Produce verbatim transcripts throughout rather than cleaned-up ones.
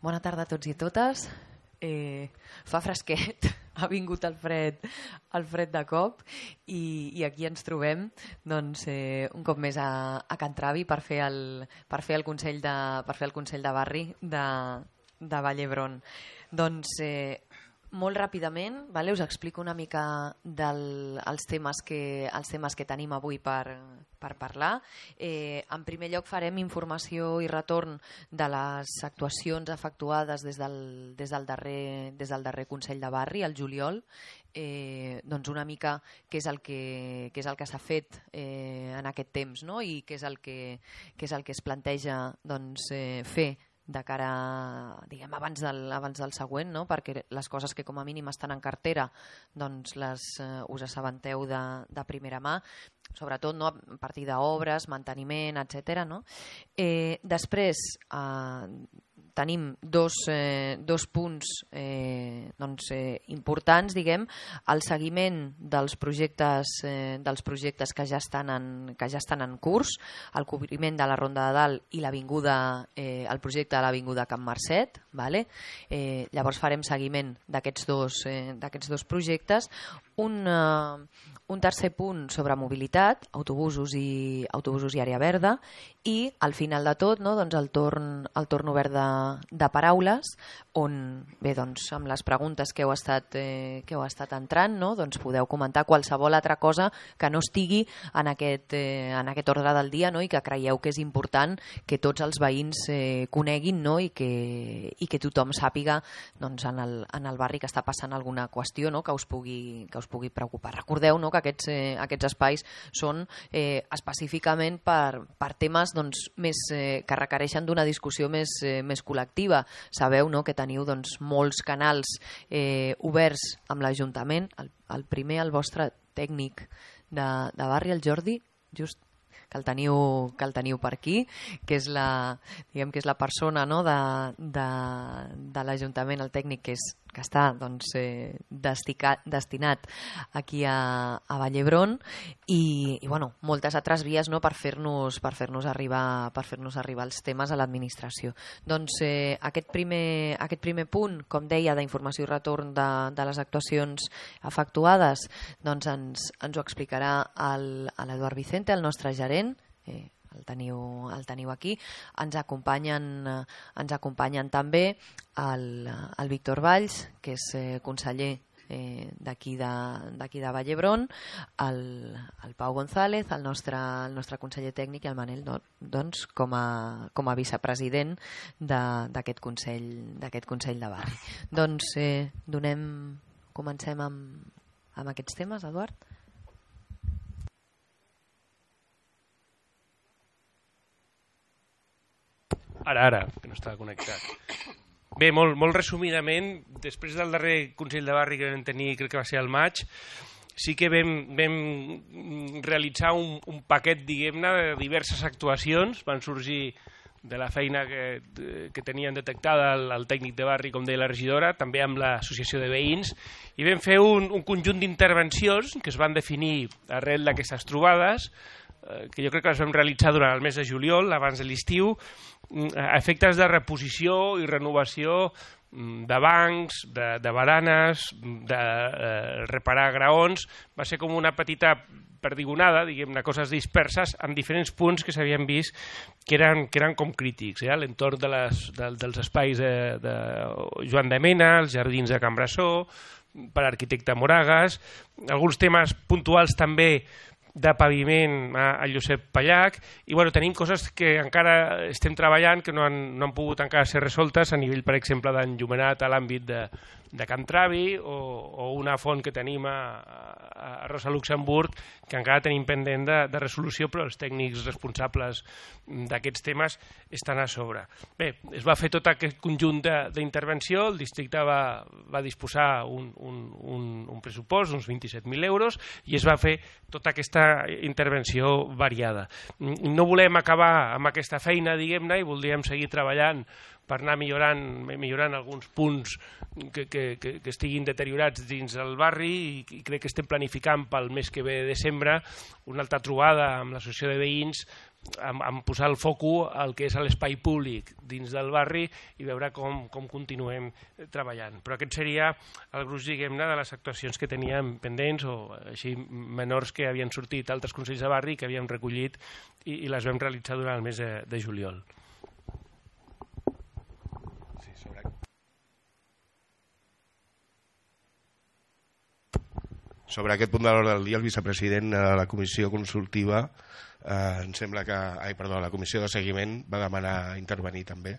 Bona tarda a tots i totes. Eh, fa fresquet, ha vingut el fred, el fred de cop i, i aquí ens trobem doncs, eh, un cop més a, a Can Travi per fer el, per fer el, consell, de, per fer el consell de barri de, de Vall d'Hebron. Doncs eh, molt ràpidament, vale, us explico una mica dels del, temes, que, els temes que tenim avui per, per parlar. Eh, en primer lloc farem informació i retorn de les actuacions efectuades des del, des del, darrer, des del darrer Consell de Barri, el juliol, eh, doncs una mica què és el que, què és el que s'ha fet eh, en aquest temps, no? I què és el que, què és el que es planteja doncs, eh, fer de cara, diguem, abans del, abans del següent, no? Perquè les coses que com a mínim estan en cartera doncs les eh, us assabenteu de, de primera mà, sobretot no? A partir d'obres, manteniment, etcètera. No? Eh, després eh, tenim dos, eh, dos punts eh, doncs, eh, importants, diguem, el seguiment dels projectes, eh, dels projectes que ja estan en, que ja estan en curs, el cobriment de la Ronda de Dalt i l'avinguda, eh, el projecte de l'avinguda Can Marcet, vale? Eh, llavors farem seguiment d'aquests dos, eh, d'aquests dos projectes. Un, eh, un tercer punt sobre mobilitat, autobusos i, autobusos i àrea verda, i al final de tot, no, doncs el, torn, el torn obert de, de paraules, on bé, doncs, amb les preguntes que heu estat, eh, que heu estat entrant, no, doncs podeu comentar qualsevol altra cosa que no estigui en aquest, eh, en aquest ordre del dia, no, i que creieu que és important que tots els veïns eh, coneguin, no, i, que, i que tothom sàpiga doncs, en, el, en el barri que està passant alguna qüestió, no, que us pugui, que us pugui preocupar. Recordeu, no, que aquests, eh, aquests espais són eh, específicament per, per temes doncs, més, eh, que requereixen d'una discussió més, eh, més col·lectiva. Sabeu, no, que teniu doncs, molts canals eh, oberts amb l'Ajuntament. El, el primer, el vostre tècnic de, de barri, el Jordi, just que el teniu, que el teniu per aquí, que és la, diguem que és la persona, no, de, de, de l'Ajuntament, el tècnic que, és, que està doncs, eh, desticat, destinat aquí a, a Vall d'Hebron i, i bueno, moltes altres vies, no, per fer-nos per fer-nos arribar, per fer-nos arribar els temes a l'administració. Doncs eh, aquest, primer, aquest primer punt, com deia, d'informació i retorn de, de les actuacions efectuades, doncs ens, ens ho explicarà l'Eduard Vicente, el nostre gerent. Eh, el teniu, el teniu aquí. Ens acompanyen, ens acompanyen també el, el Víctor Valls, que és eh, conseller eh, d'aquí de, d'aquí de Vall d'Hebron, el, el Pau González, el nostre, el nostre conseller tècnic, i el Manel doncs, com, a, com a vicepresident d'aquest consell, d'aquest consell de barri. Doncs eh, donem, comencem amb, amb aquests temes, Eduard. Ara, ara, que no estava connectat. Bé, molt, molt resumidament, després del darrer Consell de Barri que vam tenir, crec que va ser al maig, sí que vam, vam realitzar un, un paquet, diguem-ne, de diverses actuacions. Van sorgir de la feina que, que tenien detectada el, el tècnic de barri, com deia la regidora, també amb l'associació de veïns, i vam fer un, un conjunt d'intervencions que es van definir arrel d'aquestes trobades, que jo crec que les vam realitzar durant el mes de juliol, abans de l'estiu, a efectes de reposició i renovació de bancs, de, de baranes, de eh, reparar graons. Va ser com una petita perdigonada, diguem-ne, coses disperses en diferents punts que s'havien vist que eren, que eren com crítics, eh? A l'entorn de les, de, dels espais de, de Joan de Mena, els jardins de Can Brasó, per l'arquitecte Moragas, alguns temes puntuals també de paviment a, a Josep Pallac, i bueno, tenim coses que encara estem treballant que no han, no han pogut encara ser resoltes a nivell, per exemple, d'enllumenat a l'àmbit de, de Can Travi o, o una font que tenim a, a Rosa Luxemburg que encara tenim pendent de, de resolució, però els tècnics responsables d'aquests temes estan a sobre. Bé, es va fer tot aquest conjunt d'intervenció, el districte va, va disposar un, un, un, un pressupost, uns vint-i-set mil euros, i es va fer tota aquesta intervenció variada. No volem acabar amb aquesta feina, diguem-ne, i voldríem seguir treballant per anar millorant, millorant alguns punts que, que, que, que estiguin deteriorats dins el barri i, i crec que estem planificant pel mes que ve de desembre una altra trobada amb l'associació de veïns amb, amb posar el foco al que és l'espai públic dins del barri i veure com, com continuem treballant. Però aquest seria el gruix, diguem-ne, de les actuacions que teníem pendents o així menors que havien sortit altres consells de barri que havíem recollit i, i les vam realitzar durant el mes de, de juliol. Sí, sobre... sobre aquest punt de l'ordre del dia, el vicepresident de la comissió consultiva Eh, em sembla que, ai, perdó, la comissió de seguiment va demanar intervenir també.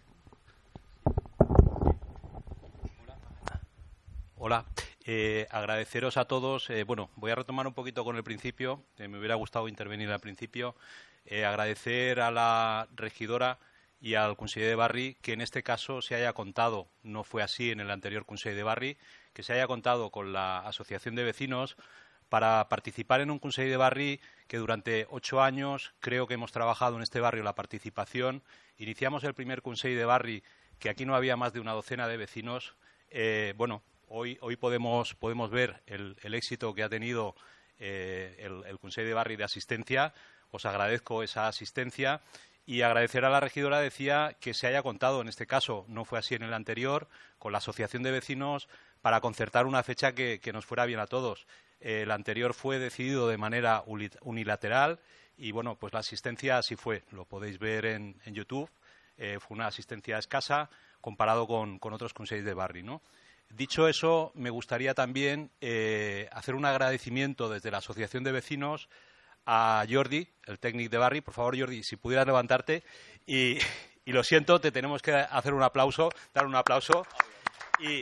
Hola, eh, agradeceros a todos. Eh, bueno, voy a retomar un poquito con el principio. Eh, me hubiera gustado intervenir al principio. Eh, agradecer a la regidora y al conseller de barri que en este caso se haya contado, no fue así en el anterior conseller de barri, que se haya contado con la asociación de vecinos para participar en un Consell de Barri que durante ocho años creo que hemos trabajado en este barrio la participación. Iniciamos el primer Consell de Barri, que aquí no había más de una docena de vecinos. Eh, bueno, hoy, hoy podemos, podemos ver el, el éxito que ha tenido eh, el, el Consell de Barri de asistencia. Os agradezco esa asistencia y agradecer a la regidora, decía, que se haya contado, en este caso no fue así en el anterior, con la asociación de vecinos para concertar una fecha que, que nos fuera bien a todos. El anterior fue decidido de manera unilateral y, bueno, pues la asistencia así fue. Lo podéis ver en, en YouTube. Eh, fue una asistencia escasa comparado con, con otros consejos de barri, ¿no? Dicho eso, me gustaría también eh, hacer un agradecimiento desde la Asociación de Vecinos a Jordi, el técnico de barri. Por favor, Jordi, si pudieras levantarte. Y, y lo siento, te tenemos que hacer un aplauso, dar un aplauso. Y...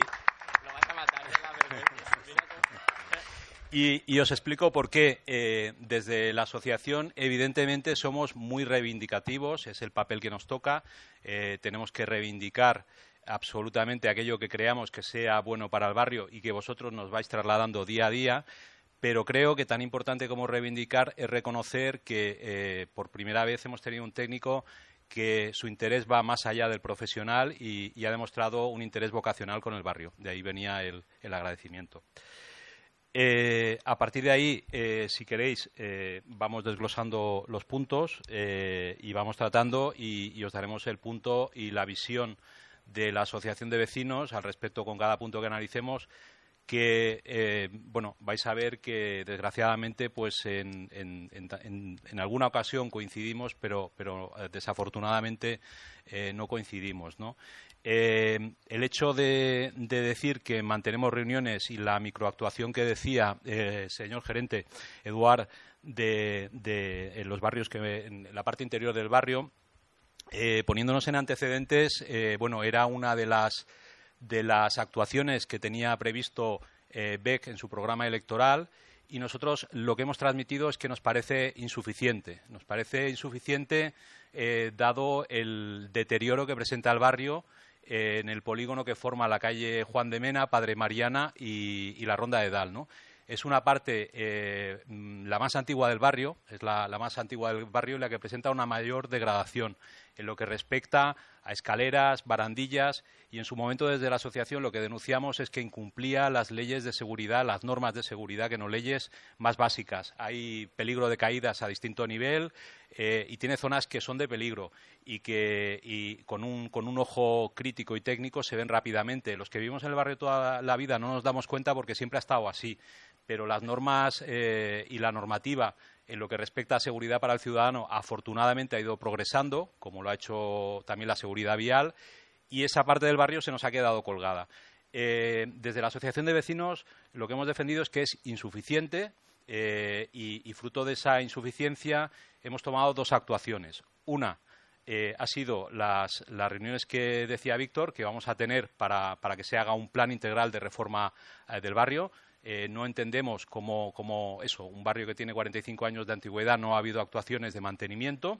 Y, y os explico por qué. Eh, desde la asociación, evidentemente, somos muy reivindicativos, es el papel que nos toca. Eh, tenemos que reivindicar absolutamente aquello que creamos que sea bueno para el barrio y que vosotros nos vais trasladando día a día. Pero creo que tan importante como reivindicar es reconocer que eh, por primera vez hemos tenido un técnico que su interés va más allá del profesional y, y ha demostrado un interés vocacional con el barrio. De ahí venía el, el agradecimiento. Eh, a partir de ahí, eh, si queréis, eh, vamos desglosando los puntos eh, y vamos tratando y, y os daremos el punto y la visión de la Asociación de Vecinos al respecto con cada punto que analicemos, que, eh, bueno, vais a ver que, desgraciadamente, pues en, en, en, en alguna ocasión coincidimos, pero, pero eh, desafortunadamente eh, no coincidimos, ¿no? Eh, el hecho de, de decir que mantenemos reuniones y la microactuación que decía el eh, señor gerente Eduard de, de en los barrios, que en la parte interior del barrio, eh, poniéndonos en antecedentes, eh, bueno, era una de las de las actuaciones que tenía previsto eh, B E C en su programa electoral y nosotros lo que hemos transmitido es que nos parece insuficiente. Nos parece insuficiente eh, dado el deterioro que presenta el barrio eh, en el polígono que forma la calle Juan de Mena, Padre Mariana y, y la Ronda de Dal, ¿no? Es una parte, eh, la más antigua del barrio, es la, la más antigua del barrio y la que presenta una mayor degradación en lo que respecta a escaleras, barandillas, y en su momento desde la asociación lo que denunciamos es que incumplía las leyes de seguridad, las normas de seguridad, que no leyes más básicas. Hay peligro de caídas a distinto nivel eh, y tiene zonas que son de peligro y que y con, un, con un ojo crítico y técnico se ven rápidamente. Los que vivimos en el barrio toda la vida no nos damos cuenta porque siempre ha estado así, pero las normas eh, y la normativa en lo que respecta a seguridad para el ciudadano, afortunadamente ha ido progresando, como lo ha hecho también la seguridad vial, y esa parte del barrio se nos ha quedado colgada. Eh, desde la Asociación de Vecinos lo que hemos defendido es que es insuficiente eh, y, y fruto de esa insuficiencia hemos tomado dos actuaciones. Una eh, ha sido las, las reuniones que decía Víctor, que vamos a tener para, para que se haga un plan integral de reforma eh, del barrio. Eh, no entendemos cómo, cómo eso, un barrio que tiene cuarenta y cinco años de antigüedad no ha habido actuaciones de mantenimiento.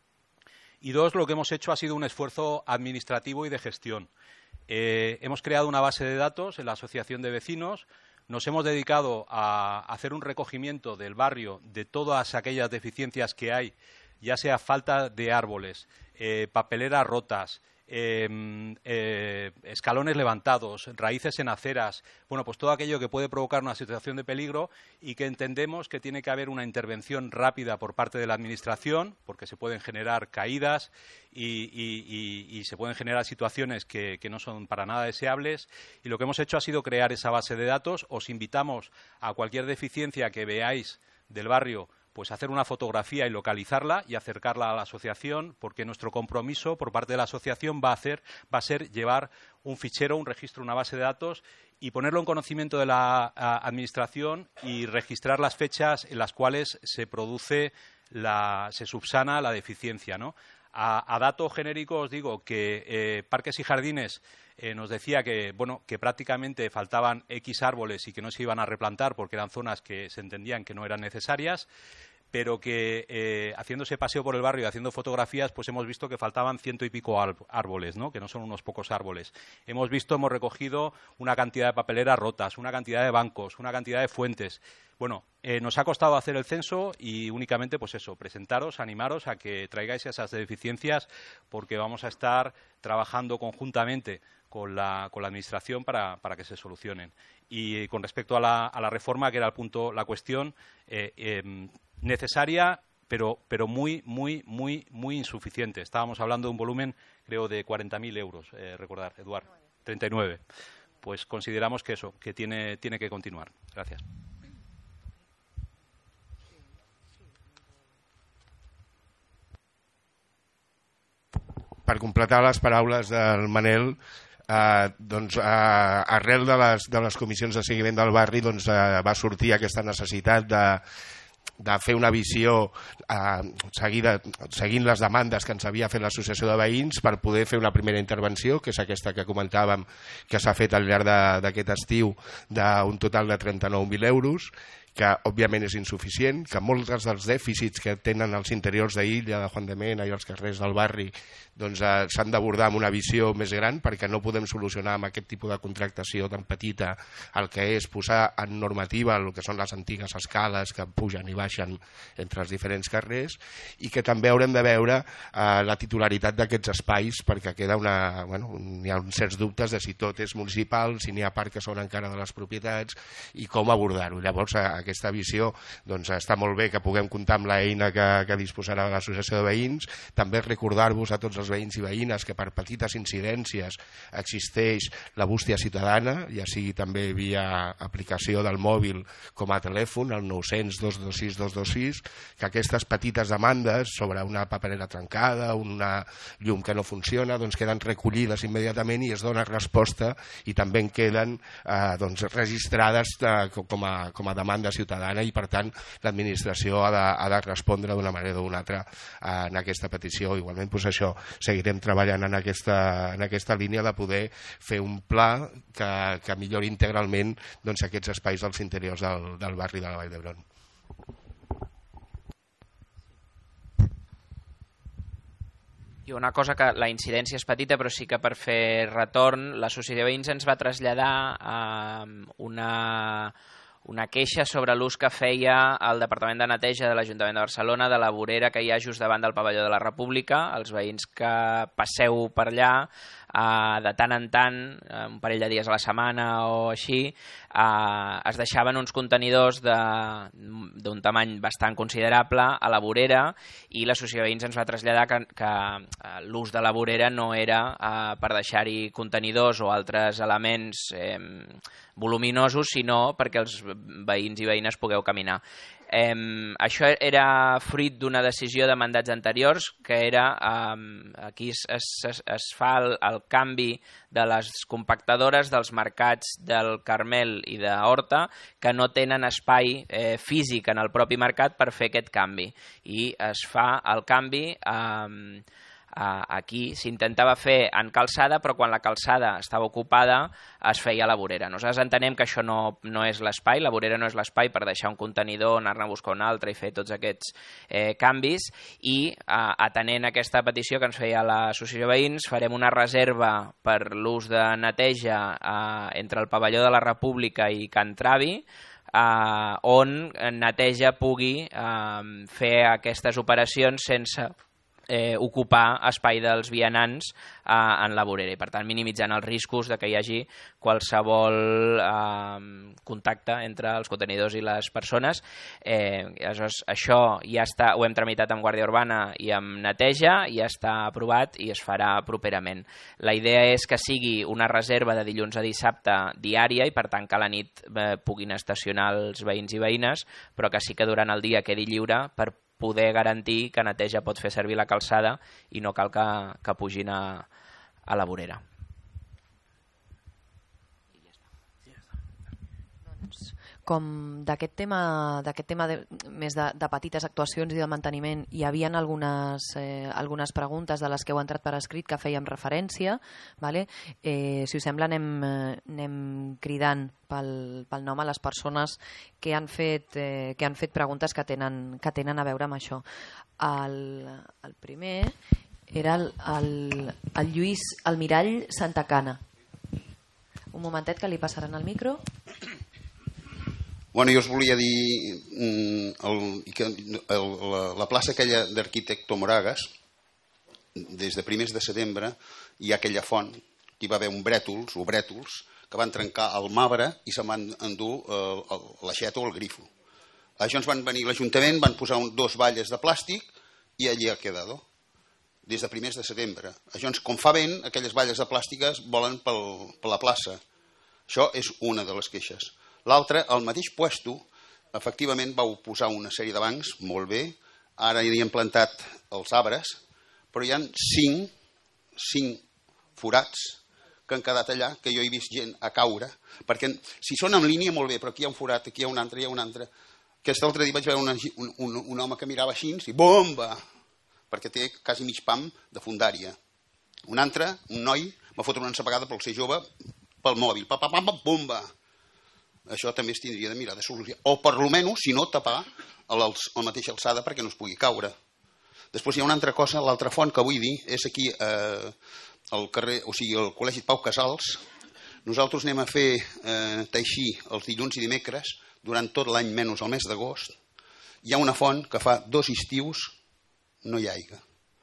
Y dos, lo que hemos hecho ha sido un esfuerzo administrativo y de gestión. Eh, hemos creado una base de datos en la Asociación de Vecinos, nos hemos dedicado a hacer un recogimiento del barrio de todas aquellas deficiencias que hay, ya sea falta de árboles, eh, papeleras rotas, Eh, eh, escalones levantados, raíces en aceras, bueno, pues todo aquello que puede provocar una situación de peligro y que entendemos que tiene que haber una intervención rápida por parte de la Administración, porque se pueden generar caídas y, y, y, y se pueden generar situaciones que, que no son para nada deseables, y lo que hemos hecho ha sido crear esa base de datos. Os invitamos a cualquier deficiencia que veáis del barrio, pues hacer una fotografía y localizarla y acercarla a la asociación, porque nuestro compromiso por parte de la asociación va a, hacer, va a ser llevar un fichero, un registro, una base de datos y ponerlo en conocimiento de la a, administración y registrar las fechas en las cuales se produce, la, se subsana la deficiencia, ¿no? A, a dato genérico os digo que eh, Parques y Jardines eh, nos decía que, bueno, que prácticamente faltaban X árboles y que no se iban a replantar porque eran zonas que se entendían que no eran necesarias, pero que eh, haciéndose paseo por el barrio y haciendo fotografías, pues hemos visto que faltaban ciento y pico árboles, ¿no? Que no son unos pocos árboles. Hemos visto, hemos recogido una cantidad de papeleras rotas, una cantidad de bancos, una cantidad de fuentes. Bueno, eh, nos ha costado hacer el censo y únicamente, pues eso, presentaros, animaros a que traigáis esas deficiencias, porque vamos a estar trabajando conjuntamente con la, con la Administración para, para que se solucionen. Y con respecto a la, a la reforma, que era el punto, la cuestión, eh, eh, necesaria, pero, pero muy, muy, muy, muy insuficiente. Estábamos hablando de un volumen, creo, de cuarenta mil euros, eh, recordar, Eduard, treinta y nueve. Pues consideramos que eso, que tiene, tiene que continuar. Gracias. Per completar les paraules del Manel, eh, doncs, eh, arrel de les, de les comissions de seguiment del barri, doncs, eh, va sortir aquesta necessitat de, de fer una visió eh, seguida, seguint les demandes que ens havia fet l'associació de veïns per poder fer una primera intervenció, que és aquesta que comentàvem que s'ha fet al llarg d'aquest estiu, d'un total de trenta-nou mil euros, que òbviament és insuficient, que molts dels dèficits que tenen els interiors d'Illa, de Juan de Mena i els carrers del barri doncs, eh, s'han d'abordar amb una visió més gran, perquè no podem solucionar amb aquest tipus de contractació tan petita el que és posar en normativa el que són les antigues escales que pugen i baixen entre els diferents carrers, i que també haurem de veure eh, la titularitat d'aquests espais, perquè queda una, bueno, hi ha uns certs dubtes de si tot és municipal, si n'hi ha part que són encara de les propietats i com abordar-ho. Llavors, eh, aquesta visió, doncs, està molt bé que puguem comptar amb l'eina que, que disposarà l'associació de veïns. També recordar-vos a tots els veïns i veïnes que per petites incidències existeix la bústia ciutadana, ja sigui també via aplicació del mòbil com a telèfon, el nou cents, dos dos sis, dos dos sis, que aquestes petites demandes sobre una paperera trencada, una llum que no funciona, doncs queden recollides immediatament i es dona resposta i també en queden eh, doncs, registrades eh, com, a, com a demanda ciutadana, i per tant l'administració ha, de, ha de respondre d'una manera o d'una altra eh, en aquesta petició. Igualment, doncs això, seguirem treballant en aquesta, en aquesta línia de poder fer un pla que, que millori integralment doncs, aquests espais als interiors del, del barri de la Vall d'Hebron. I una cosa que la incidència és petita, però sí que per fer retorn, l'associació de veïns ens va traslladar a una... una queixa sobre l'ús que feia el Departament de Neteja de l'Ajuntament de Barcelona de la vorera que hi ha just davant del pavelló de la República. Els veïns que passeu per allà, eh, de tant en tant, un parell de dies a la setmana o així, eh, es deixaven uns contenidors d'un tamany bastant considerable a la vorera, i l'associació de veïns ens va traslladar que, que l'ús de la vorera no era eh, per deixar-hi contenidors o altres elements eh, voluminosos, sinó perquè els veïns i veïnes pugueu caminar. Eh, això era fruit d'una decisió de mandats anteriors, que era, eh, aquí es, es, es fa el, el canvi de les compactadores dels mercats del Carmel i d'Horta, que no tenen espai eh, físic en el propi mercat per fer aquest canvi. I es fa el canvi... Eh, aquí s'intentava fer en calçada, però quan la calçada estava ocupada es feia a la vorera. Nosaltres entenem que això no, no és l'espai, la vorera no és l'espai per deixar un contenidor, anar-ne a buscar un altre i fer tots aquests eh, canvis, i eh, atenent aquesta petició que ens feia l'associació de veïns, farem una reserva per l'ús de neteja eh, entre el pavelló de la República i Can Travi, eh, on neteja pugui eh, fer aquestes operacions sense eh, ocupar espai dels vianants eh, en la vorera i per tant minimitzant els riscos de que hi hagi qualsevol eh, contacte entre els contenidors i les persones. Eh, aleshores, això ja està, ho hem tramitat amb Guàrdia Urbana i amb Neteja, ja està aprovat i es farà properament. La idea és que sigui una reserva de dilluns a dissabte diària i per tant que a la nit eh, puguin estacionar els veïns i veïnes, però que sí que durant el dia quedi lliure per poder garantir que Neteja pot fer servir la calçada i no cal que, que pugin a, a la vorera. Com d'aquest tema, d'aquest tema de, més de, de petites actuacions i de manteniment, hi havia algunes, eh, algunes preguntes de les que heu entrat per escrit que fèiem referència. Vale? Eh, si us sembla, anem, anem cridant pel, pel nom a les persones que han fet, eh, que han fet preguntes que tenen, que tenen a veure amb això. El, el primer era el, el, el Lluís Almirall Santacana. Un momentet que li passaran el micro. Bueno, jo us volia dir el, que el, la, la plaça aquella d'Arquitecto Moragas, des de primers de setembre, hi ha aquella font, que hi va haver un brètols o brètols que van trencar el marbre i se'n van endur eh, l'aixeta o el grifo. Això ens van venir l'Ajuntament, van posar un, dos valles de plàstic i allí ha quedat, des de primers de setembre. Això, com fa vent, aquelles valles de plàstiques volen pel, per la plaça. Això és una de les queixes. L'altre, al mateix puesto, efectivament vau posar una sèrie de bancs, molt bé, ara hi han plantat els arbres, però hi ha cinc, cinc forats que han quedat allà, que jo he vist gent a caure, perquè si són en línia molt bé, però aquí hi ha un forat, aquí hi ha un altre, hi ha un altre. Aquest altre dia vaig veure una, un, un, un home que mirava així i bomba, perquè té quasi mig pam de fundària. Un altre, un noi, va fotre una ensapegada pel ser jove, pel mòbil, pa, pa, pa, pa, bomba. Això també es tindria de mirar de solució. O per almenys, si no, tapar a la mateixa alçada perquè no es pugui caure. Després hi ha una altra cosa, l'altra font que vull dir és aquí eh, al carrer, o sigui, al Col·legi Pau Casals. Nosaltres anem a fer eh, teixir els dilluns i dimecres durant tot l'any menys el mes d'agost. Hi ha una font que fa dos estius no hi ha aigua.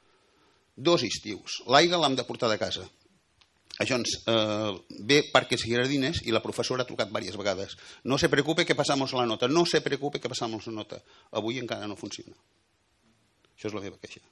Dos estius. L'aigua l'hem de portar de casa. Això ens eh, ve Parques y Jardines i la professora ha trucat diverses vegades. No se preocupe que passamos la nota, no se preocupe que passamos la nota. Avui encara no funciona. Això és la meva queixa.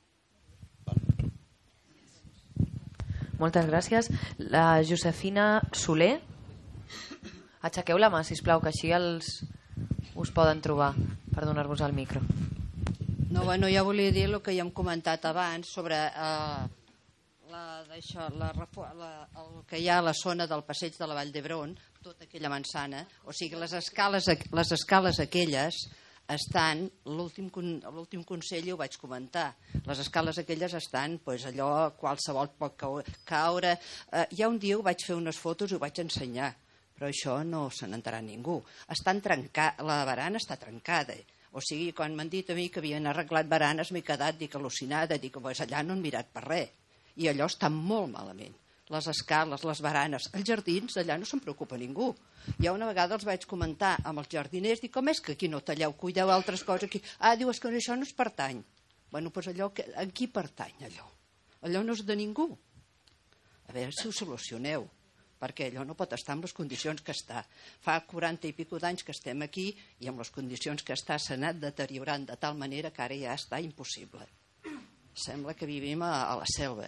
Moltes gràcies. La Josefina Soler. Aixequeu la mà, sisplau, que així els us poden trobar per donar-vos el micro. No, bueno, ja volia dir el que ja hem comentat abans sobre... Eh, La, això, la, la, el que hi ha a la zona del passeig de la Vall d'Hebron, tota aquella manzana, o sigui, les escales, les escales aquelles estan, l'últim Consell ho vaig comentar, les escales aquelles estan, doncs allò qualsevol pot caure. Eh, ja un dia ho vaig fer unes fotos i ho vaig ensenyar, però això no se n'entrarà ningú. Estan trencat, la barana està trencada. O sigui, quan m'han dit a mi que havien arreglat baranes, m'he quedat, dic, al·lucinada, dic, pues allà no han mirat per res. I allò està molt malament. Les escales, les baranes, els jardins, allà no se'n preocupa ningú. Ja una vegada els vaig comentar amb els jardiners, dic, com és que aquí no talleu, cuideu altres coses aquí? Ah, diu, és que això no es pertany. Bueno, doncs allò, en qui pertany allò? Allò no és de ningú. A veure si ho solucioneu, perquè allò no pot estar en les condicions que està. Fa quaranta i pico d'anys que estem aquí i amb les condicions que està s'ha anat deteriorant de tal manera que ara ja està impossible. Sembla que vivim a, a la selva.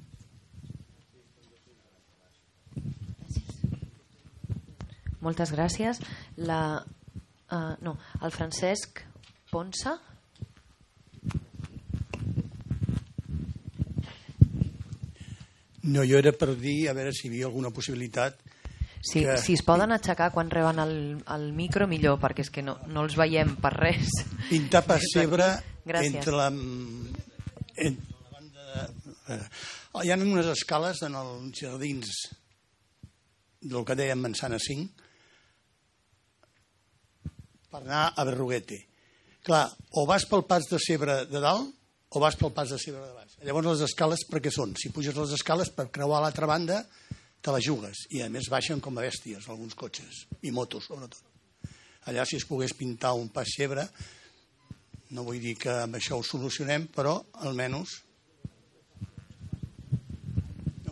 Moltes gràcies. La, uh, no, el Francesc Ponsa. No, jo era per dir, a veure si hi havia alguna possibilitat. Sí, que... Si es poden aixecar quan reben el, el micro, millor, perquè és que no, no els veiem per res. Pintar pessebre Gràcies. entre la... entre la banda... De... Hi ha unes escales en els jardins del que dèiem Manzana cinc per anar a Berruguete. Clar, o vas pel pas de Cebre de dalt o vas pel pas de Cebre de baix. Llavors les escales per què són? Si puges les escales per creuar l'altra banda te la jugues i a més baixen com a bèsties alguns cotxes i motos sobretot. Allà si es pogués pintar un pas Cebre, no vull dir que amb això ho solucionem, però almenys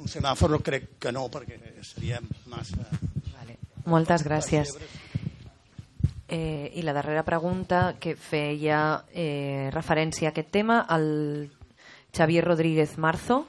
Un semàfor crec que no, perquè seria massa... Vale. Moltes gràcies. Eh, I la darrera pregunta que feia eh, referència a aquest tema, el Xavier Rodríguez Marzo.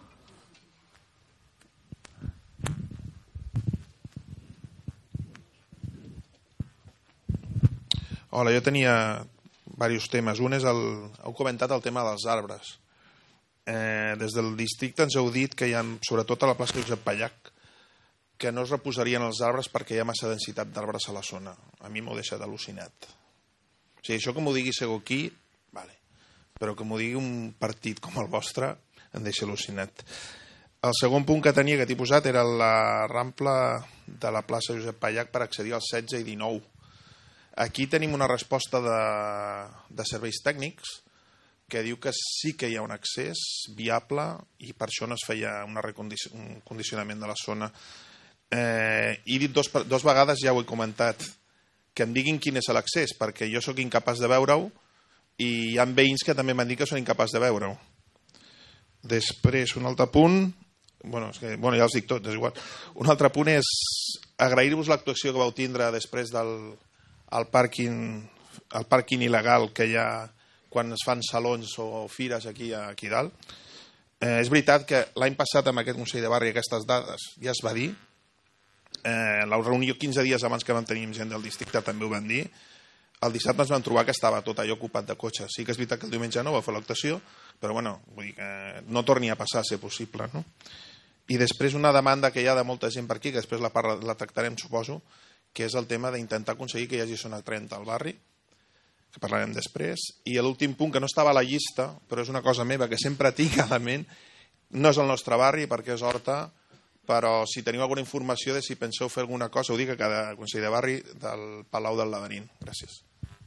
Hola, jo tenia diversos temes. Un és el... heu comentat el tema dels arbres. Eh, des del districte ens heu dit que hi ha, sobretot a la plaça Josep Pallac, que no es reposarien els arbres perquè hi ha massa densitat d'arbres a la zona. A mi m'ho deixat al·lucinat. O sigui, això que m'ho digui segur qui, vale. Però que m'ho digui un partit com el vostre em deixa al·lucinat. El segon punt que tenia que t'he posat era la rampla de la plaça Josep Pallac per accedir als setze i dinou. Aquí tenim una resposta de, de serveis tècnics que diu que sí que hi ha un accés viable i per això no es feia una recondici- un condicionament de la zona. Eh, he dit dos, dos vegades, ja ho he comentat, que em diguin quin és l'accés, perquè jo sóc incapaç de veure-ho i hi ha veïns que també m'han dit que són incapaç de veure-ho. Després, un altre punt, bueno, és que, bueno, ja els dic tot, és igual. Un altre punt és agrair-vos l'actuació que vau tindre després del el pàrquing, el pàrquing il·legal que hi ha quan es fan salons o fires aquí, aquí dalt. Eh, és veritat que l'any passat amb aquest Consell de Barri aquestes dades ja es va dir. Eh, la reunió quinze dies abans que vam tenir gent del districte també ho van dir. El dissabte ens vam trobar que estava tot allò ocupat de cotxes. Sí que és veritat que el diumenge no va fer l'actuació, però bueno, vull dir que no torni a passar a ser possible, no? I després una demanda que hi ha de molta gent per aquí, que després la, parla, la tractarem, suposo, que és el tema d'intentar aconseguir que hi hagi zona trenta al barri, que parlarem després. I l'últim punt, que no estava a la llista, però és una cosa meva que sempre tinc a la ment, no és el nostre barri perquè és Horta, però si teniu alguna informació de si penseu fer alguna cosa, ho dic a cada Consell de Barri del Palau del Laberint. Gràcies.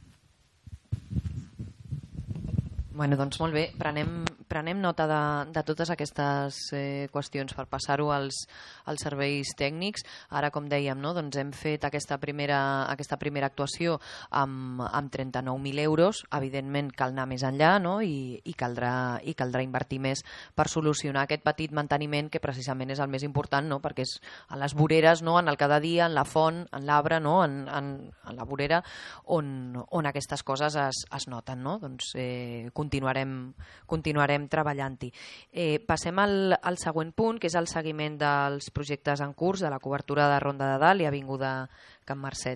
Bueno, doncs molt bé, prenem, prenem nota de, de totes aquestes eh, qüestions per passar-ho als, als serveis tècnics. Ara, com dèiem, no? Doncs hem fet aquesta primera, aquesta primera actuació amb, amb trenta-nou mil euros. Evidentment cal anar més enllà, no? I, i, caldrà, i caldrà invertir més per solucionar aquest petit manteniment que precisament és el més important, no? Perquè és a les voreres, no? En el cada dia, en la font, en l'arbre, no? en, en, en la vorera on, on aquestes coses es, es noten, no? Doncs eh, continuarem, continuarem treballant-hi. Eh, passem al, al següent punt, que és el seguiment dels projectes en curs de la cobertura de Ronda de Dalt i Avinguda Can Marcet.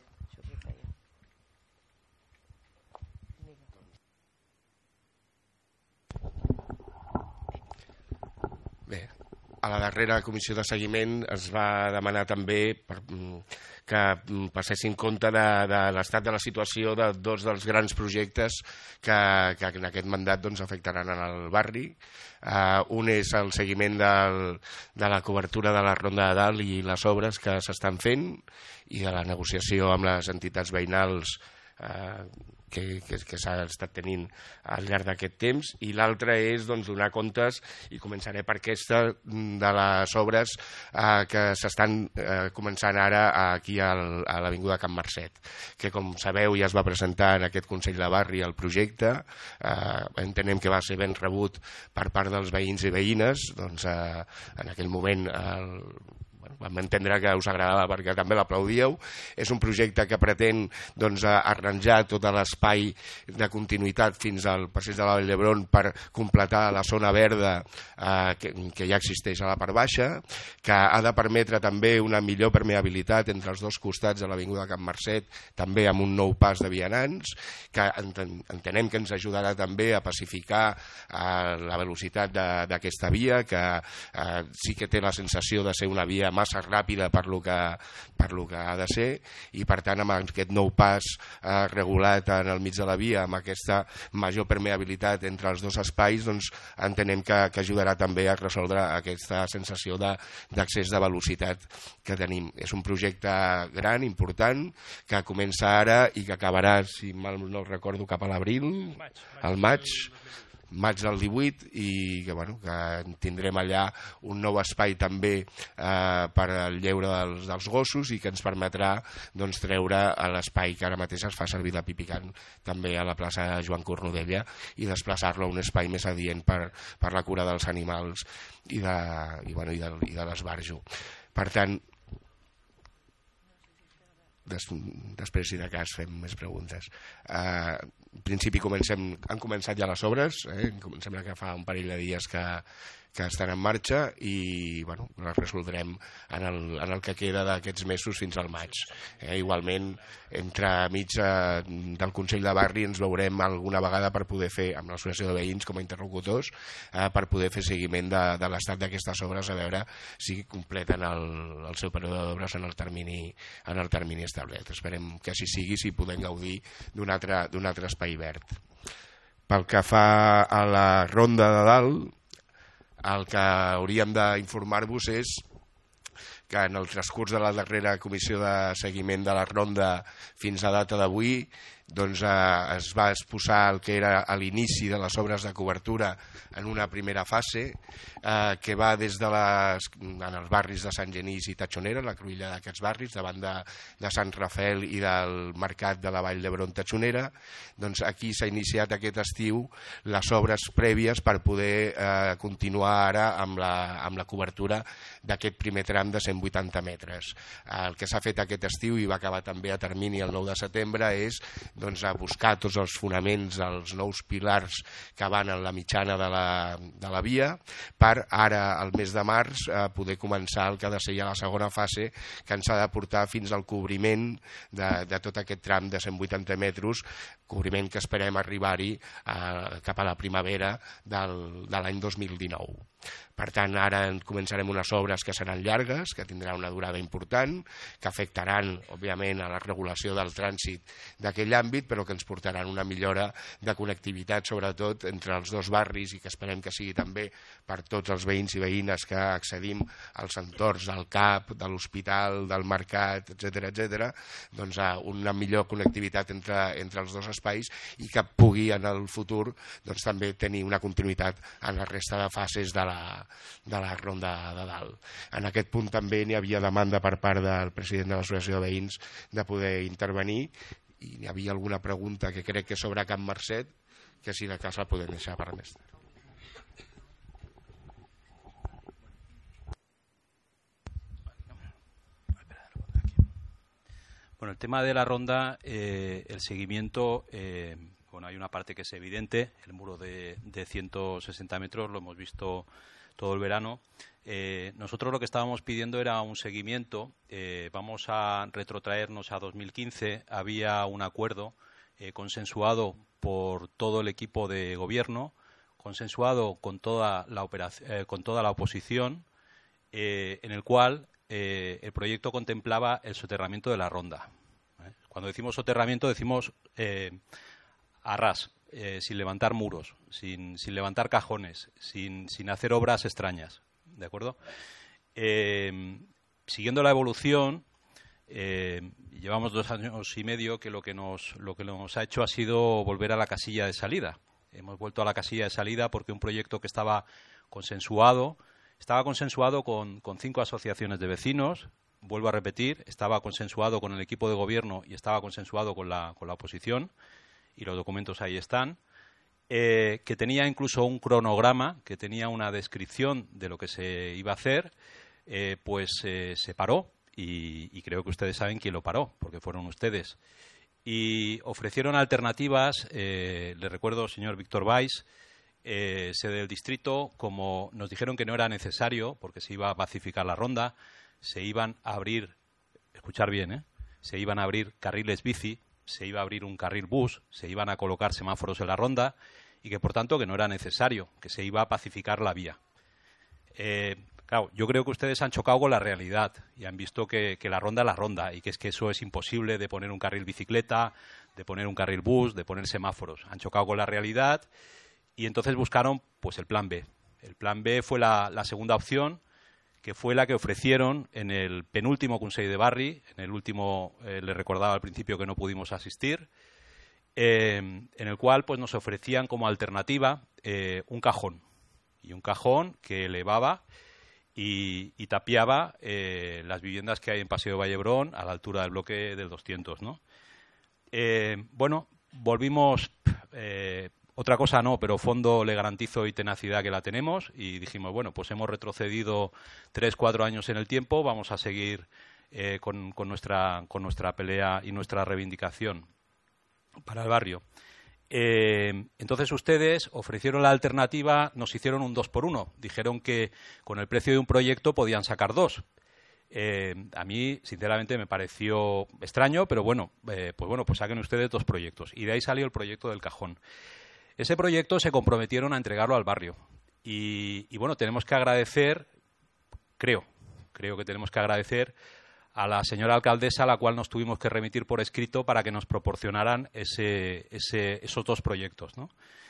Bé, a la darrera comissió de seguiment es va demanar també per, que passessin compte de, de l'estat de la situació de dos dels grans projectes que, que en aquest mandat doncs, afectaran en el barri. Uh, un és el seguiment del, de la cobertura de la Ronda de Dalt i les obres que s'estan fent i de la negociació amb les entitats veïnals uh, que, que, que s'ha estat tenint al llarg d'aquest temps, i l'altre és doncs, donar comptes, i començaré per aquesta, de les obres eh, que s'estan eh, començant ara aquí al, a l'Avinguda Can Marcet, que com sabeu ja es va presentar en aquest Consell de Barri el projecte, eh, entenem que va ser ben rebut per part dels veïns i veïnes, doncs eh, en aquell moment el vam entendre que us agradava perquè també l'aplaudíeu. És un projecte que pretén doncs, arranjar tot l'espai de continuïtat fins al passeig de la Vall d'Hebron per completar la zona verda eh, que, que ja existeix a la part baixa, que ha de permetre també una millor permeabilitat entre els dos costats de l'Avinguda Can Marcet, també amb un nou pas de vianants, que enten, entenem que ens ajudarà també a pacificar eh, la velocitat d'aquesta via, que eh, sí que té la sensació de ser una via massa ràpida per lo que, per lo que ha de ser, i per tant amb aquest nou pas eh, regulat en el mig de la via, amb aquesta major permeabilitat entre els dos espais, doncs entenem que, que ajudarà també a resoldre aquesta sensació d'accés de, de velocitat que tenim. És un projecte gran, important, que comença ara i que acabarà, si mal no recordo, cap a l'abril, al maig, maig del divuit, i que, bueno, que tindrem allà un nou espai també eh, per al lleure dels, dels gossos, i que ens permetrà doncs, treure a l'espai que ara mateix es fa servir de pipicant també a la plaça Joan Cornudella i desplaçar-lo a un espai més adient per, per la cura dels animals i de, i, bueno, i de, i de l'esbarjo. Per tant, Des, després, si de cas, fem més preguntes. Uh, en principi comencem, han començat ja les obres, eh? Em sembla que fa un parell de dies que, que estan en marxa, i bueno, les resoldrem en el, en el que queda d'aquests mesos fins al maig. Eh? Igualment, entre mig eh, del Consell de Barri ens veurem alguna vegada per poder fer, amb l'associació de veïns com a interlocutors, eh, per poder fer seguiment de, de l'estat d'aquestes obres, a veure si completen el, el seu període d'obres en el termini, en el termini establert. Esperem que així sigui, si podem gaudir d'un altre, d'un altre espai verd. Pel que fa a la ronda de dalt, el que hauríem d'informar-vos és que en el transcurs de la darrera comissió de seguiment de la ronda fins a data d'avui, doncs, eh, es va exposar el que era a l'inici de les obres de cobertura en una primera fase, eh, que va des de les, en els barris de Sant Genís i Tatxonera, la cruïlla d'aquests barris, davant de, de Sant Rafael i del mercat de la Vall d'Hebron Tatxonera. Doncs aquí s'ha iniciat aquest estiu les obres prèvies per poder eh, continuar ara amb la, amb la cobertura d'aquest primer tram de cent vuitanta metres. El que s'ha fet aquest estiu, i va acabar també a termini el nou de setembre, és doncs, a buscar tots els fonaments, els nous pilars que van en la mitjana de la, de la via, per ara, al mes de març, eh, poder començar el que ha de ser ja la segona fase, que ens ha de portar fins al cobriment de, de tot aquest tram de cent vuitanta metres, cobriment que esperem arribar-hi eh, cap a la primavera del, de l'any dos mil dinou. Per tant, ara començarem unes obres que seran llargues, que tindran una durada important, que afectaran, òbviament, a la regulació del trànsit d'aquell àmbit, però que ens portaran una millora de connectivitat, sobretot entre els dos barris, i que esperem que sigui també per tots els veïns i veïnes que accedim als entorns del C A P, de l'hospital, del mercat, etcètera, etcètera, doncs a una millor connectivitat entre, entre els dos espais, i que pugui en el futur doncs, també tenir una continuïtat en la resta de fases de la de la ronda de dalt. En aquest punt també n'hi havia demanda per part del president de l'associació de veïns de poder intervenir, i n'hi havia alguna pregunta que crec que sobre Can Marcet, que si de cas la podem deixar per més tard. Bueno, el tema de la ronda, eh, el seguimiento, eh, bueno, hay una parte que es evidente, el muro de, de ciento sesenta metros, lo hemos visto todo el verano. Eh, nosotros lo que estábamos pidiendo era un seguimiento. Eh, vamos a retrotraernos a dos mil quince. Había un acuerdo eh, consensuado por todo el equipo de gobierno, consensuado con toda la, operación, eh, con toda la oposición, eh, en el cual eh, el proyecto contemplaba el soterramiento de la ronda. ¿Eh? Cuando decimos soterramiento decimos eh, a ras. Eh, sin levantar muros, sin, sin levantar cajones, sin, sin hacer obras extrañas, ¿de acuerdo? Eh, siguiendo la evolución, eh, llevamos dos años y medio que lo que nos lo que nos ha hecho ha sido volver a la casilla de salida. Hemos vuelto a la casilla de salida porque un proyecto que estaba consensuado, estaba consensuado con, con cinco asociaciones de vecinos, vuelvo a repetir, estaba consensuado con el equipo de gobierno y estaba consensuado con la, con la oposición, y los documentos ahí están, eh, que tenía incluso un cronograma, que tenía una descripción de lo que se iba a hacer, eh, pues eh, se paró, y, y creo que ustedes saben quién lo paró, porque fueron ustedes. Y ofrecieron alternativas, eh, le recuerdo, señor Víctor Valls, eh, sede del distrito, como nos dijeron que no era necesario, porque se iba a pacificar la ronda, se iban a abrir, escuchar bien, ¿eh? se iban a abrir carriles bici, se iba a abrir un carril bus, se iban a colocar semáforos en la ronda, y que por tanto que no era necesario, que se iba a pacificar la vía. Eh, claro, yo creo que ustedes han chocado con la realidad y han visto que, que la ronda es la ronda, y que es que eso es imposible, de poner un carril bicicleta, de poner un carril bus, de poner semáforos. Han chocado con la realidad y entonces buscaron pues el plan B. El plan B fue la, la segunda opción, que fue la que ofrecieron en el penúltimo Consell de Barri. En el último, eh, le recordaba al principio que no pudimos asistir, eh, en el cual pues, nos ofrecían como alternativa eh, un cajón. Y un cajón que elevaba y, y tapiaba eh, las viviendas que hay en Paseo Vallebrón a la altura del bloque del doscientos, ¿no? Eh, bueno, volvimos... Eh, Otra cosa no, pero fondo le garantizo y tenacidad que la tenemos y dijimos, bueno, pues hemos retrocedido tres, cuatro años en el tiempo, vamos a seguir eh, con, con, nuestra, con nuestra pelea y nuestra reivindicación para el barrio. Eh, entonces ustedes ofrecieron la alternativa, nos hicieron un dos por uno, dijeron que con el precio de un proyecto podían sacar dos. Eh, a mí, sinceramente, me pareció extraño, pero bueno, eh, pues bueno, pues saquen ustedes dos proyectos. Y de ahí salió el proyecto del cajón. Ese proyecto se comprometieron a entregarlo al barrio y, y bueno, tenemos que agradecer, creo, creo que tenemos que agradecer a la señora alcaldesa, a la cual nos tuvimos que remitir por escrito para que nos proporcionaran ese, ese, esos dos proyectos, ¿no?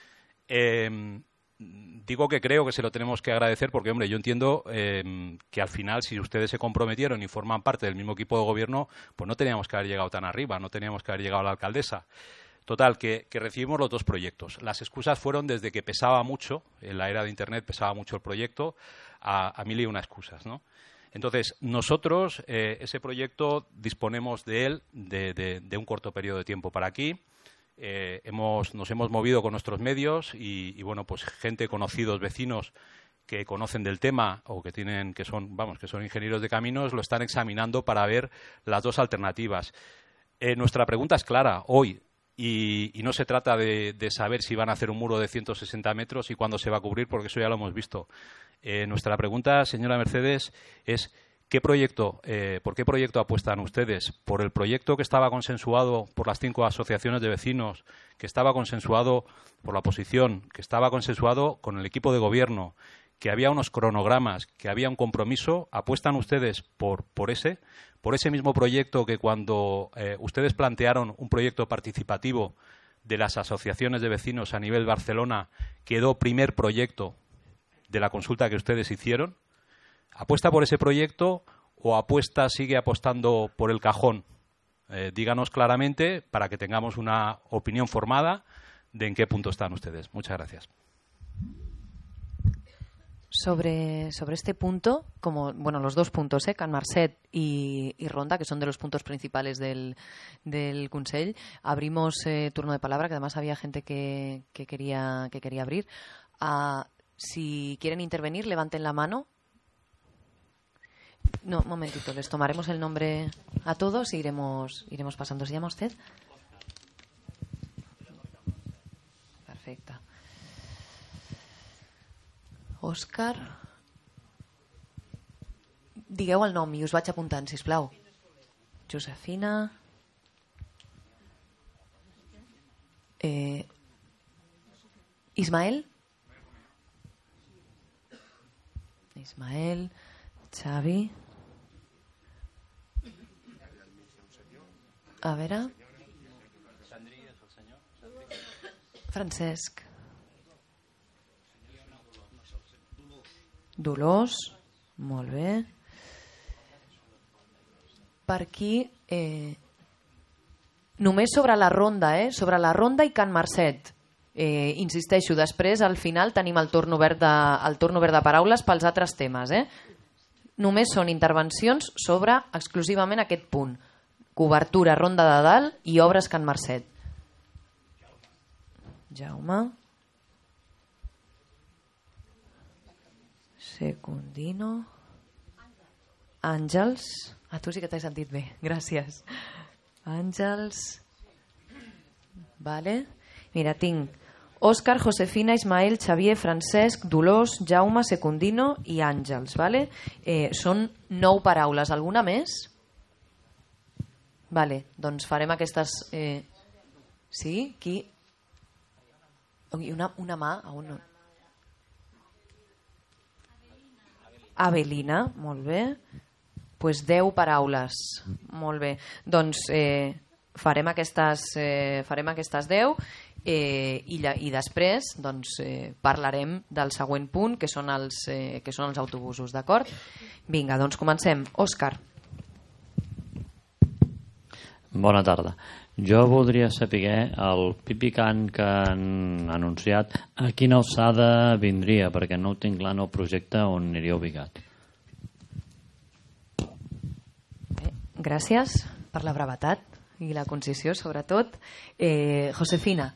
Eh, digo que creo que se lo tenemos que agradecer porque, hombre, yo entiendo eh, que al final, si ustedes se comprometieron y forman parte del mismo equipo de gobierno, pues no teníamos que haber llegado tan arriba, no teníamos que haber llegado a la alcaldesa. Total, que, que recibimos los dos proyectos. Las excusas fueron desde que pesaba mucho, en la era de Internet pesaba mucho el proyecto, a, a mil y una excusas, ¿no? Entonces, nosotros, eh, ese proyecto, disponemos de él de, de, de un corto periodo de tiempo para aquí. Eh, hemos, nos hemos movido con nuestros medios y, y, bueno, pues gente, conocidos, vecinos que conocen del tema o que tienen, que son, vamos, que son ingenieros de caminos, lo están examinando para ver las dos alternativas. Eh, nuestra pregunta es clara, hoy. Y, y no se trata de, de saber si van a hacer un muro de ciento sesenta metros y cuándo se va a cubrir, porque eso ya lo hemos visto. Eh, nuestra pregunta, señora Mercedes, es ¿qué proyecto, eh, ¿por qué proyecto apuestan ustedes? ¿Por el proyecto que estaba consensuado por las cinco asociaciones de vecinos, que estaba consensuado por la oposición, que estaba consensuado con el equipo de gobierno, que había unos cronogramas, que había un compromiso? ¿Apuestan ustedes por, por ese? ¿Por ese mismo proyecto que cuando eh, ustedes plantearon un proyecto participativo de las asociaciones de vecinos a nivel Barcelona quedó primer proyecto de la consulta que ustedes hicieron? ¿Apuesta por ese proyecto o apuesta, sigue apostando por el cajón? Eh, díganos claramente para que tengamos una opinión formada de en qué punto están ustedes. Muchas gracias. Sobre, sobre este punto, como bueno, los dos puntos, ¿eh? Can Marcet y, y Ronda, que son de los puntos principales del, del Consell, abrimos eh, turno de palabra, que además había gente que, que, quería, que quería abrir. Uh, si quieren intervenir, levanten la mano. No, un momentito, les tomaremos el nombre a todos y iremos, iremos pasando. ¿Se llama usted? Perfecto. Òscar. Digueu el nom i us vaig apuntant, sisplau. Josefina. Eh, Ismael. Ismael. Xavi. A veure. Francesc. Dolors, molt bé. Per aquí, eh, només sobre la ronda, eh? sobre la ronda i Can Marcet. Eh, insisteixo, després al final tenim el torn obert de, el torn obert de paraules pels altres temes. Eh? Només són intervencions sobre exclusivament aquest punt. Cobertura, ronda de dalt i obres Can Marcet. Jaume. Secundino. Àngels. A tu sí que t'he sentit bé, gràcies. Àngels. Vale. Mira, tinc Òscar, Josefina, Ismael, Xavier, Francesc, Dolors, Jaume, Secundino i Àngels. Vale? Eh, són nou paraules. Alguna més? Vale, doncs farem aquestes... Eh... Sí? Qui? Una, una mà a un... Avelina, molt bé. Pues deu paraules. Molt bé. Doncs eh, farem aquestes eh, farem aquestes deu eh, i, i després doncs, eh, parlarem del següent punt, que són els, eh, que són els autobusos, d'acord? Vinga, doncs comencem. Òscar. Bona tarda. Jo voldria saber el Pipicant que han anunciat, a quina alçada vindria, perquè no ho tinc clar en el projecte on aniria ubicat. Bé, gràcies per la brevetat i la concisió, sobretot. Eh, Josefina.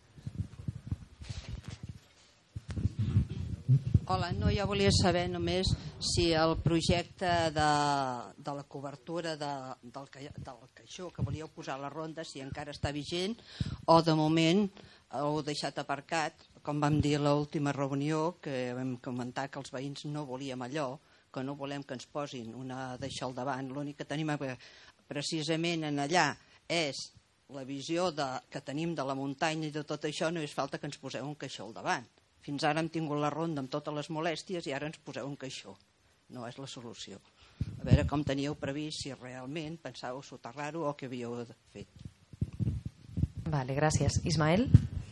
Hola, no, jo volia saber només si el projecte de, de la cobertura de, del, del caixó que volíeu posar a la ronda, si encara està vigent o de moment heu deixat aparcat, com vam dir a l'última reunió, que vam comentar que els veïns no volíem allò, que no volem que ens posin una d'això al davant. L'únic que tenim precisament en allà és la visió de, que tenim de la muntanya i de tot això, no és falta que ens poseu un caixó al davant. Fins ara hem tingut la ronda amb totes les molèsties i ara ens poseu un caixó. No és la solució. A veure com teníeu previst, si realment pensàveu soterrar-ho o què havíeu fet. Vale, gràcies. Ismael?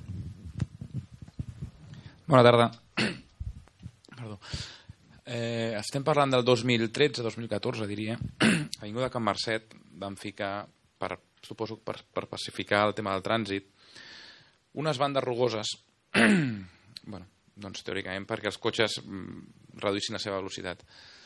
Bona tarda. Perdó. Eh, estem parlant del dos mil tretze dos mil catorze, diria. A Avinguda Can Marcet vam ficar, per, suposo per, per pacificar el tema del trànsit, unes bandes rugoses bueno, doncs teòricament perquè els cotxes reduïssin la seva velocitat.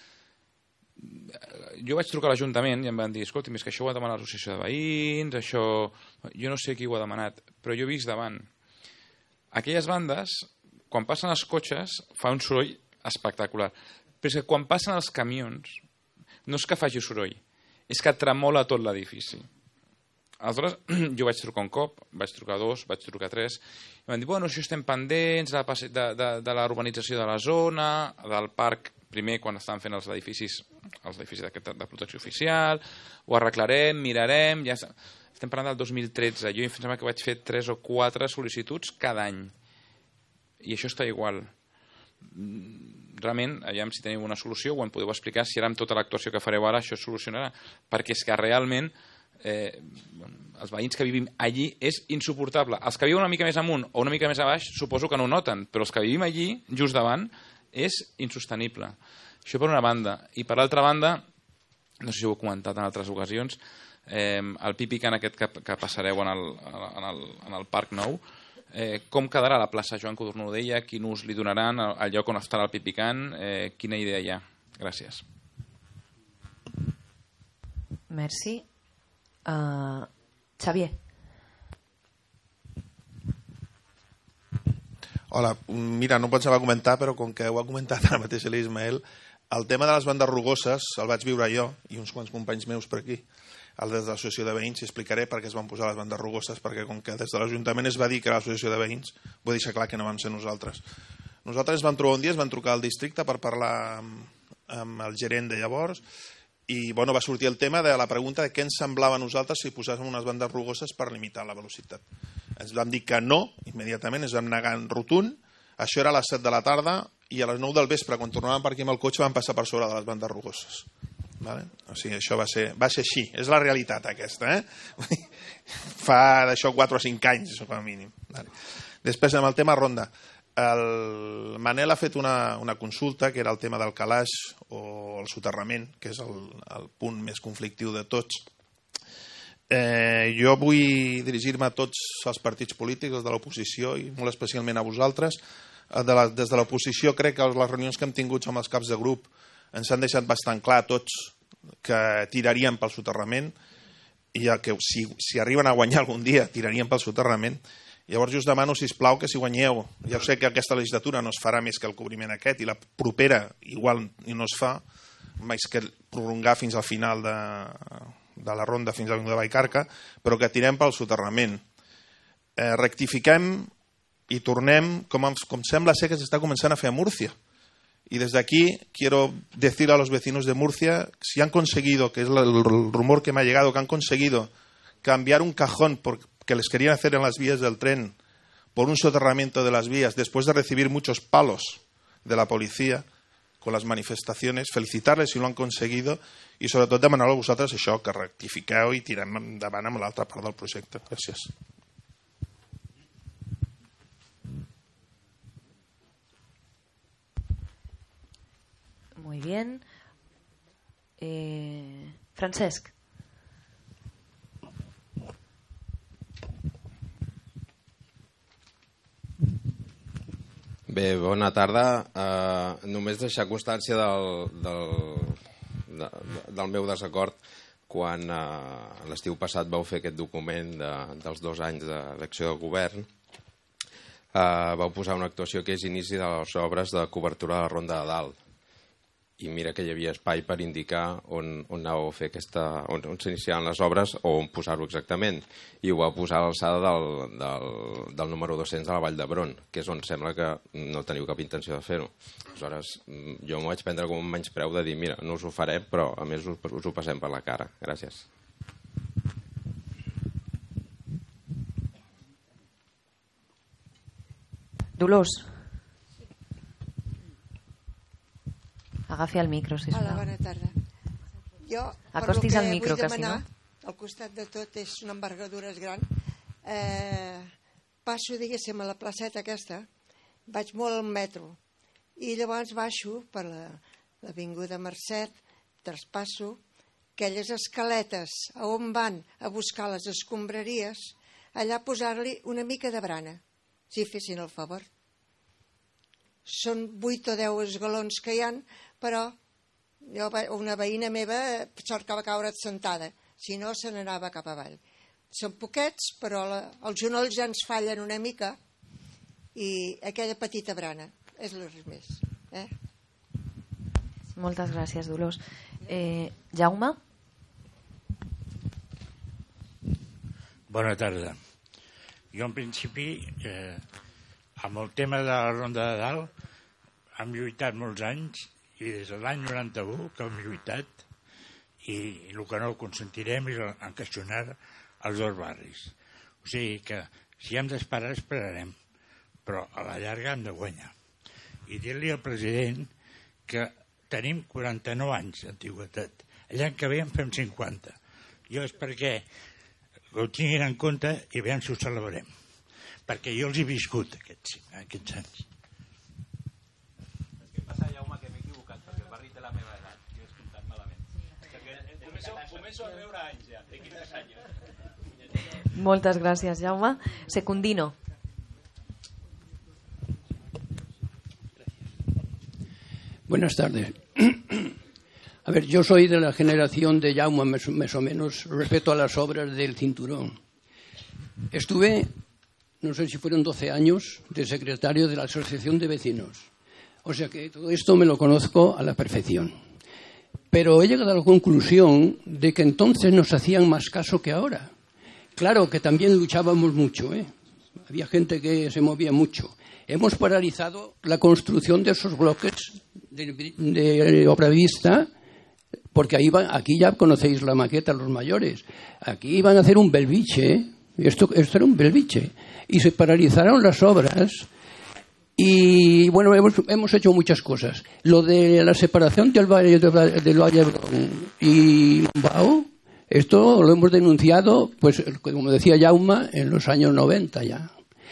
Jo vaig trucar a l'Ajuntament i em van dir, escolti, és que això ho ha demanat l'associació de veïns, això... Jo no sé qui ho ha demanat, però jo he vist davant. Aquelles bandes, quan passen els cotxes, fa un soroll espectacular. Però és que quan passen els camions, no és que faci soroll, és que tremola tot l'edifici. Aleshores, jo vaig trucar un cop, vaig trucar dos, vaig trucar tres, i van dir, bueno, això estem pendents de, de, de, de la urbanització de la zona, del parc, primer quan estan fent els edificis, els edificis de, de protecció oficial, ho arreglarem, mirarem, ja estem parlant del dos mil tretze, jo em sembla que vaig fer tres o quatre sol·licituds cada any, i això està igual. Realment, aviam si teniu una solució, ho em podeu explicar, si ara amb tota l'actuació que fareu ara això es solucionarà, perquè és que realment Eh, els veïns que vivim allí és insuportable. Els que viuen una mica més amunt o una mica més a baix suposo que no ho noten, però els que vivim allí, just davant, és insostenible. Això per una banda. I per l'altra banda, no sé si ho he comentat en altres ocasions, eh, el Pipicant aquest que, que passareu en el, en, el, en el Parc Nou, eh, com quedarà la plaça Joan Codornodella, quin ús li donaran al lloc on estarà el Pipicant, eh, quina idea hi ha? Gràcies. Merci. Uh, Xavier. Hola, mira, no pensava comentar, però com que ho ha comentat ara mateix l'Ismael, el tema de les bandes rugoses el vaig viure jo i uns quants companys meus per aquí, el des de l'associació de veïns, i explicaré per què es van posar les bandes rugoses, perquè com que des de l'Ajuntament es va dir que era l'associació de veïns, vull deixar clar que no vam ser nosaltres. Nosaltres ens vam trobar un dia, es van trucar al districte per parlar amb, amb el gerent de llavors, i bueno, va sortir el tema de la pregunta de què ens semblava a nosaltres si posàssim unes bandes rugoses per limitar la velocitat. Ens vam dir que no, immediatament ens vam negar en rotund, això era a les set de la tarda i a les nou del vespre, quan tornàvem per aquí amb el cotxe, vam passar per sobre de les bandes rugoses. Vale? O sigui, això va ser, va ser així, és la realitat aquesta, eh? Fa d'això quatre o cinc anys, com a mínim. Vale. Després, amb el tema ronda, el Manel ha fet una, una consulta que era el tema del calaix o el soterrament, que és el, el punt més conflictiu de tots. Eh, jo vull dirigir-me a tots els partits polítics, els de l'oposició i molt especialment a vosaltres. De la, des de l'oposició crec que les reunions que hem tingut amb els caps de grup ens han deixat bastant clar a tots que tiraríem pel soterrament i que si, si arriben a guanyar algun dia tiraríem pel soterrament. Llavors jo us demano, sisplau, que si guanyeu, ja sé que aquesta legislatura no es farà més que el cobriment aquest i la propera igual no es fa, més que prolongar fins al final de, de la ronda fins a l'Avinguda Vallcarca, però que tirem pel soterrament. Eh, rectifiquem i tornem, com, com sembla ser que s'està començant a fer a Múrcia. Y desde aquí quiero decir a los vecinos de Murcia, si han conseguido, que es el rumor que me ha llegado, que han conseguido cambiar un cajón por que les querían hacer en las vías del tren por un soterramiento de las vías después de recibir muchos palos de la policía con las manifestaciones, felicitarles si lo han conseguido i sobretot demanar a vosaltres això, que rectifiqueu i tirem endavant amb l'altra part del projecte. Gràcies. Muy bien. Eh, Francesc. Bé, bona tarda. Uh, només deixar constància del, del, de, del meu desacord quan uh, l'estiu passat vau fer aquest document de, dels dos anys d'acció de govern. Uh, vau posar una actuació que és inici de les obres de cobertura de la Ronda de Dalt. I mira que hi havia espai per indicar on, on anàveu a fer aquesta, on, on s'iniciaven les obres o on posar-ho exactament. I ho vau posar a l'alçada del, del, del número dos-cents de la Vall d'Hebron, que és on sembla que no teniu cap intenció de fer-ho. Aleshores, jo m'ho vaig prendre com un menyspreu de dir, mira, no us ho farem, però a més us, us ho passem per la cara. Gràcies. Dolors. Agafi el micro, sisplau. Hola, bona tarda. Jo, Acostis al micro, que que si no... al costat de tot és una envergadura gran. Eh, passo, diguéssim, a la placeta aquesta, vaig molt al metro, i llavors baixo per l'avinguda Mercè, traspasso aquelles escaletes a on van a buscar les escombraries, allà posar-li una mica de brana, si fessin el favor. Són vuit o deu esgalons que hi ha, però jo, una veïna meva sort que va caure sentada, si no se n'anava cap avall. Són poquets, però la, els genolls ja ens fallen una mica i aquella petita brana és el res més. Eh? Moltes gràcies, Dolors. Eh, Jaume? Bona tarda. Jo, en principi, eh, amb el tema de la Ronda de Dalt, hem lluitat molts anys i des de l'any noranta-u que hem lluitat i el que no consentirem és encaixonar els dos barris. O sigui que si hem d'esperar, esperarem, però a la llarga hem de guanyar. I dir-li al president que tenim quaranta-nou anys d'antiguitat. L'any que ve en fem cinquanta. Jo és perquè ho tinguin en compte i veiem si ho celebrem. Perquè jo els he viscut aquests, aquests anys. Moltes gràcies, Jaume. Secundino. Buenas tardes. A ver, yo soy de la generación de Jaume, más, más o menos, respecto a las obras del cinturón. Estuve, no sé si fueron doce años, de secretario de la Asociación de Vecinos. O sea que todo esto me lo conozco a la perfección. Pero he llegado a la conclusión de que entonces nos hacían más caso que ahora. Claro que también luchábamos mucho, ¿eh? Había gente que se movía mucho. Hemos paralizado la construcción de esos bloques de, de obra vista, porque ahí va, aquí ya conocéis la maqueta, los mayores. Aquí iban a hacer un Belviche, esto, esto era un Belviche, y se paralizaron las obras. Y bueno, hemos, hemos hecho muchas cosas. Lo de la separación del Valle del Valle Hebrón y Mombao, esto lo hemos denunciado, pues como decía Jaume, en los años noventa ya.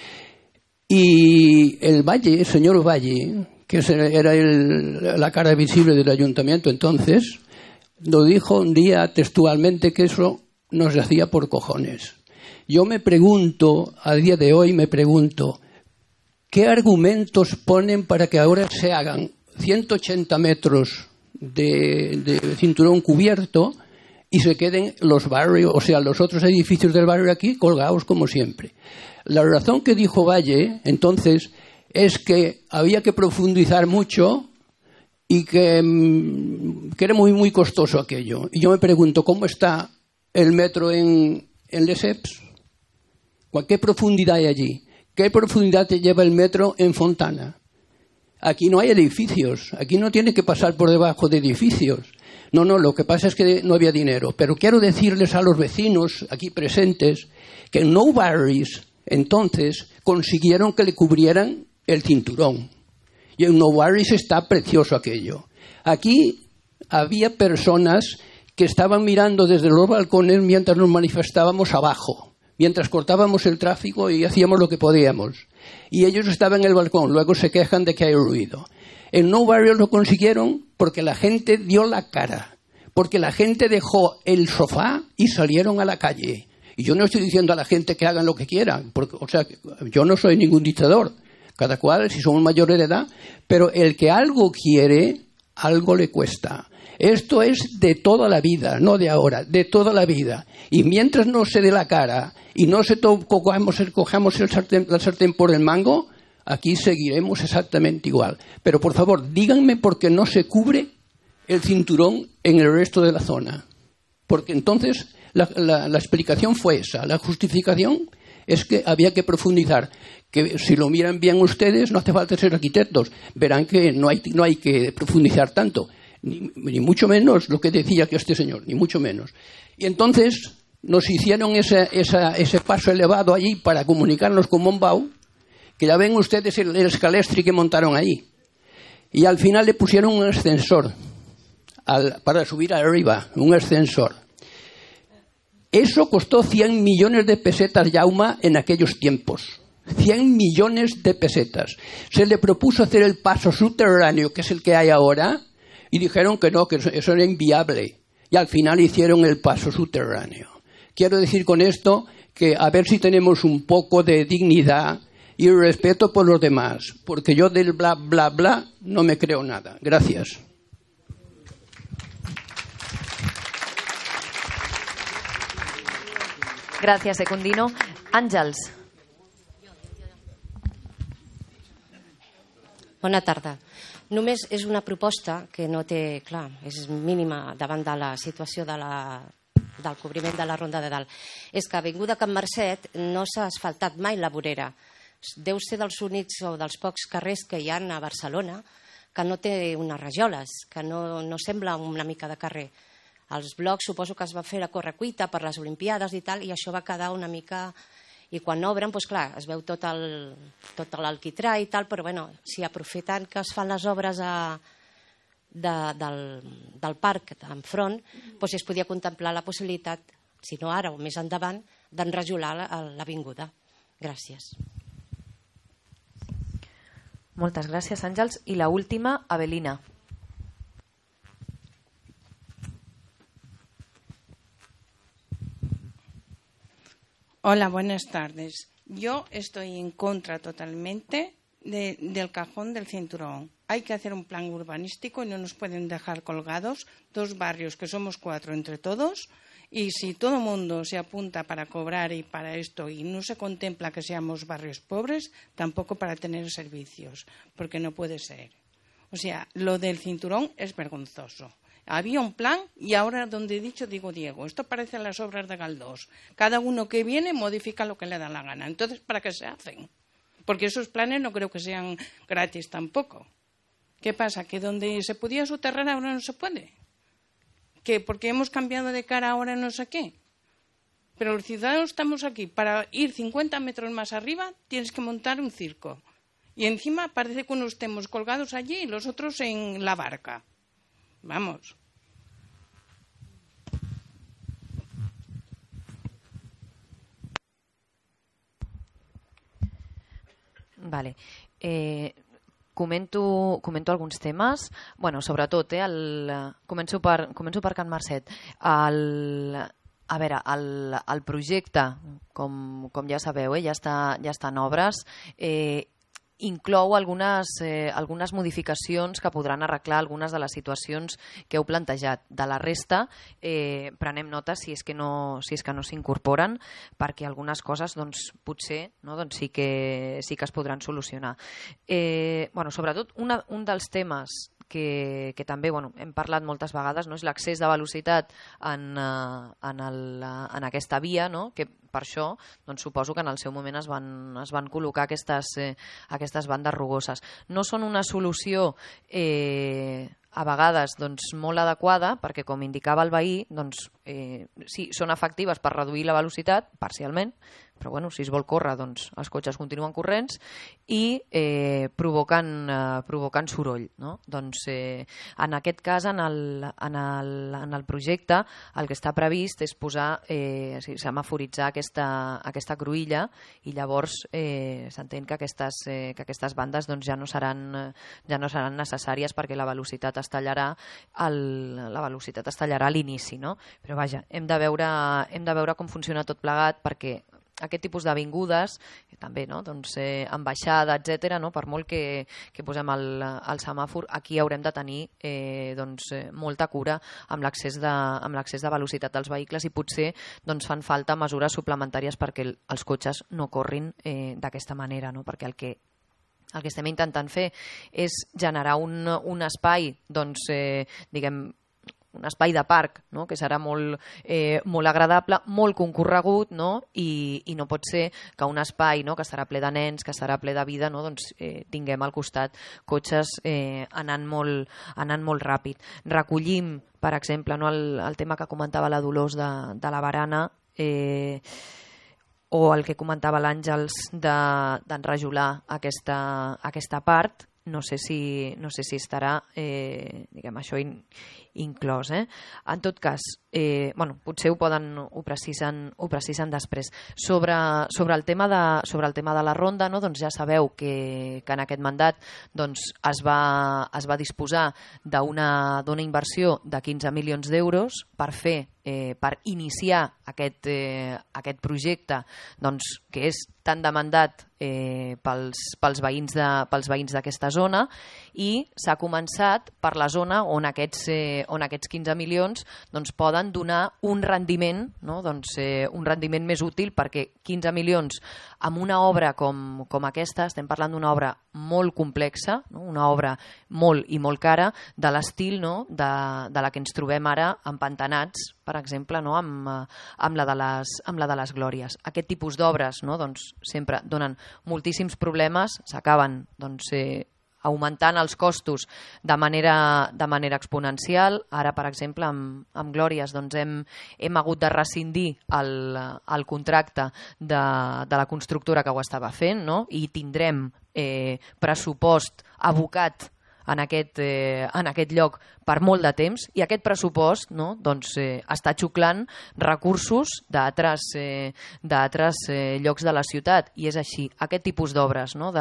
Y el Valle, el señor Valle, que era el, la cara visible del ayuntamiento entonces, nos dijo un día textualmente que eso nos hacía por cojones. Yo me pregunto, a día de hoy me pregunto, ¿qué argumentos ponen para que ahora se hagan ciento ochenta metros de, de cinturón cubierto y se queden los barrios, o sea, los otros edificios del barrio aquí colgados como siempre? La razón que dijo Valle entonces es que había que profundizar mucho y que, que era muy, muy costoso aquello. Y yo me pregunto, ¿cómo está el metro en, en Lesseps? ¿Qué profundidad hay allí? ¿Qué profundidad te lleva el metro en Fontana? Aquí no hay edificios, aquí no tiene que pasar por debajo de edificios. No, no, lo que pasa es que no había dinero. Pero quiero decirles a los vecinos aquí presentes que en No Barris entonces consiguieron que le cubrieran el cinturón. Y en No Barris está precioso aquello. Aquí había personas que estaban mirando desde los balcones mientras nos manifestábamos abajo, mientras cortábamos el tráfico y hacíamos lo que podíamos. Y ellos estaban en el balcón, luego se quejan de que hay ruido. En No Barrios lo consiguieron porque la gente dio la cara, porque la gente dejó el sofá y salieron a la calle. Y yo no estoy diciendo a la gente que hagan lo que quieran, porque, o sea, yo no soy ningún dictador, cada cual, si somos mayores de edad, pero el que algo quiere, algo le cuesta. Esto es de toda la vida, no de ahora, de toda la vida. Y mientras no se dé la cara y no se to- cojamos, el, cojamos el sartén, la sartén por el mango, aquí seguiremos exactamente igual. Pero por favor, díganme por qué no se cubre el cinturón en el resto de la zona. Porque entonces la, la, la explicación fue esa. La justificación es que había que profundizar. Que si lo miran bien ustedes, no hace falta ser arquitectos. Verán que no hay, no hay que profundizar tanto. Ni, ni mucho menos lo que decía que este señor, ni mucho menos. Y entonces nos hicieron ese, esa, ese paso elevado allí para comunicarnos con Mombau, que ya ven ustedes el, el escalestri que montaron ahí. Y al final le pusieron un ascensor al, para subir arriba, un ascensor. Eso costó cien millones de pesetas, Jauma, en aquellos tiempos. cien millones de pesetas. Se le propuso hacer el paso subterráneo, que es el que hay ahora, y dijeron que no, que eso era inviable. Y al final hicieron el paso subterráneo. Quiero decir con esto que a ver si tenemos un poco de dignidad y respeto por los demás, porque yo del bla, bla, bla no me creo nada. Gracias. Gràcies, Secundino. Àngels. Bona tarda. Només és una proposta que no té, clar, és mínima davant de la situació de la, del cobriment de la Ronda de Dalt. És que a Avinguda Can Marcet no s'ha asfaltat mai la vorera. Deu ser dels únics o dels pocs carrers que hi ha a Barcelona que no té unes rajoles, que no, no sembla una mica de carrer. Els blocs suposo que es va fer a correcuita per les Olimpiades i tal, i això va quedar una mica... I quan obren, doncs clar, es veu tot el, tot l'alquitrà i tal, però bueno, si aprofitant que es fan les obres a, de, del, del parc enfront, doncs es podia contemplar la possibilitat, si no ara o més endavant, d'enrajolar l'avinguda. Gràcies. Moltes gràcies, Àngels. I la última, Avelina. Hola, buenas tardes. Yo estoy en contra totalmente de, del cajón del cinturón. Hay que hacer un plan urbanístico y no nos pueden dejar colgados dos barrios que somos cuatro entre todos, y si todo el mundo se apunta para cobrar y para esto y no se contempla que seamos barrios pobres, tampoco para tener servicios, porque no puede ser. O sea, lo del cinturón es vergonzoso. Había un plan y ahora donde he dicho digo Diego, esto parece las obras de Galdós. Cada uno que viene modifica lo que le da la gana. Entonces, ¿para qué se hacen? Porque esos planes no creo que sean gratis tampoco. ¿Qué pasa? ¿Que donde se podía soterrar ahora no se puede? ¿Que porque hemos cambiado de cara ahora no sé qué? Pero los ciudadanos estamos aquí. Para ir cincuenta metros más arriba tienes que montar un circo. Y encima parece que unos estemos colgados allí y los otros en la barca. Vamos. Vale. Eh, comento, comento alguns temes. Bueno, sobretot, eh, el, començo, per, començo per Can Marcet. El, a veure, el, el projecte, com, com ja sabeu, eh, ja, està, ja està en obres. Eh, inclou algunes, eh, algunes modificacions que podran arreglar algunes de les situacions que heu plantejat. De la resta, eh, prenem nota si és que no, si és que no s'incorporen, perquè algunes coses doncs, potser no, doncs sí, que, sí que es podran solucionar. Eh, bueno, sobretot, una, un dels temes que, que també bueno, hem parlat moltes vegades, no, és l'accés de velocitat en, en, el, en aquesta via, no, que per això doncs, suposo que en el seu moment es van, es van col·locar aquestes, eh, aquestes bandes rugoses. No són una solució eh, a vegades doncs, molt adequada, perquè com indicava el veí, doncs, eh, sí, són efectives per reduir la velocitat, parcialment, però bueno, si es vol córrer, doncs els cotxes continuen corrents i eh, provocant, eh, provocant soroll. No? Doncs eh, en aquest cas, en el, en, el, en el projecte, el que està previst és posar, eh, semaforitzar aquesta, aquesta cruïlla i llavors eh, s'entén que aquestes, eh, que aquestes bandes doncs, ja, no seran, ja no seran necessàries perquè la velocitat es tallarà, el, la velocitat es tallarà a l'inici. No? Però vaja, hem de, veure, hem de veure com funciona tot plegat perquè aquest tipus d'avingudes, també no? doncs, eh, ambaixada, etcètera, no? per molt que, que posem el, el semàfor, aquí haurem de tenir eh, doncs, eh, molta cura amb l'accés de, amb l'accés de velocitat dels vehicles i potser doncs, fan falta mesures suplementàries perquè el, els cotxes no corrin eh, d'aquesta manera, no? perquè el que el que estem intentant fer és generar un, un espai, doncs, eh, diguem, un espai de parc, no? que serà molt, eh, molt agradable, molt concorregut, no? I, i no pot ser que un espai no? que estarà ple de nens, que estarà ple de vida, no? doncs, eh, tinguem al costat cotxes eh, anant, molt, anant molt ràpid. Recollim, per exemple, no? el, el tema que comentava la Dolors de, de la barana, eh, o el que comentava l'Àngels d'enrajolar aquesta, aquesta part, no sé si, no sé si estarà eh, diguem, això in, inclòs. Eh? En tot cas, eh, bueno, potser ho poden, ho precisen, ho precisen després. Sobre, sobre, el tema de, sobre el tema de la ronda, no? doncs ja sabeu que, que en aquest mandat doncs, es, va, es va disposar d'una inversió de quinze milions d'euros per fer Eh, per iniciar aquest, eh, aquest projecte doncs, que és tan demandat eh, pels, pels veïns de, pels veïns d'aquesta zona i s'ha començat per la zona on aquests, eh, on aquests quinze milions doncs, poden donar un rendiment, no? doncs, eh, un rendiment més útil perquè quinze milions amb una obra com, com aquesta, estem parlant d'una obra molt complexa, no? una obra molt i molt cara de l'estil no? de, de la que ens trobem ara empantanats, per exemple, no? amb, amb, la de les, amb la de les Glòries. Aquest tipus d'obres no? doncs, sempre donen moltíssims problemes, s'acaben doncs, eh, augmentant els costos de manera, de manera exponencial. Ara, per exemple, amb, amb Glòries doncs, hem, hem hagut de rescindir el, el contracte de, de la constructora que ho estava fent no? i tindrem eh, pressupost abocat en aquest, eh, en aquest lloc per molt de temps i aquest pressupost no, doncs, eh, està xuclant recursos d'altres eh, eh, llocs de la ciutat i és així. Aquest tipus d'obres no,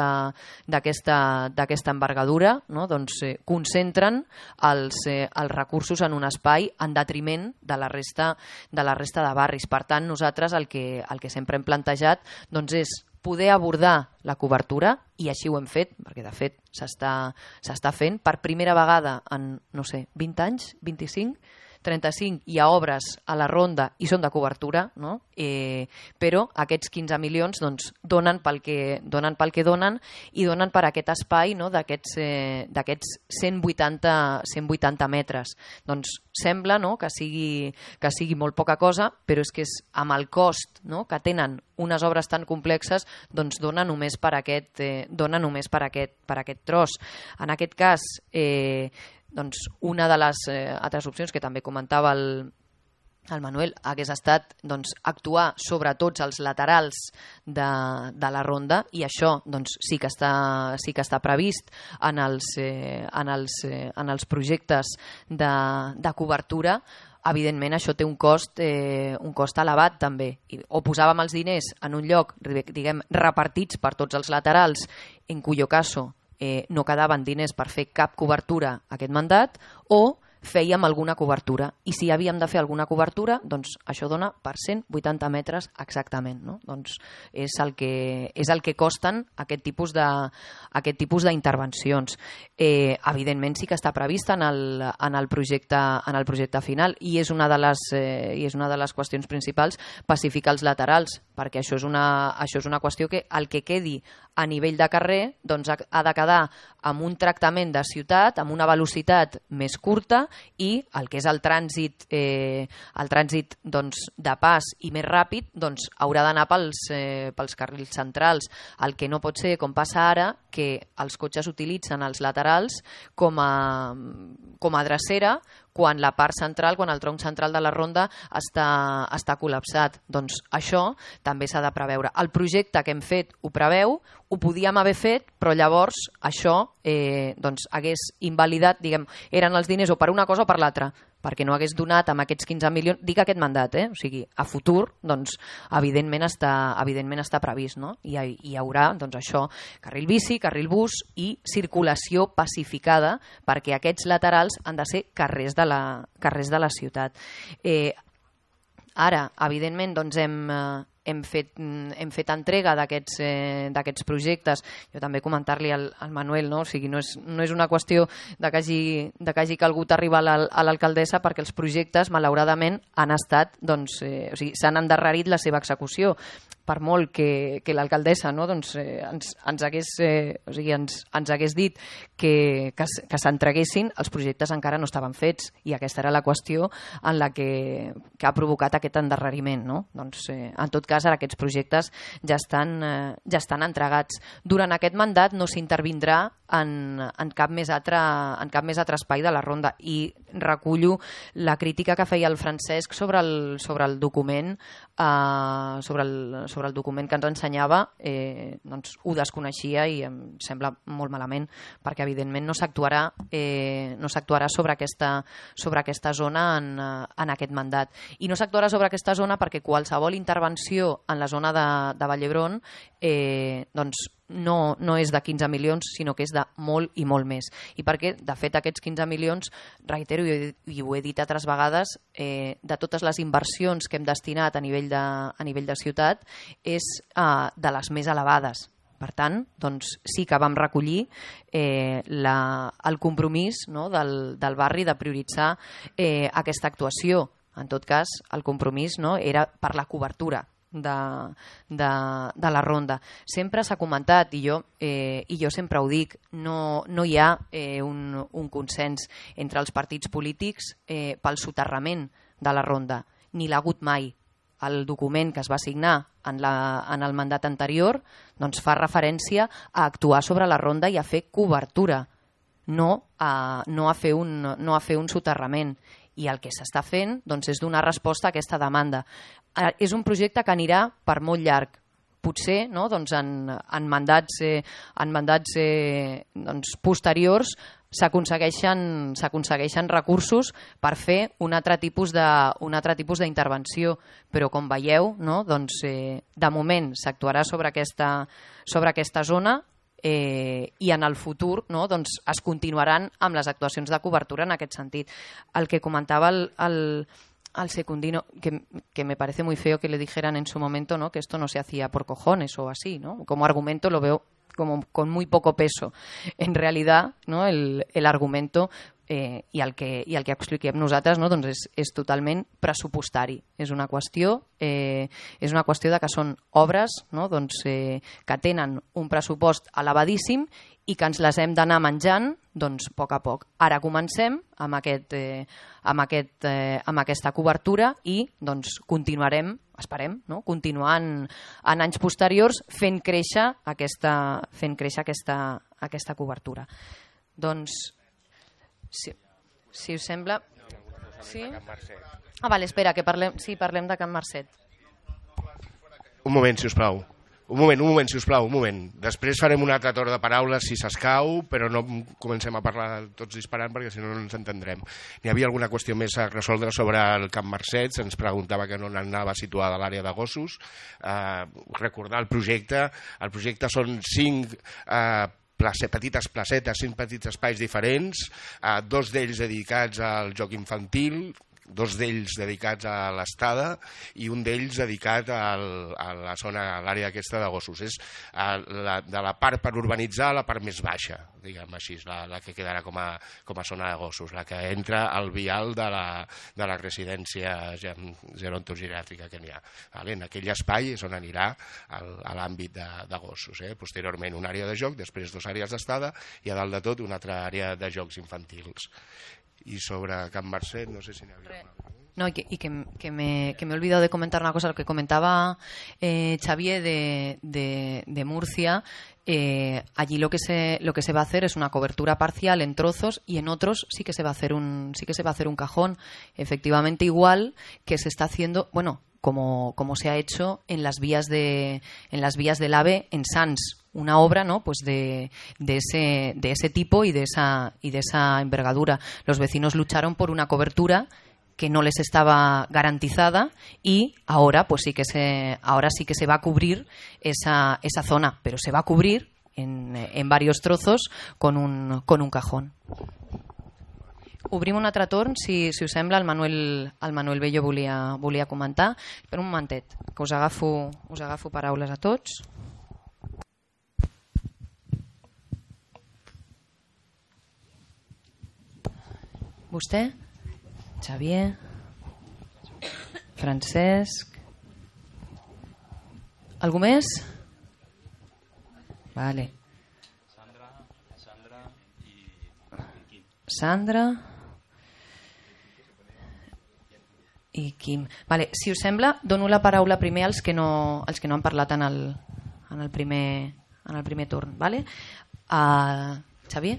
d'aquesta envergadura no, doncs, eh, concentren els, eh, els recursos en un espai en detriment de la resta de, la resta de barris. Per tant, nosaltres el que, el que sempre hem plantejat doncs, és poder abordar la cobertura, i així ho hem fet, perquè de fet s'està fent per primera vegada en, no sé, vint anys, vint-i-cinc, trenta-cinc hi ha obres a la ronda i són de cobertura, no? eh, però aquests quinze milions doncs, donen, pel que, donen pel que donen i donen per aquest espai no? d'aquests eh, cent vuitanta metres. Doncs sembla no? que, sigui, que sigui molt poca cosa, però és que és amb el cost no? que tenen unes obres tan complexes doncs dona només per aquest, eh, dona només per aquest, per aquest tros. En aquest cas, eh, doncs una de les eh, altres opcions que també comentava el, el Manuel hagués estat doncs, actuar sobre tots els laterals de, de la ronda i això doncs, sí, que està, sí que està previst en els, eh, en els, eh, en els projectes de, de cobertura. Evidentment això té un cost, eh, un cost elevat també. I, o posàvem els diners en un lloc diguem, repartits per tots els laterals, en cuyo caso eh, no quedaven diners per fer cap cobertura a aquest mandat, o fèiem alguna cobertura. I si havíem de fer alguna cobertura, doncs això dona per cent vuitanta metres exactament. No? Doncs és el que, és el que costen aquest tipus de, aquest tipus d'intervencions. Eh, evidentment sí que està previst en el, en el, projecte, en el projecte final i és una de les, eh, i és una de les qüestions principals pacificar els laterals, perquè això és una, això és una qüestió que el que quedi a nivell de carrer doncs ha de quedar amb un tractament de ciutat, amb una velocitat més curta i el que és el trànsit, eh, el trànsit doncs, de pas i més ràpid doncs, haurà d'anar pels, eh, pels carrils centrals. El que no pot ser, com passa ara, que els cotxes utilitzen els laterals com a, com a drecera quan la part central, quan el tronc central de la ronda està, està col·lapsat. Doncs això també s'ha de preveure. El projecte que hem fet ho preveu, ho podíem haver fet, però llavors això eh, doncs, hagués invalidat, diguem, eren els diners o per una cosa o per l'altra, perquè no hagués donat amb aquests quinze milions, dic aquest mandat, eh? O sigui, a futur, doncs, evidentment està, evidentment està previst, no? I hi, hi haurà, doncs, això, carril bici, carril bus i circulació pacificada, perquè aquests laterals han de ser carrers de la, carrers de la ciutat. Eh, ara, evidentment, doncs, hem, hem fet, hem fet entrega d'aquests eh, d'aquests projectes. Jo també comentar-li al, al Manuel, no? O sigui, no és, no és una qüestió de que hagi, de que hagi calgut arribar a l'alcaldessa, perquè els projectes, malauradament, han estat, doncs, eh, o sigui, s'han endarrerit la seva execució. Per molt que, que l'alcaldessa, no, doncs, eh, ens, ens, hagués, eh, o sigui, ens, ens hagués dit que, que, que s'entreguessin, els projectes encara no estaven fets, i aquesta era la qüestió en la que, que ha provocat aquest endarreriment. No? Doncs, eh, en tot cas, ara aquests projectes ja estan, eh, ja estan entregats. Durant aquest mandat no s'intervindrà en, en, cap més altre, en cap més altre espai de la ronda, i recullo la crítica que feia el Francesc sobre el, sobre el document, eh, sobre el sobre el document que ens ensenyava, eh, doncs ho desconeixia i em sembla molt malament, perquè evidentment no s'actuarà eh, no s'actuarà sobre aquesta, sobre aquesta zona en, en aquest mandat. I no s'actuarà sobre aquesta zona perquè qualsevol intervenció en la zona de, de Vall d'Hebron eh, doncs no, no és de quinze milions, sinó que és de molt i molt més. I perquè, de fet, aquests quinze milions, reitero, i ho he dit altres vegades, eh, de totes les inversions que hem destinat a nivell de, a nivell de ciutat, és eh, de les més elevades. Per tant, doncs, sí que vam recollir eh, la, el compromís, no, del, del barri de prioritzar eh, aquesta actuació. En tot cas, el compromís, no, era per la cobertura De, de, de la ronda. Sempre s'ha comentat, i jo, eh, i jo sempre ho dic, no, no hi ha eh, un, un consens entre els partits polítics eh, pel soterrament de la ronda, ni l'ha hagut mai. El document que es va signar en, la, en el mandat anterior doncs fa referència a actuar sobre la ronda i a fer cobertura, no a, no a, fer, un, no a fer un soterrament. I el que s'està fent doncs, és donar resposta a aquesta demanda. És un projecte que anirà per molt llarg. Potser, no, doncs en, en mandats, eh, en mandats eh, doncs, posteriors s'aconsegueixen s'aconsegueixen recursos per fer un altre tipus de, un altre tipus d'intervenció, però com veieu, no, doncs, eh, de moment s'actuarà sobre aquesta, sobre aquesta zona. Eh, i en el futur, no, doncs es continuaran amb les actuacions de cobertura en aquest sentit. El que comentava el, el, el secundino, que, que me parece muy feo que le dijeran en su momento, ¿no?, que esto no se hacía por cojones o así, ¿no? Como argumento lo veo como con muy poco peso. En realidad, no, el, el argumento eh, i, el que, i el que expliquem nosaltres, no, doncs és, és totalment pressupostari. És una qüestió, eh, és una qüestió de que són obres, no, doncs, eh, que tenen un pressupost elevadíssim i que ens les hem d'anar menjant doncs, a poc a poc. Ara comencem amb, aquest, eh, amb, aquest, eh, amb aquesta cobertura i doncs, continuarem, esperem, no? continuant en anys posteriors fent créixer aquesta, fent créixer aquesta, aquesta cobertura. Doncs, si, si us sembla... Sí? Ah, vale, espera, que parlem, sí, parlem de Can Marcet. Un moment, si us plau. Un moment, un moment, si us plau, un moment. Després farem un altre torn de paraules, si s'escau, però no comencem a parlar tots disparant, perquè si no, no ens entendrem. N'hi havia alguna qüestió més a resoldre sobre el Camp Marcet, se'ns preguntava que no anava situada a l'àrea de gossos. Eh, recordar el projecte. El projecte són cinc eh, place, petites placetes, cinc petits espais diferents, eh, dos d'ells dedicats al joc infantil, dos d'ells dedicats a l'estada i un d'ells dedicat al, a la zona, a l'àrea aquesta de gossos. És a la, de la part per urbanitzar a la part més baixa, diguem així, la, la que quedarà com a, com a zona de gossos, la que entra al vial de la, de la residència gerontogeriàtrica que n'hi ha. Vale? En aquell espai és on anirà el, a l'àmbit de, de gossos. Eh? Posteriorment una àrea de joc, després dues àrees d'estada i a dalt de tot una altra àrea de jocs infantils. Y sobre Can Marcet, no sé si n'hi havia una. No, y que, y que, que, me, que me he olvidado de comentar una cosa, lo que comentaba eh, Xavier de, de, de Murcia. Eh, allí lo que se lo que se va a hacer es una cobertura parcial en trozos y en otros sí que se va a hacer un sí que se va a hacer un cajón, efectivamente, igual que se está haciendo, bueno, como, como se ha hecho en las vías de en las vías del AVE en Sants, una obra, ¿no?, pues de, de ese de ese tipo y de esa y de esa envergadura. Los vecinos lucharon por una cobertura que no les estaba garantizada y ahora pues sí que se ahora sí que se va a cubrir esa esa zona, pero se va a cubrir en, en varios trozos con un con un cajón. obrim un altre torn, si, si us sembla, el Manuel, el Manuel Bello volia, volia comentar. Per un momentet, que us agafo, us agafo paraules a tots. Vostè? Xavier? Francesc? Algú més? Vale. Sandra i Quim. Vale, si us sembla, dono la paraula primer als que no, als que no han parlat en el, en el, primer, en el primer torn. Vale? Uh, Xavier?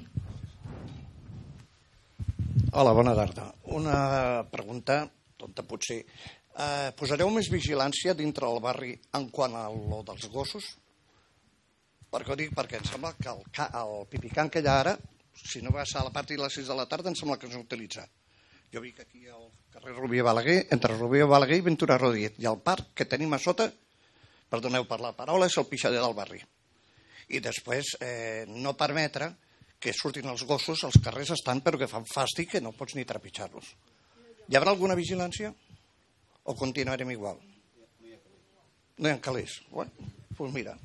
Hola, bona tarda. Una pregunta, tonta potser. Eh, posareu més vigilància dintre del barri en quant a lo dels gossos? Perquè ho dic perquè em sembla que el, ca, el pipicant que hi ha ara, si no va ser a la part de les sis de la tarda, em sembla que no s'ha utilitzat. Jo vi que aquí al carrer Rovira Balaguer, entre Rovira Balaguer i Ventura Rodríguez, i el parc que tenim a sota, perdoneu per la paraula, és el pixader del barri. I després eh, no permetre que surtin els gossos als carrers estan però que fan fàstic que no pots ni trepitjar-los. Hi haurà alguna vigilància? O continuarem igual? No hi ha calés. Bueno, doncs mira.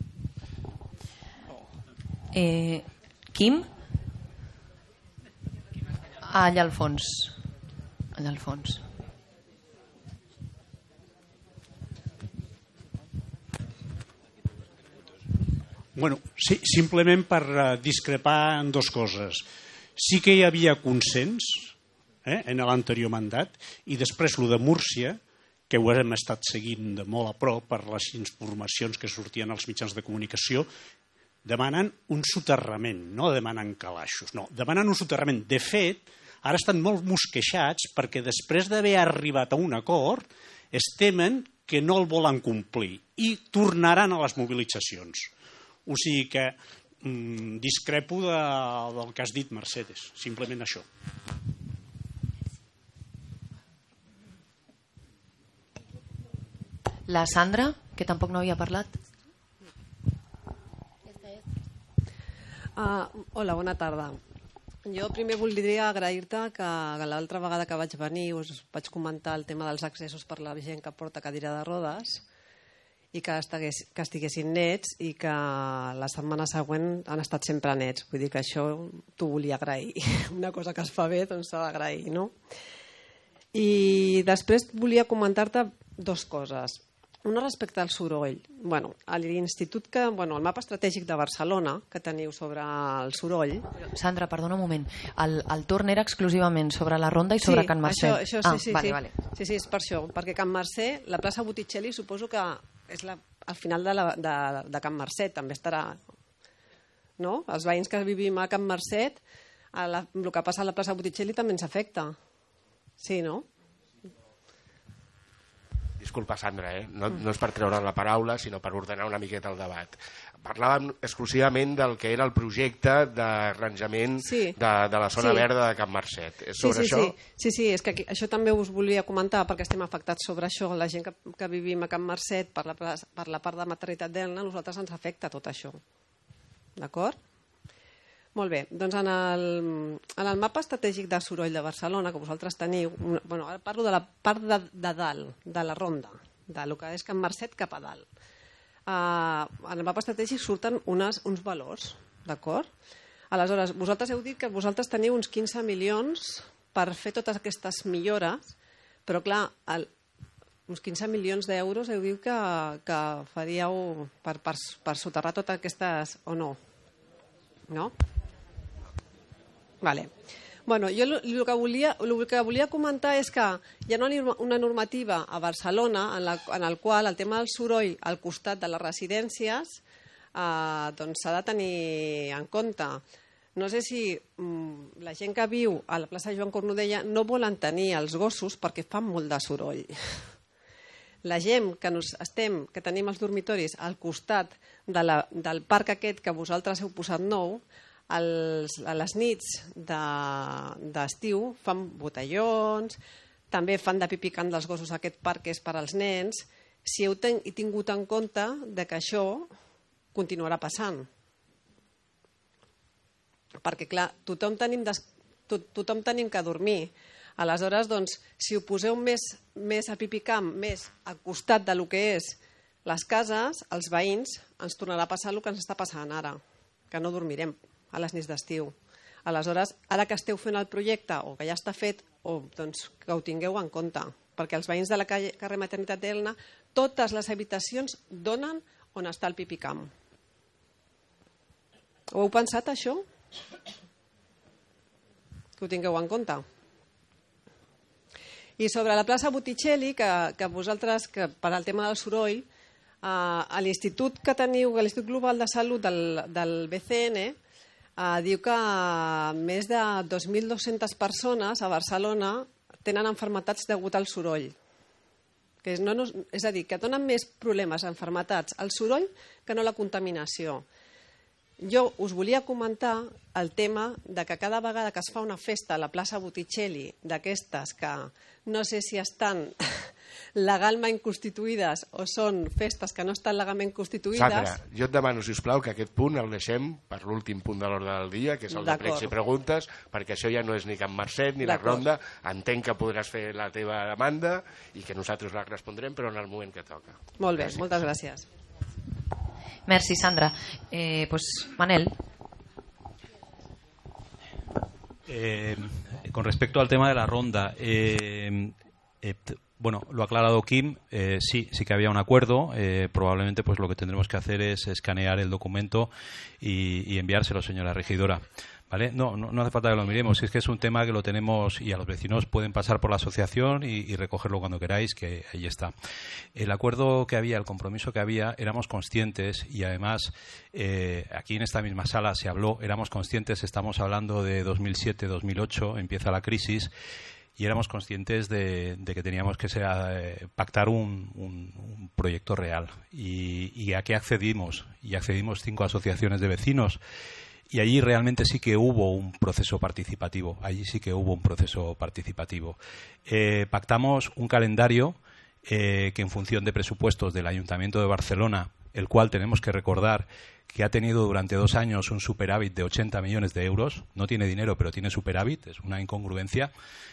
Eh, Quim? Allà al fons. Allà al fons. Bueno, sí, simplement per uh, discrepar en dues coses. Sí que hi havia consens eh, en l'anterior mandat i després el de Múrcia, que ho hem estat seguint de molt a prop per les informacions que sortien als mitjans de comunicació, demanen un soterrament, no demanen calaixos, no, demanen un soterrament. De fet, ara estan molt mosqueixats perquè després d'haver arribat a un acord es temen que no el volen complir i tornaran a les mobilitzacions. O sigui que mm, discrepo de, del que has dit, Mercedes, simplement això. La Sandra, que tampoc no havia parlat. Uh, hola, bona tarda. Jo primer voldria agrair-te que l'altra vegada que vaig venir us vaig comentar el tema dels accessos per la gent que porta cadira de rodes i que, estigués, que estiguessin nets i que la setmana següent han estat sempre nets. Vull dir que això t'ho volia agrair. Una cosa que es fa bé, doncs s'ha d'agrair, no? I després volia comentar-te dues coses. Una respecte al soroll. Bueno, a l'institut que, bueno, el mapa estratègic de Barcelona que teniu sobre el soroll... Sandra, perdona un moment. El, el torn era exclusivament sobre la Ronda i sobre sí, Can Mercè. Això, això, sí, ah, sí, vale, sí. Vale. Sí, sí, és per això. Perquè Can Mercè, la plaça Botticelli, suposo que és la, al final de, la, de, de Can Mercè, també estarà... No? Els veïns que vivim a Can Mercè, a la, el que passa a la plaça Botticelli també ens afecta. Sí, no? Disculpa, Sandra, eh? no, no és per treure la paraula, sinó per ordenar una miqueta el debat. Parlàvem exclusivament del que era el projecte d'arranjament sí. de, de la zona sí. verda de Can Mercè. És sobre sí, sí, això? Sí, sí, sí, és que aquí, això també us volia comentar perquè estem afectats sobre això. La gent que, que vivim a Can Mercè per la, per la part de maternitat d'Elna, a nosaltres ens afecta tot això. D'acord? Molt bé, doncs en el, en el mapa estratègic de soroll de Barcelona que vosaltres teniu, bueno, ara parlo de la part de, de dalt, de la ronda, del que és Can Mercè cap a dalt. Uh, en el mapa estratègic surten unes, uns valors, d'acord? Aleshores, vosaltres heu dit que vosaltres teniu uns quinze milions per fer totes aquestes millores, però clar, el, uns quinze milions d'euros heu dit que, que faríeu per, per, per soterrar totes aquestes, o no? No? Vale. Bueno, jo el que, volia, el que volia comentar és que hi ha una normativa a Barcelona en, la, en el qual el tema del soroll al costat de les residències eh, doncs s'ha de tenir en compte. No sé si mm, la gent que viu a la plaça Joan Cornudella no volen tenir els gossos perquè fan molt de soroll. La gent que, nos estem, que tenim els dormitoris al costat de la, del parc aquest que vosaltres heu posat nou, els, a les nits d'estiu de, fan botellons, també fan de pipicant dels gossos aquest parc que és per als nens. Si heu ten, tingut en compte de que això continuarà passant. Perquè, clar, tothom tenim des, tothom tenim que dormir. Aleshores, doncs, si ho poseu més, més a pipicamp, més al costat del que és les cases, els veïns, ens tornarà a passar el que ens està passant ara, que no dormirem a les nits d'estiu. Aleshores, ara que esteu fent el projecte o que ja està fet, o, doncs, que ho tingueu en compte, perquè els veïns de la carrer Maternitat d'Elna, totes les habitacions donen on està el pipicamp. Ho heu pensat, això? Que ho tingueu en compte. I sobre la plaça Botticelli, que, que vosaltres, que per al tema del soroll, eh, a l'institut que teniu, a l'Institut Global de Salut del, del B C N, eh, diu que més de dos mil dues-centes persones a Barcelona tenen malalties degut al soroll. Que és, no, no, és a dir, que donen més problemes a malalties al soroll que no la contaminació. Jo us volia comentar el tema de que cada vegada que es fa una festa a la plaça Botticelli, d'aquestes que no sé si estan legalment constituïdes o són festes que no estan legalment constituïdes... Sandra, jo et demano, sisplau, que aquest punt el deixem per l'últim punt de l'ordre del dia, que és el de pregs i preguntes, perquè això ja no és ni Can Marcet ni la ronda. Entenc que podràs fer la teva demanda i que nosaltres la respondrem, però en el moment que toca. Molt bé, gràcies. Moltes gràcies. Merci, Sandra. Eh, pues, Manel. Eh, con respecto al tema de la ronda, eh, eh, bueno, lo ha aclarado Kim, eh, sí, sí que había un acuerdo, eh, probablemente pues lo que tendremos que hacer es escanear el documento y, y enviárselo, señora regidora. ¿Vale? No, no, no hace falta que lo miremos, es que es un tema que lo tenemos y a los vecinos pueden pasar por la asociación y, y recogerlo cuando queráis, que ahí está. El acuerdo que había, el compromiso que había, éramos conscientes y además eh, aquí en esta misma sala se habló, éramos conscientes, estamos hablando de dos mil siete dos mil ocho, empieza la crisis y éramos conscientes de, de que teníamos que ser, eh, pactar un, un, un proyecto real. Y, ¿Y a qué accedimos? Y accedimos cinco asociaciones de vecinos. Y allí realmente sí que hubo un proceso participativo, allí sí que hubo un proceso participativo. Eh, pactamos un calendario eh, que en función de presupuestos del Ayuntamiento de Barcelona, el cual tenemos que recordar que ha tenido durante dos años un superávit de ochenta millones de euros, no tiene dinero pero tiene superávit, es una incongruencia.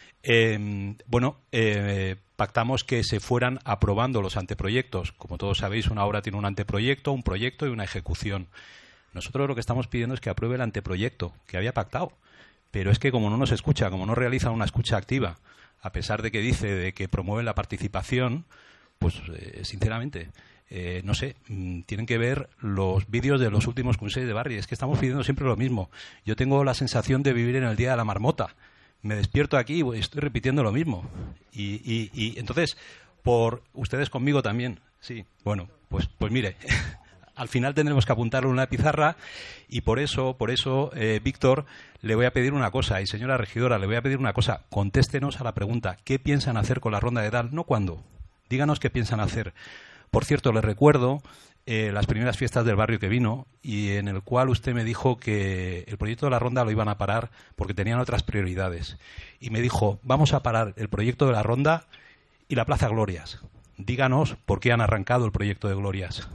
Eh, bueno, eh, pactamos que se fueran aprobando los anteproyectos. Como todos sabéis, una obra tiene un anteproyecto, un proyecto y una ejecución. Nosotros lo que estamos pidiendo es que apruebe el anteproyecto que había pactado, pero es que como no nos escucha, como no realiza una escucha activa, a pesar de que dice de que promueve la participación, pues eh, sinceramente, eh, no sé, mmm, tienen que ver los vídeos de los últimos consejos de barrio. Es que estamos pidiendo siempre lo mismo. Yo tengo la sensación de vivir en el día de la marmota. Me despierto aquí y estoy repitiendo lo mismo. Y, y, y entonces, por ustedes conmigo también, sí, bueno, pues, pues mire... Al final tendremos que apuntarlo en una pizarra y por eso, por eso, eh, Víctor, le voy a pedir una cosa. Y señora regidora, le voy a pedir una cosa. Contéstenos a la pregunta. ¿Qué piensan hacer con la ronda de Dal? No cuándo. Díganos qué piensan hacer. Por cierto, les recuerdo eh, las primeras fiestas del barrio que vino y en el cual usted me dijo que el proyecto de la ronda lo iban a parar porque tenían otras prioridades. Y me dijo, vamos a parar el proyecto de la ronda y la Plaza Glorias. Díganos por qué han arrancado el proyecto de Glorias.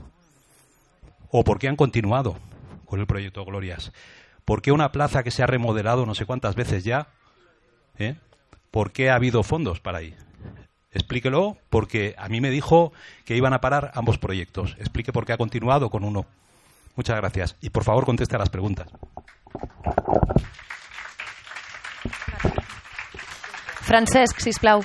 ¿O por qué han continuado con el proyecto Glorias? ¿Por qué una plaza que se ha remodelado no sé cuántas veces ya? ¿Eh? ¿Por qué ha habido fondos para ahí? Explíquelo, porque a mí me dijo que iban a parar ambos proyectos. Explique por qué ha continuado con uno. Muchas gracias. Y por favor conteste a las preguntas. Francesc, sisplau.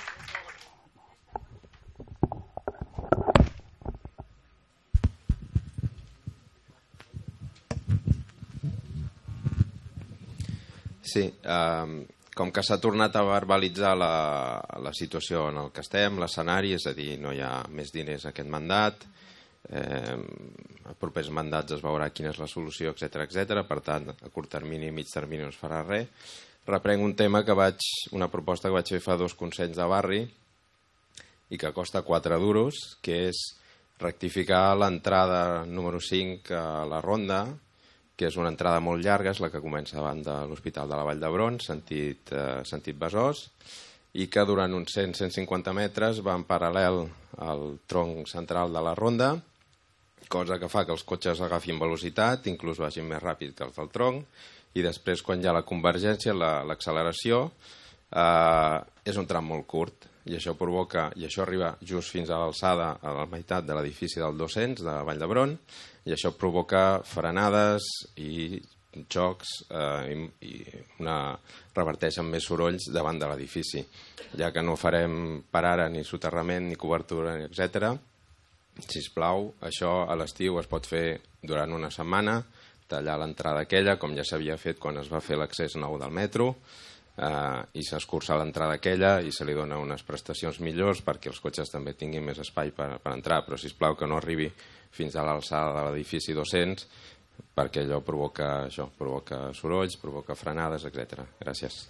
Sí, um, com que s'ha tornat a verbalitzar la, la situació en el que estem, l'escenari, és a dir, no hi ha més diners aquest mandat, eh, a propers mandats es veurà quina és la solució, etcètera, etcètera. Per tant, a curt termini i mig termini no es farà res. Reprenc un tema que vaig, una proposta que vaig fer fa dos consells de barri i que costa quatre duros, que és rectificar l'entrada número cinc a la ronda, que és una entrada molt llarga, és la que comença davant de l'Hospital de la Vall d'Hebron, sentit, eh, sentit Besòs, i que durant uns cent a cent cinquanta metres va en paral·lel al tronc central de la ronda cosa que fa que els cotxes agafin velocitat, inclús vagin més ràpid que els del tronc, i després quan hi ha la convergència, l'acceleració, eh, és un tram molt curt, i això provoca, i això arriba just fins a l'alçada, a la meitat de l'edifici del dos-cents de Vall d'Hebron, i això provoca frenades i xocs eh, i, i una, reverteixen més sorolls davant de l'edifici. Ja que no farem per ara ni soterrament, ni cobertura, etcètera, sisplau, això a l'estiu es pot fer durant una setmana, tallar l'entrada aquella, com ja s'havia fet quan es va fer l'accés nou del metro, eh, i s'escurça l'entrada aquella i se li dona unes prestacions millors perquè els cotxes també tinguin més espai per, per entrar, però sisplau que no arribi fins a l'alçada de l'edifici dos-cents, perquè allò provoca, això, provoca sorolls, provoca frenades, etcètera. Gràcies.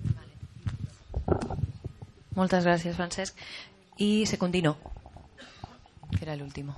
Moltes gràcies, Francesc. I Secundino, que era el último.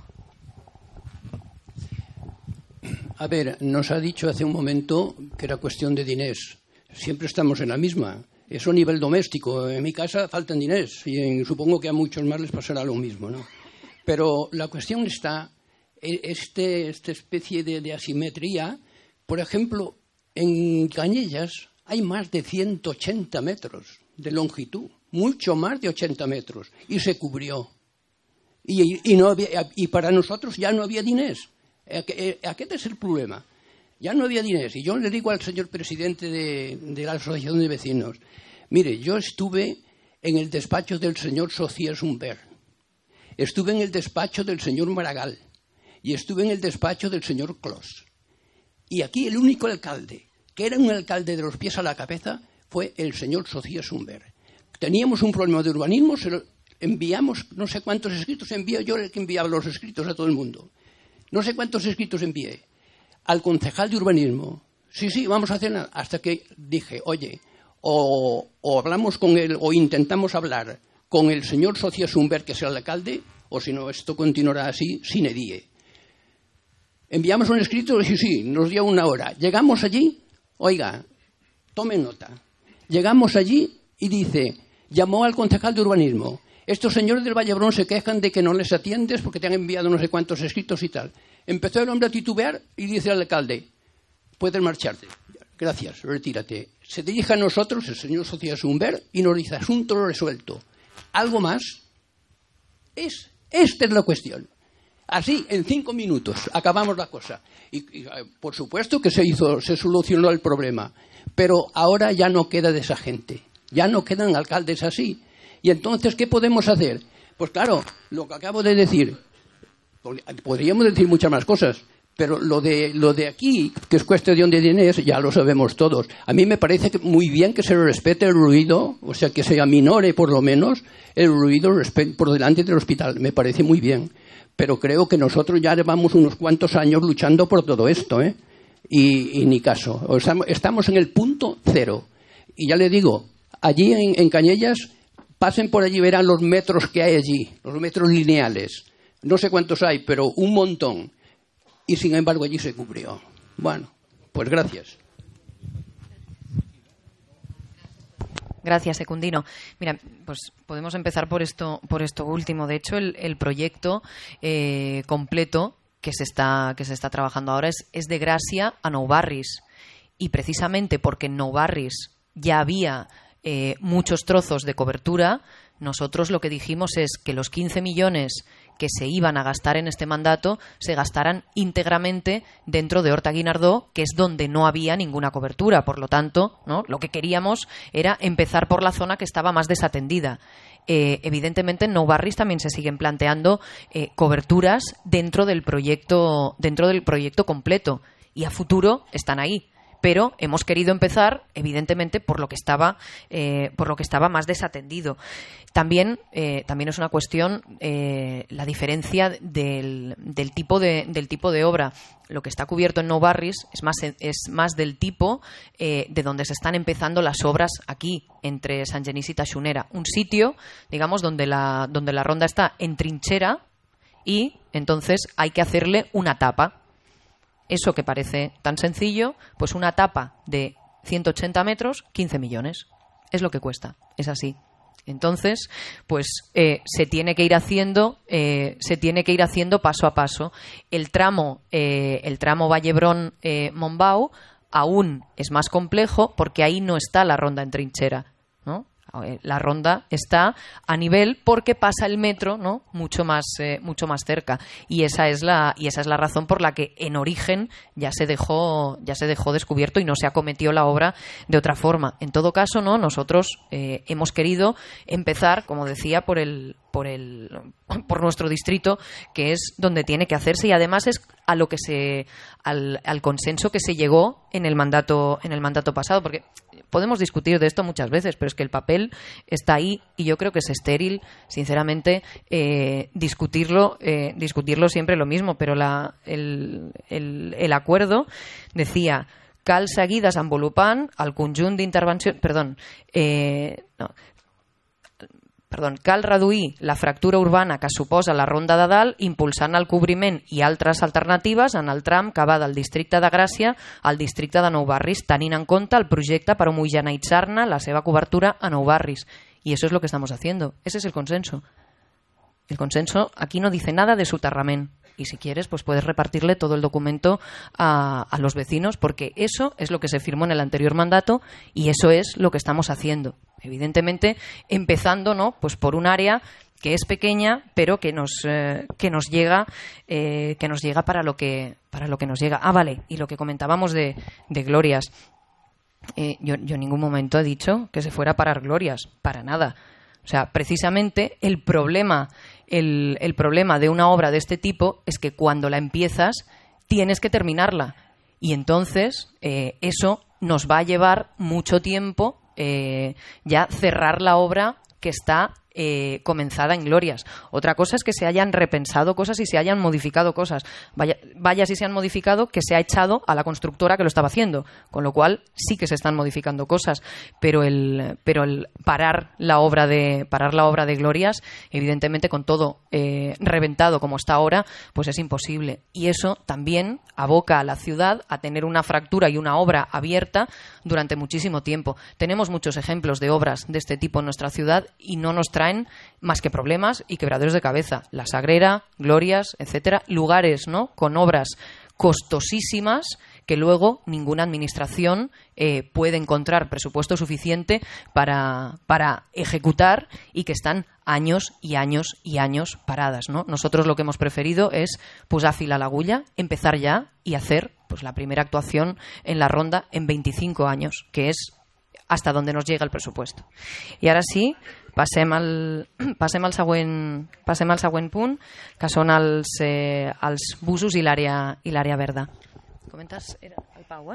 A ver, nos ha dicho hace un momento que era cuestión de diners. Siempre estamos en la misma. Eso a nivel doméstico. En mi casa faltan diners y en, supongo que a muchos más les pasará lo mismo, ¿no? Pero la cuestión está en este, esta especie de, de asimetría. Por ejemplo, en Cañellas hay más de ciento ochenta metros de longitud, mucho más de ochenta metros, y se cubrió. Y, y, no había, y para nosotros ya no había diners. Aquest és el problema. Ya no había diners. Y yo le digo al señor presidente de, de la Asociación de Vecinos, mire, yo estuve en el despacho del señor Socias Humbert, estuve en el despacho del señor Maragall y estuve en el despacho del señor Clos. Y aquí el único alcalde, que era un alcalde de los pies a la cabeza, fue el señor Socias Humbert. Teníamos un problema de urbanismo, se lo enviamos, no sé cuántos escritos envió yo, el que enviaba los escritos a todo el mundo. No sé cuántos escritos envié al concejal de urbanismo. Sí, sí, vamos a hacer nada. Hasta que dije, oye, o, o hablamos con él, o intentamos hablar con el señor Socias Humbert, que es el alcalde, o si no, esto continuará así, sine die. Enviamos un escrito, sí, sí, nos dio una hora. Llegamos allí, oiga, tomen nota. Llegamos allí y dice, llamó al concejal de urbanismo. Estos señores del Vall d'Hebron se quejan de que no les atiendes porque te han enviado no sé cuántos escritos y tal. Empezó el hombre a titubear y dice al alcalde, puedes marcharte. Gracias, retírate. Se dirige a nosotros, el señor Socias Humbert, y nos dice, asunto resuelto. ¿Algo más? Es, esta es la cuestión. Así, en cinco minutos, acabamos la cosa. Y, y por supuesto que se hizo, se solucionó el problema. Pero ahora ya no queda de esa gente. Ya no quedan alcaldes así. Y entonces, ¿qué podemos hacer? Pues claro, lo que acabo de decir, podríamos decir muchas más cosas, pero lo de, lo de aquí, que es cuestión de dinero, ya lo sabemos todos. A mí me parece que muy bien que se respete el ruido, o sea, que se aminore por lo menos el ruido por delante del hospital. Me parece muy bien. Pero creo que nosotros ya llevamos unos cuantos años luchando por todo esto, ¿eh? Y, y ni caso. O sea, estamos en el punto cero. Y ya le digo, allí en, en Cañellas, pasen por allí y verán los metros que hay allí, los metros lineales. No sé cuántos hay, pero un montón. Y sin embargo allí se cubrió. Bueno, pues gracias. Gracias, Secundino. Mira, pues podemos empezar por esto, por esto último. De hecho, el, el proyecto eh, completo que se está que se está trabajando ahora es, es de Gracia a Nou Barris. Y precisamente porque en Nou Barris ya había Eh, muchos trozos de cobertura, nosotros lo que dijimos es que los quince millones que se iban a gastar en este mandato se gastaran íntegramente dentro de Horta Guinardó, que es donde no había ninguna cobertura. Por lo tanto, ¿no?, lo que queríamos era empezar por la zona que estaba más desatendida. Eh, evidentemente en Nou Barris también se siguen planteando eh, coberturas dentro del proyecto, dentro del proyecto completo, y a futuro están ahí. Pero hemos querido empezar, evidentemente, por lo que estaba, eh, por lo que estaba más desatendido. También, eh, también es una cuestión eh, la diferencia del, del, tipo de, del tipo de obra. Lo que está cubierto en Nou Barris es más, es más del tipo eh, de donde se están empezando las obras aquí, entre Sant Genís y Taxonera. Un sitio, digamos, donde la, donde la ronda está en trinchera y entonces hay que hacerle una tapa. Eso que parece tan sencillo, pues una tapa de ciento ochenta metros, quince millones. Es lo que cuesta, es así. Entonces, pues eh, se tiene que ir haciendo, eh, se tiene que ir haciendo paso a paso. El tramo, eh, el tramo Vallebrón-Mombau aún es más complejo porque ahí no está la ronda en trinchera, ¿no? La ronda está a nivel porque pasa el metro, ¿no? mucho más eh, mucho más cerca, y esa es la y esa es la razón por la que en origen ya se dejó ya se dejó descubierto y no se acometió la obra de otra forma. En todo caso, no nosotros eh, hemos querido empezar, como decía, por el por el por nuestro distrito, que es donde tiene que hacerse, y además es a lo que se al, al consenso que se llegó en el mandato en el mandato pasado, porque podemos discutir de esto muchas veces, pero es que el papel está ahí y yo creo que es estéril, sinceramente, eh, discutirlo eh, discutirlo siempre lo mismo, pero la, el, el, el acuerdo decía cal seguir desenvolupant el conjunt d'intervenció... Perdó, eh, no, Perdó, cal reduir la fractura urbana que suposa la Ronda de Dalt, impulsant el cobriment i altres alternatives en el tram que va del districte de Gràcia al districte de Nou Barris, tenint en compte el projecte per homogeneïtzar-ne la seva cobertura a Nou Barris. Y eso es lo que estamos haciendo. Ese es el consenso. El consenso aquí no dice nada de soterrament. Y si quieres, pues puedes repartirle todo el documento a, a los vecinos, porque eso es lo que se firmó en el anterior mandato y eso es lo que estamos haciendo. Evidentemente, empezando, ¿no? Pues por un área que es pequeña, pero que nos eh, que nos llega eh, que nos llega para lo que para lo que nos llega. Ah, vale. Y lo que comentábamos de, de Glorias. Eh, yo, yo en ningún momento he dicho que se fuera a parar Glorias, para nada. O sea, precisamente el problema, el, el problema de una obra de este tipo es que cuando la empiezas tienes que terminarla. Y entonces eh, eso nos va a llevar mucho tiempo eh, ya cerrar la obra que está eh, comenzada en Glorias. Otra cosa es que se hayan repensado cosas y se hayan modificado cosas. Vaya, vaya si se han modificado, que se ha echado a la constructora que lo estaba haciendo, con lo cual sí que se están modificando cosas, pero el, pero el parar la obra de parar la obra de Glorias, evidentemente con todo eh, reventado como está ahora, pues es imposible. Y eso también aboca a la ciudad a tener una fractura y una obra abierta durante muchísimo tiempo. Tenemos muchos ejemplos de obras de este tipo en nuestra ciudad y no nos traen más que problemas y quebraderos de cabeza. La Sagrera, Glorias, etcétera, lugares, ¿no?, con obras costosísimas que luego ninguna administración eh, puede encontrar presupuesto suficiente para, para ejecutar y que están años y años y años paradas, ¿no? Nosotros lo que hemos preferido es posar fil a la agulla, empezar ya y hacer pues la primera actuación en la ronda en veinticinco años, que es hasta donde nos llega el presupuesto. I ara sí, passem al, passem al, següent, passem al següent punt, que són els, eh, els busos i l'àrea i l'àrea verda. Comentes era el Pau, oi?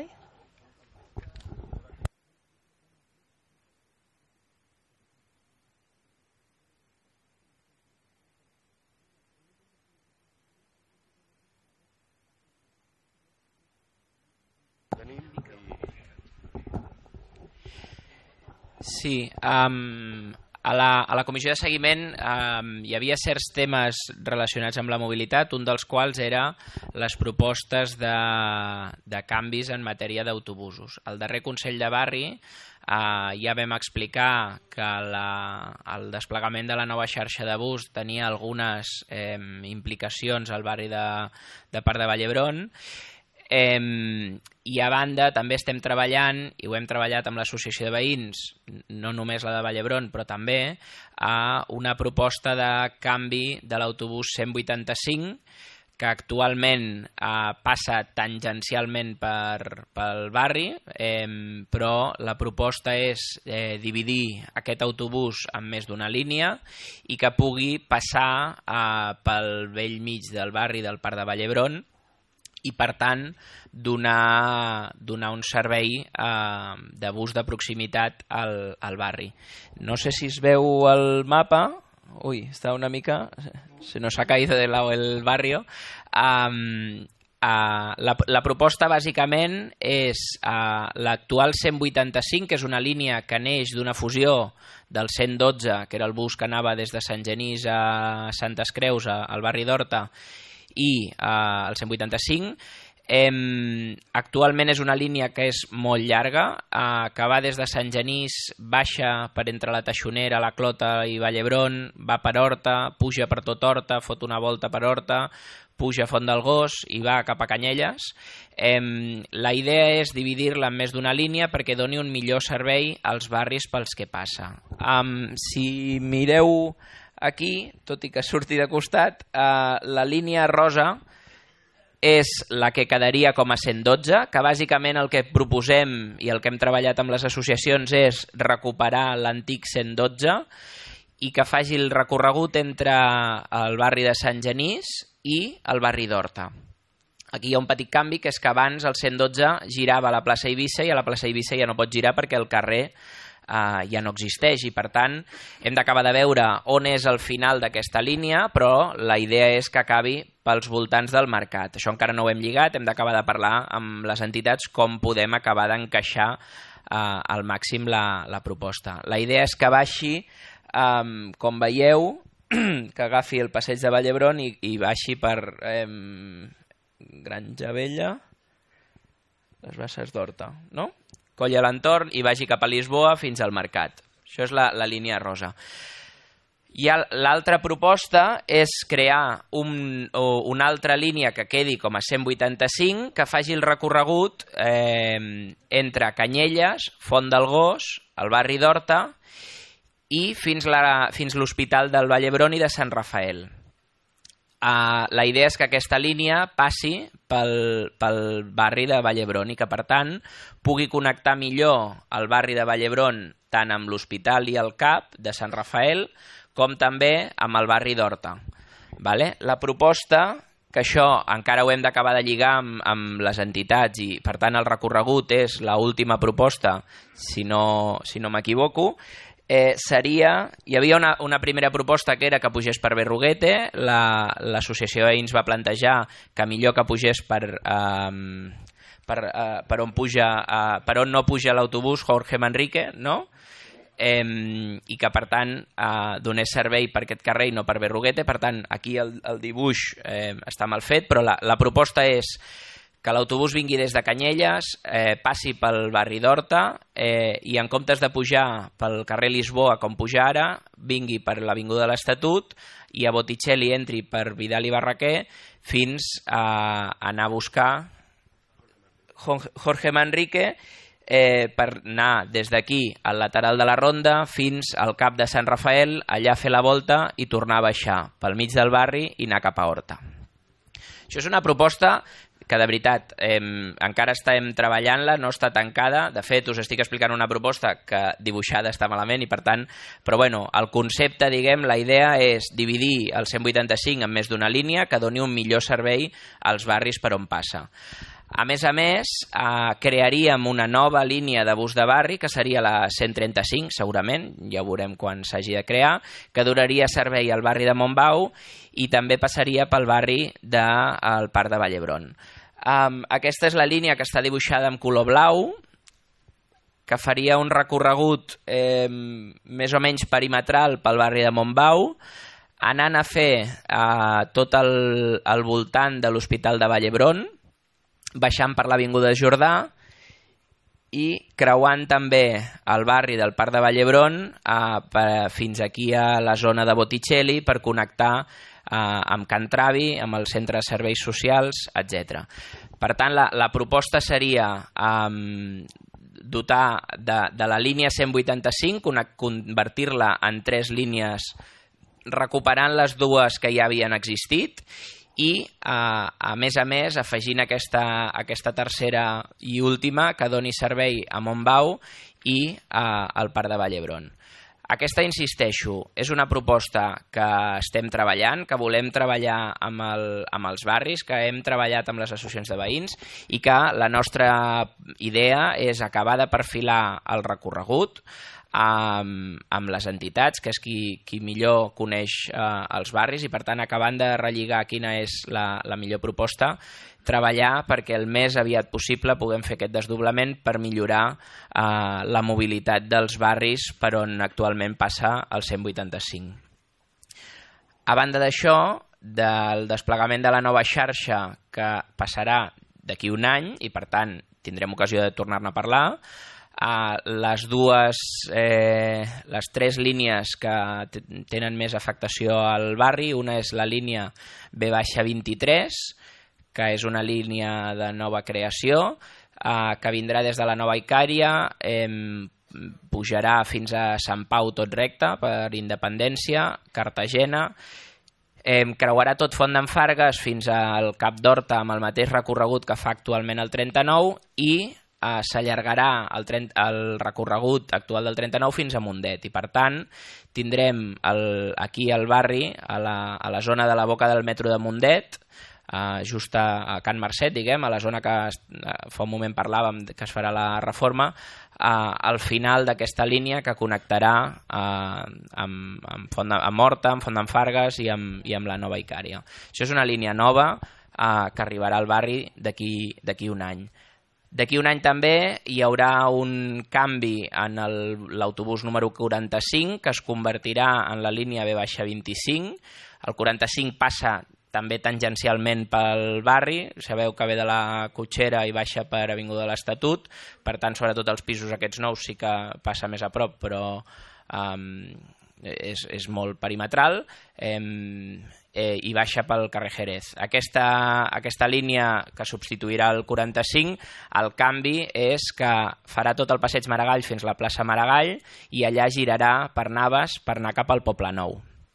Sí, um, a, la, a la comissió de seguiment um, hi havia certs temes relacionats amb la mobilitat, un dels quals era les propostes de, de canvis en matèria d'autobusos. Al darrer Consell de Barri uh, ja vam explicar que la, el desplegament de la nova xarxa de bus tenia algunes eh, implicacions al barri de, de Parc de Vallebron. Eh, i a banda també estem treballant, i ho hem treballat amb l'associació de veïns, no només la de Vallebron però també, a una proposta de canvi de l'autobús cent vuitanta-cinc que actualment eh, passa tangencialment per, pel barri, eh, però la proposta és eh, dividir aquest autobús en més d'una línia i que pugui passar eh, pel vell mig del barri del Parc de Vallebron i, per tant, donar, donar un servei eh, de bus de proximitat al, al barri. No sé si es veu el mapa. Ui, està una mica... Se nos ha caído de lado el barrio. Um, uh, la, la proposta, bàsicament, és uh, l'actual cent vuitanta-cinc, que és una línia que neix d'una fusió del cent dotze, que era el bus que anava des de Sant Genís a Santes Creus, a, al barri d'Horta, i eh, el cent vuitanta-cinc, Eh, actualment és una línia que és molt llarga, eh, que va des de Sant Genís, baixa per entre la Taixonera, la Clota i Vallhebron, va per Horta, puja per tot Horta, fot una volta per Horta, puja a Font del Gos i va cap a Canyelles. Eh, la idea és dividir-la en més d'una línia perquè doni un millor servei als barris pels que passa. Um, si mireu aquí, tot i que surti de costat, eh, la línia rosa és la que quedaria com a cent dotze, que bàsicament el que proposem i el que hem treballat amb les associacions és recuperar l'antic cent dotze i que faci el recorregut entre el barri de Sant Genís i el barri d'Horta. Aquí hi ha un petit canvi, que és que abans el cent dotze girava a la plaça Eivissa i a la plaça Eivissa ja no pot girar perquè el carrer Uh, ja no existeix i per tant hem d'acabar de veure on és el final d'aquesta línia, però la idea és que acabi pels voltants del mercat. Això encara no ho hem lligat, hem d'acabar de parlar amb les entitats com podem acabar d'encaixar uh, al màxim la, la proposta. La idea és que baixi, um, com veieu, que agafi el passeig de Vallhebron i, i baixi per um, Granja Vella, les Basses d'Horta, no? Colli a l'entorn i vagi cap a Lisboa fins al mercat. Això és la, la línia rosa. I l'altra proposta és crear un, una altra línia que quedi com a cent vuitanta-cinc, que faci el recorregut eh, entre Canyelles, Font del Gos, el barri d'Horta i fins l'Hospital del Vallhebron i de Sant Rafael. Uh, la idea és que aquesta línia passi pel, pel barri de Vallhebron i que, per tant, pugui connectar millor el barri de Vallhebron tant amb l'Hospital i el C A P de Sant Rafael com també amb el barri d'Horta. Vale? La proposta, que això encara ho hem d'acabar de lligar amb, amb les entitats i, per tant, el recorregut és l'última proposta, si no, si no m'equivoco, Eh, seria, hi havia una, una primera proposta que era que pugés per Berruguete, l'associació la, de veïns va plantejar que millor que pugés per, um, per, uh, per, on, puja, uh, per on no puja l'autobús Jorge Manrique, no? Eh, i que per tant uh, donés servei per aquest carrer i no per Berruguete. Per tant, aquí el, el dibuix eh, està mal fet, però la, la proposta és que l'autobús vingui des de Canyelles, eh, passi pel barri d'Horta eh, i en comptes de pujar pel carrer Lisboa com puja ara, vingui per l'Avinguda de l'Estatut i a Botticelli entri per Vidal i Barraquer fins a anar a buscar Jorge Manrique eh, per anar des d'aquí al lateral de la Ronda fins al cap de Sant Rafael, allà fer la volta i tornar a baixar pel mig del barri i anar cap a Horta. Això és una proposta que de veritat eh, encara estem treballant-la, no està tancada. De fet, us estic explicant una proposta que dibuixada està malament i per tant, però bueno, el concepte, diguem, la idea és dividir el cent vuitanta-cinc en més d'una línia que doni un millor servei als barris per on passa. A més a més, eh, crearíem una nova línia de bus de barri, que seria la cent trenta-cinc, segurament, ja ho veurem quan s'hagi de crear, que donaria servei al barri de Montbau i també passaria pel barri del Parc de Vallhebron. Um, aquesta és la línia que està dibuixada amb color blau, que faria un recorregut eh, més o menys perimetral pel barri de Montbau, anant a fer eh, tot el, el voltant de l'Hospital de Vallhebron, baixant per l'Avinguda Jordà i creuant també el barri del Parc de Vallhebron eh, per, fins aquí a la zona de Botticelli per connectar eh, amb Can Travi, amb el centre de serveis socials, etcètera. Per tant, la, la proposta seria eh, dotar de, de la línia cent vuitanta-cinc, convertir-la en tres línies recuperant les dues que ja havien existit i, eh, a més a més, afegint aquesta, aquesta tercera i última que doni servei a Montbau i eh, al Parc de Vallhebron. Aquesta, insisteixo, és una proposta que estem treballant, que volem treballar amb, el, amb els barris, que hem treballat amb les associacions de veïns i que la nostra idea és acabar de perfilar el recorregut amb, amb les entitats, que és qui, qui millor coneix eh, els barris i, per tant, acabant de relligar quina és la, la millor proposta, treballar perquè el més aviat possible puguem fer aquest desdoblament per millorar eh, la mobilitat dels barris per on actualment passa el cent vuitanta-cinc. A banda d'això, del desplegament de la nova xarxa que passarà d'aquí un any i, per tant, tindrem ocasió de tornar-ne a parlar. Uh, les dues, eh, les tres línies que tenen més afectació al barri, una és la línia B vint-i-tres, que és una línia de nova creació, uh, que vindrà des de la nova Icària, eh, pujarà fins a Sant Pau tot recte per Independència, Cartagena, eh, creuarà tot Font d'en Fargues fins al Cap d'Horta amb el mateix recorregut que fa actualment el trenta-nou i Uh, s'allargarà el, el recorregut actual del trenta-nou fins a Mundet i, per tant, tindrem el, aquí al barri, a la, a la zona de la boca del metro de Mundet, uh, just a, a Can Marcet, diguem, a la zona que uh, fa un moment parlàvem que es farà la reforma, uh, al final d'aquesta línia que connectarà uh, amb, amb, Font de, amb Horta, amb Font d'en Fargues i amb, i amb la nova Icària. Això és una línia nova uh, que arribarà al barri d'aquí d'aquí un any. D'aquí un any també hi haurà un canvi en l'autobús número quaranta-cinc que es convertirà en la línia B vint-i-cinc. El quaranta-cinc passa també tangencialment pel barri, sabeu que ve de la Cotxera i baixa per Avinguda de l'Estatut, per tant, sobretot els pisos aquests nous sí que passa més a prop, però um, és, és molt perimetral. Um, Eh, i baixa pel carrer Jerez. Aquesta, aquesta línia que substituirà el quaranta-cinc, el canvi és que farà tot el passeig Maragall fins a la plaça Maragall i allà girarà per Navas per anar cap al Poble Nou.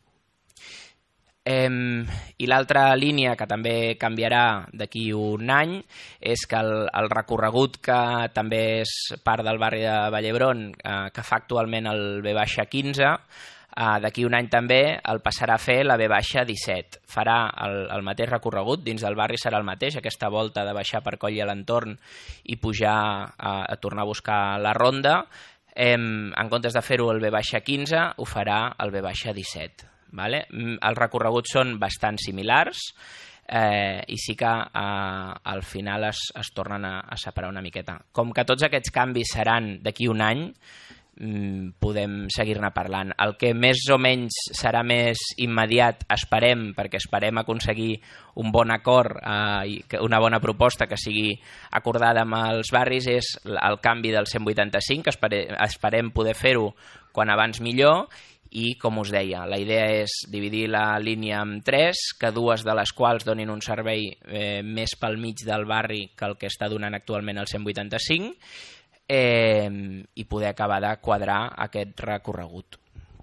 Eh, I l'altra línia que també canviarà d'aquí un any és que el, el recorregut que també és part del barri de Vall d'Hebron, eh, que fa actualment el B quinze, Uh, d'aquí un any també el passarà a fer la B disset. Farà el, el mateix recorregut, dins del barri serà el mateix, aquesta volta de baixar per Coll i a l'entorn i pujar a, a tornar a buscar la ronda. Em, en comptes de fer-ho el B quinze, ho farà el B disset. Vale? Els recorreguts són bastant similars eh, i sí que eh, al final es, es tornen a, a separar una miqueta. Com que tots aquests canvis seran d'aquí un any, podem seguir-ne parlant. El que més o menys serà més immediat, esperem, perquè esperem aconseguir un bon acord, eh, una bona proposta que sigui acordada amb els barris, és el canvi del cent vuitanta-cinc, que esperem, esperem poder fer-ho quan abans millor, i, com us deia, la idea és dividir la línia en tres, que dues de les quals donin un servei eh, més pel mig del barri que el que està donant actualment el cent vuitanta-cinc, Eh, i poder acabar de quadrar aquest recorregut.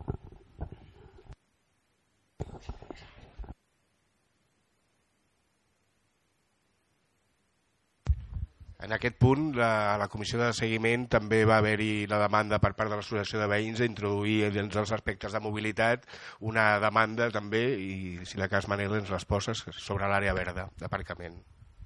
En aquest punt, la, a la comissió de seguiment també va haver-hi la demanda per part de l'Associació de Veïns d'introduir dins els aspectes de mobilitat una demanda també, i si la cas Manel ens les poses, sobre l'àrea verda d'aparcament.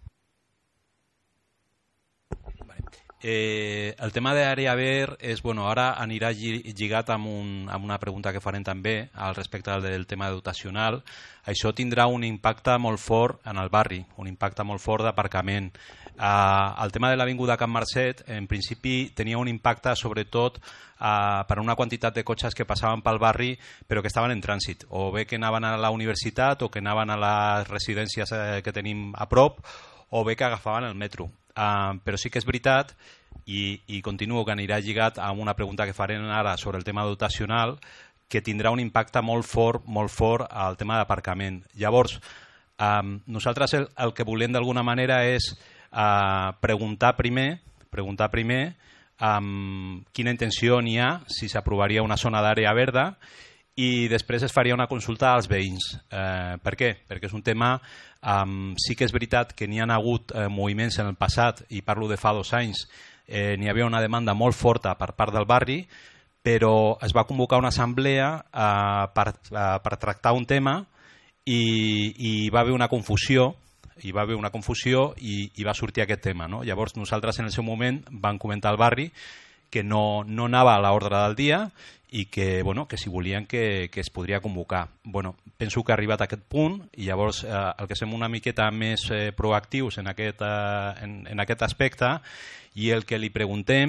Eh, el tema d'àrea verd és, bueno, ara anirà lligat amb, un, amb una pregunta que farem també al respecte del tema dotacional. Això tindrà un impacte molt fort en el barri, un impacte molt fort d'aparcament. Eh, el tema de l'Avinguda Can Marcet, en principi, tenia un impacte sobretot eh, per una quantitat de cotxes que passaven pel barri però que estaven en trànsit, o bé que anaven a la universitat o que anaven a les residències eh, que tenim a prop, o bé que agafaven el metro. Uh, però sí que és veritat, i, i continuo que anirà lligat amb una pregunta que farem ara sobre el tema dotacional, que tindrà un impacte molt fort, molt fort al tema d'aparcament. Llavors, um, nosaltres el, el que volem d'alguna manera és uh, preguntar primer, preguntar primer um, quina intenció n'hi ha, si s'aprovaria una zona d'àrea verda, i després es faria una consulta als veïns. Eh, per què? Perquè és un tema, um, sí que és veritat que n'hi ha hagut eh, moviments en el passat, i parlo de fa dos anys, eh, n'hi havia una demanda molt forta per part del barri, però es va convocar una assemblea eh, per, eh, per tractar un tema i, i va haver una confusió, hi va haver una confusió i, i va sortir aquest tema. No? Llavors nosaltres en el seu moment vam comentar al barri que no, no anava a l'ordre del dia i que, bueno, que si volien que, que es podria convocar. Bueno, penso que ha arribat a aquest punt i llavors eh, el que som una miqueta més eh, proactius en aquest, eh, en, en aquest aspecte, i el que li preguntem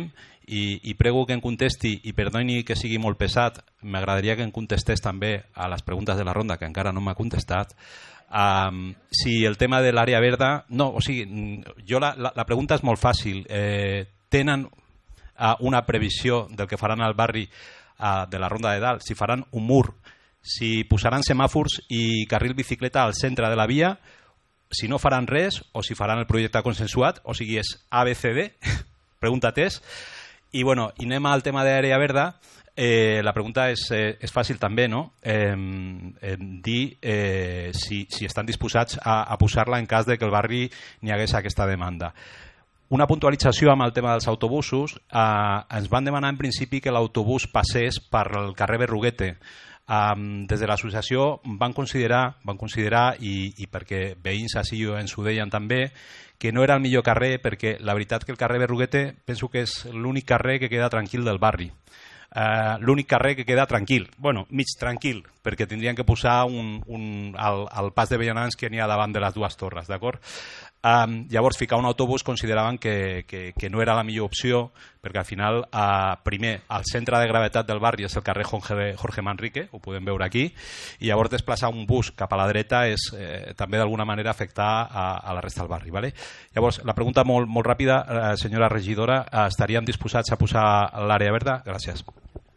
i, i prego que em contesti, i perdoni que sigui molt pesat, m'agradaria que em contestés també a les preguntes de la ronda, que encara no m'ha contestat, um, si el tema de l'àrea verda... No, o sigui, jo la, la, la pregunta és molt fàcil. Eh, tenen uh, una previsió del que faran al barri uh, de la Ronda de Dalt? Si faran un mur, si posaran semàfors i carril bicicleta al centre de la via, si no faran res o si faran el projecte consensuat, o sigui, és A B C D, pregunta test. I, bueno, i anem al tema d'àrea verda. Eh, la pregunta és, eh, és fàcil també, no? Eh, eh, dir eh, si, si estan disposats a, a posar-la en cas de que el barri n'hi hagués aquesta demanda. Una puntualització amb el tema dels autobusos. Eh, ens van demanar en principi que l'autobús passés per el carrer Berruguete. Um, des de l'associació van considerar, van considerar i, i perquè veïns així ens ho deien també, que no era el millor carrer, perquè la veritat que el carrer Berruguete penso que és l'únic carrer que queda tranquil del barri. Uh, l'únic carrer que queda tranquil, bueno, mig tranquil, perquè tindrien que posar un, un, el, el pas de vianants que n'hi ha davant de les dues torres, d'acord? Um, llavors, ficar un autobús consideraven que, que, que no era la millor opció, perquè al final, uh, primer, el centre de gravetat del barri és el carrer Jorge, Jorge Manrique, ho podem veure aquí, i llavors desplaçar un bus cap a la dreta és eh, també d'alguna manera afectar a, a la resta del barri. Vale? Llavors, la pregunta molt, molt ràpida, eh, senyora regidora, eh, estaríem disposats a posar l'àrea verda? Gràcies.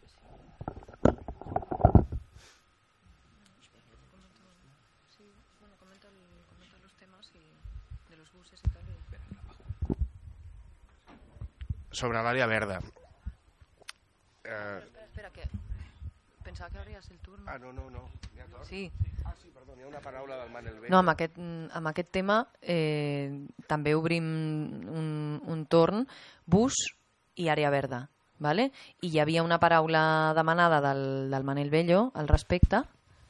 Sobre l'àrea verda. Eh... Espera, espera, que pensava que hauries el turn. Ah, no, no, no. Sí. Ah, sí, perdó, hi ha una paraula del Manel Bello. No, amb aquest, amb aquest tema eh, també obrim un, un torn bus i àrea verda, ¿vale? I hi havia una paraula demanada del, del Manel Bello al respecte.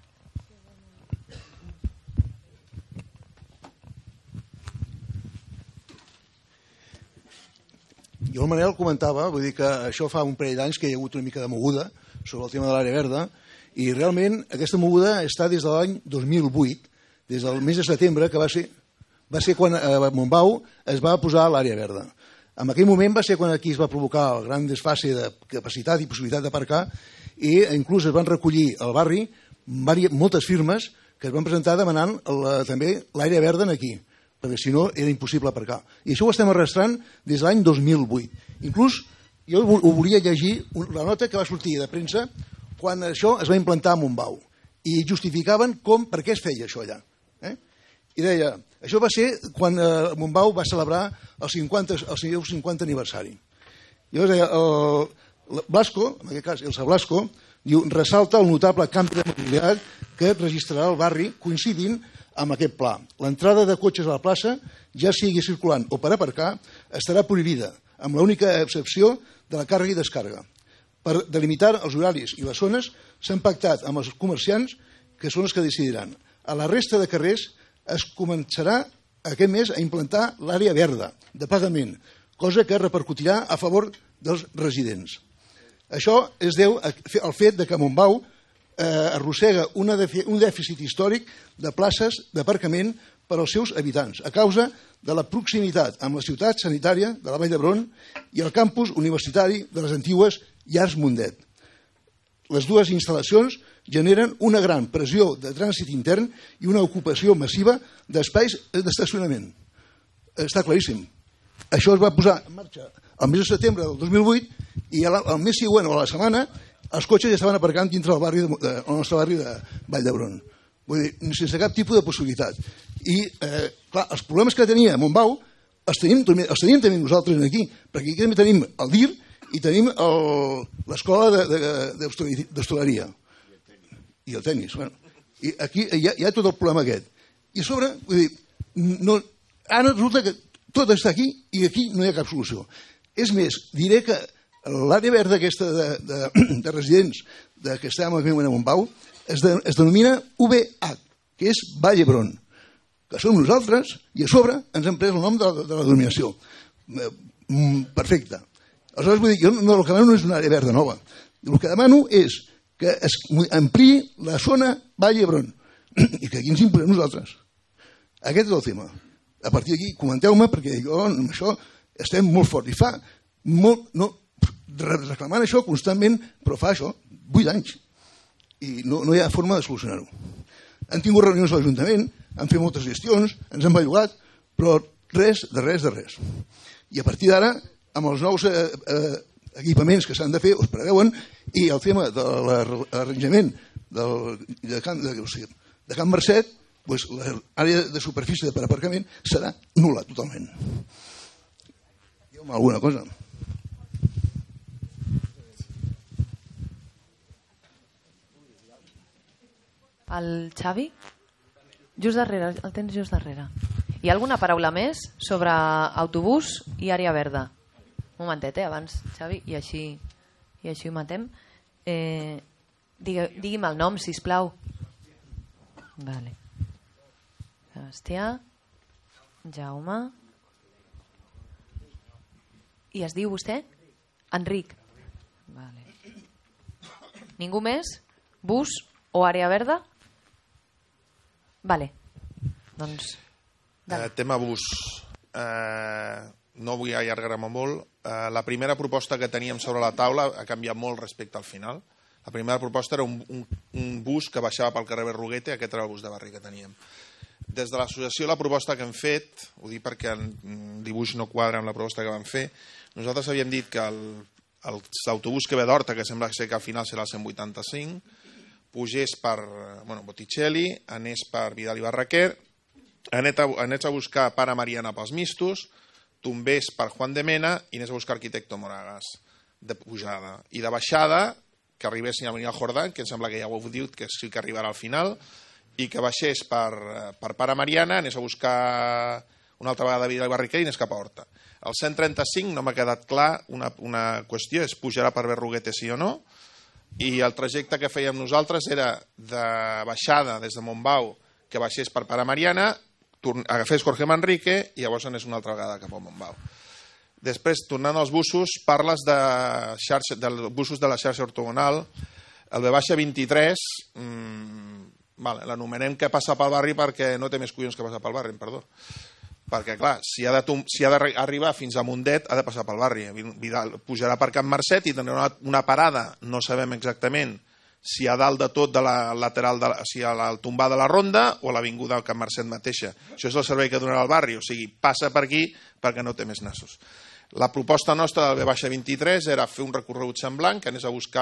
Jo el Manel comentava, vull dir que això fa un parell d'anys que hi ha hagut una mica de moguda sobre el tema de l'àrea verda, i realment aquesta moguda està des de l'any dos mil vuit, des del mes de setembre, que va ser, va ser quan a Montbau es va posar l'àrea verda. En aquell moment va ser quan aquí es va provocar el gran desfase de capacitat i possibilitat d'aparcar, i inclús es van recollir al barri moltes firmes que es van presentar demanant la, també l'àrea verda aquí, perquè si no era impossible aparcar. I això ho estem arrastrant des de l'any dos mil vuit. Inclús jo ho volia llegir, la nota que va sortir de premsa quan això es va implantar a Montbau. I justificaven com, per què es feia això allà. Eh? I deia, això va ser quan eh, Montbau va celebrar el, cinquanta, el seu cinquanta aniversari. Llavors deia, el, el Blasco, en aquest cas Elsa Blasco, diu, ressalta el notable canvi de mobilitat que registrarà el barri coincidint amb aquest pla. L'entrada de cotxes a la plaça, ja sigui circulant o per aparcar, estarà prohibida, amb l'única excepció de la càrrega i descàrrega. Per delimitar els horaris i les zones, s'han pactat amb els comerciants, que són els que decidiran. A la resta de carrers es començarà aquest mes a implantar l'àrea verda, de pagament, cosa que repercutirà a favor dels residents. Això es deu al fet que Montbau Eh, arrossega una un dèficit històric de places d'aparcament per als seus habitants, a causa de la proximitat amb la ciutat sanitària de la Vall d'Hebron i el campus universitari de les antigues Llars Mundet. Les dues instal·lacions generen una gran pressió de trànsit intern i una ocupació massiva d'espais d'estacionament. Està claríssim. Això es va posar en marxa el mes de setembre del dos mil vuit i el mes següent o a la setmana els cotxes ja estaven aparcant dintre del barri de, de, el nostre barri de Vall d'Hebron. Vull dir, sense cap tipus de possibilitat. I, eh, clar, els problemes que tenia Montbau els tenim, els tenim també nosaltres aquí, perquè aquí també tenim el D I R i tenim l'escola d'hostaleria. I el tenis. Bueno. I aquí hi ha, hi ha tot el problema aquest. I a sobre, vull dir, no, ara resulta que tot està aquí i aquí no hi ha cap solució. És més, diré que l'àrea verda aquesta de, de, de residents de que estàvem aquí a Montbau es, de, es denomina U B H, que és Vall d'Hebron, que som nosaltres, i a sobre ens hem pres el nom de, de la denominació. Perfecte. Aleshores, vull dir, jo no, el que demano no és una àrea verda nova. El que demano és que es ampliï la zona Vall d'Hebron i que aquí ens imposem nosaltres. Aquest és el tema. A partir d'aquí, comenteu-me, perquè jo amb això estem molt forts. I fa molt... No, reclamant això constantment, però fa això, vuit anys, i no, no hi ha forma de solucionar-ho. Han tingut reunions a l'Ajuntament, han fet moltes gestions, ens han bellugat, però res, de res, de res. I a partir d'ara, amb els nous eh, eh, equipaments que s'han de fer, us preveuen, i el tema de l'arranjament del, de, Can, de, o sigui, de Can Marcet, pues, l'àrea de superfície per aparcament serà nul·la totalment. Digueu-me alguna cosa. El Xavi? Just darrere, el tens just darrere. Hi ha alguna paraula més sobre autobús i àrea verda? Un momentet, eh, abans, Xavi, i així, i així ho matem. Eh, digue, digui'm el nom, sisplau. Vale. Sebastià, Jaume... I es diu vostè? Enric. Vale. Ningú més? Bus o àrea verda? Vale. Doncs... Eh, tema bus. Eh, no vull allargar-me molt. Eh, la primera proposta que teníem sobre la taula ha canviat molt respecte al final. La primera proposta era un, un, un bus que baixava pel carrer Berruguete, aquest era el bus de barri que teníem. Des de l'associació, la proposta que hem fet, ho dic perquè el dibuix no quadra amb la proposta que vam fer, nosaltres havíem dit que l'autobús que ve d'Horta, que sembla ser que al final serà el cent vuitanta-cinc, pugés per bueno, Botticelli, anés per Vidal i Barraquer, anés a buscar Pare Mariana pels Mistos, tombés per Juan de Mena i anés a buscar Arquitecto Moragas, de pujada. I de baixada, que arribessin a venir al Jordán, que em sembla que ja ho heu dit, que sí que arribarà al final, i que baixés per, per Pare Mariana, anés a buscar una altra vegada Vidal i Barraquer i anés cap a Horta. El cent trenta-cinc no m'ha quedat clar una, una qüestió, és pujarà per Berruguete sí o no, i el trajecte que fèiem nosaltres era de baixada des de Montbau, que baixés per Pare Mariana, agafés Jorge Manrique i llavors anés una altra vegada cap a Montbau. Després, tornant als busos, parles de xarxa, dels busos de la xarxa ortogonal. El B vint-i-tres, mmm, vale, l'anomenem que passa pel barri perquè no té més collons que passar pel barri, perdó. Perquè, clar, si ha d'arribar fins a Mundet, ha de passar pel barri. Vidal pujarà per Can Marcet i tindrà una, una parada, no sabem exactament si a dalt de tot de la lateral, de la, si a la tombar de la Ronda o a l'avinguda del Can Marcet mateixa. Això és el servei que donarà al barri, o sigui, passa per aquí perquè no té més nassos. La proposta nostra del B vint-i-tres era fer un recorregut semblant, que anés a buscar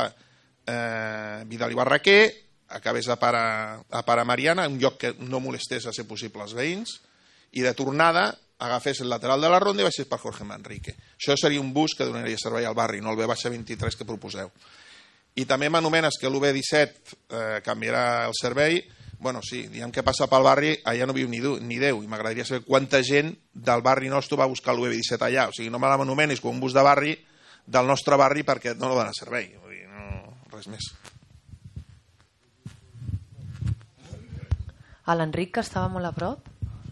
eh, Vidal i Barraquer, acabés a Pare, a Pare Mariana, un lloc que no molestés a ser possible als veïns, i de tornada agafés el lateral de la Ronda i baixés per Jorge Manrique. Això seria un bus que donaria servei al barri, no el B vint-i-tres que proposeu. I també m'anomenes que l'U B disset eh, canviarà el servei. Bueno, sí, diguem que passa pel barri, allà no viu ni, ni Déu, i m'agradaria saber quanta gent del barri nostre va buscar l'U B disset allà. O sigui, no me l'anomenis com un bus de barri del nostre barri perquè no dona servei. Vull dir, no, res més. A l'Enric, que estava molt a prop?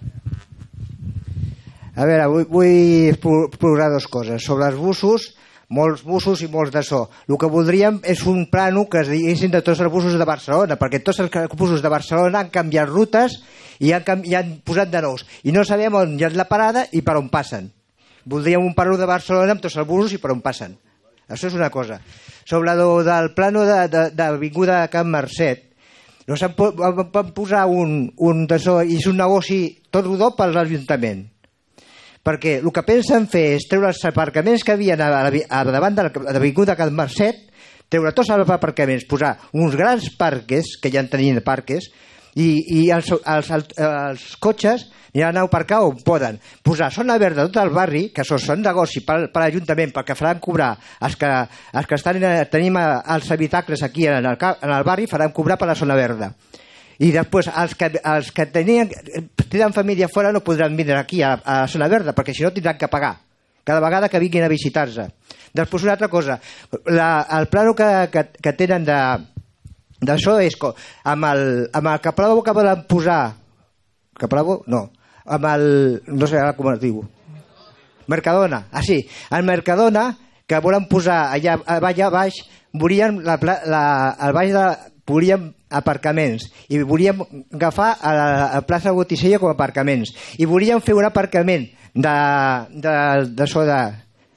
A veure, vull, vull posar dues coses. Sobre els busos, molts busos i molts de so. El que voldríem és un plano que es diguessin de tots els busos de Barcelona, perquè tots els busos de Barcelona han canviat rutes i han, i han posat de nous. I no sabem on hi ha la parada i per on passen. Voldríem un plano de Barcelona amb tots els busos i per on passen. Això és una cosa. Sobre el del plano d'Avinguda de, de Can Marcet, no se'n van posar un, un de so i és un negoci tot rodó per l'Ajuntament. Perquè el que pensen fer és treure els aparcaments que havien a, a, a davant de l'Avinguda Can Marcet, treure tots els aparcaments, posar uns grans parques, que ja en tenien parques, i, i els, els, els, els cotxes aniran a aparcar on poden. Posar zona verda tot el barri, que són negoci per, per l'Ajuntament, perquè faran cobrar els que, els que estan, tenim els habitacles aquí en el, en el barri, faran cobrar per la zona verda. I després els que, els que tenien, tenen família fora no podran vindre aquí a, a la zona verda perquè si no tindran que pagar cada vegada que vinguin a visitar-se. Després una altra cosa, la, el plano que, que, que tenen de d'això és amb el, amb el Capravo que volen posar Capravo? No amb el, no sé ara com es diu Mercadona, ah sí el Mercadona que volen posar allà, allà baix volien la, la, el baix de volíem aparcaments i volíem agafar a la, a plaça Botticelli com a aparcaments i volíem fer un aparcament de, de, de, so de,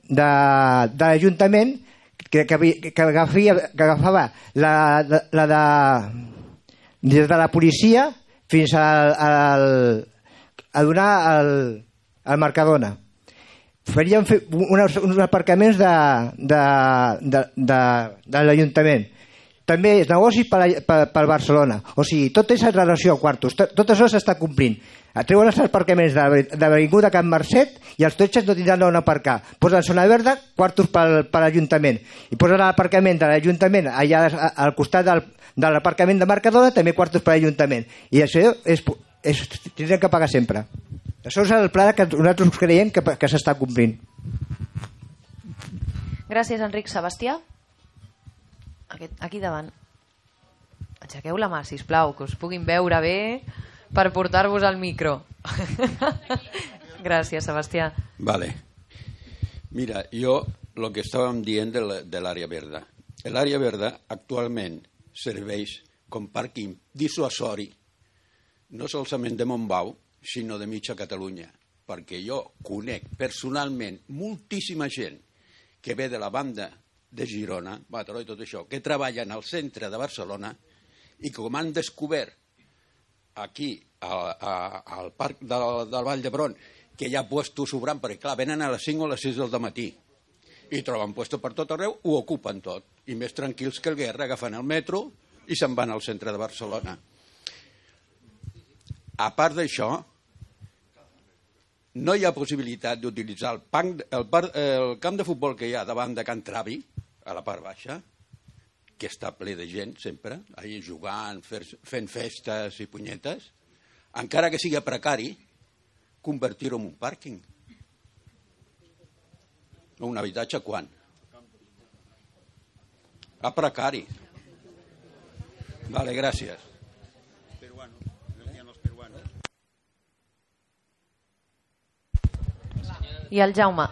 de, de l'Ajuntament que, que, que, agafia, que agafava la, la, la de, des de la policia fins al, al, a donar al, al Mercadona. Farien uns, uns aparcaments de, de, de, de, de l'Ajuntament. També negocis per Barcelona. O sigui, tot és en relació a quartos. Tot, tot això s'està complint. Treuen els aparcaments de, de l'Avinguda Can Marcet i els cotxes no tindran on aparcar. Posen zona verda, quartos per, per l'Ajuntament. I posen l'aparcament de l'Ajuntament allà al costat del, de l'aparcament de Mercadona, també quartos per l'Ajuntament. I això és, és, tindrem que pagar sempre. Això és el pla que nosaltres creiem que, que s'està complint. Gràcies, Enric. Sebastià? Aquest, aquí davant. Aixequeu la mà, sisplau, que us puguin veure bé per portar-vos al micro. Gràcies, Sebastià. Vale. Mira, jo el que estàvem dient de l'àrea verda. L'àrea verda actualment serveix com pàrquing dissuasori no solament de Montbau, sinó de mitja Catalunya, perquè jo conec personalment moltíssima gent que ve de la banda de Girona, Mataró i tot això, que treballen al centre de Barcelona i com han descobert aquí a, a, al parc de, del Vall d'Hebron que hi ha puestos sobrant, perquè clar, venen a les cinc o a les sis del matí i troben puestos per tot arreu, ho ocupen tot, i més tranquils que el Guerra, agafen el metro i se'n van al centre de Barcelona. A part d'això, no hi ha possibilitat d'utilitzar el, el, el camp de futbol que hi ha davant de Can Travi, a la part baixa, que està ple de gent sempre, ahí jugant, fent festes i punyetes, encara que sigui precari, convertir-ho en un pàrquing. Un habitatge quan? A precari. Vale, gràcies. I el Jaume.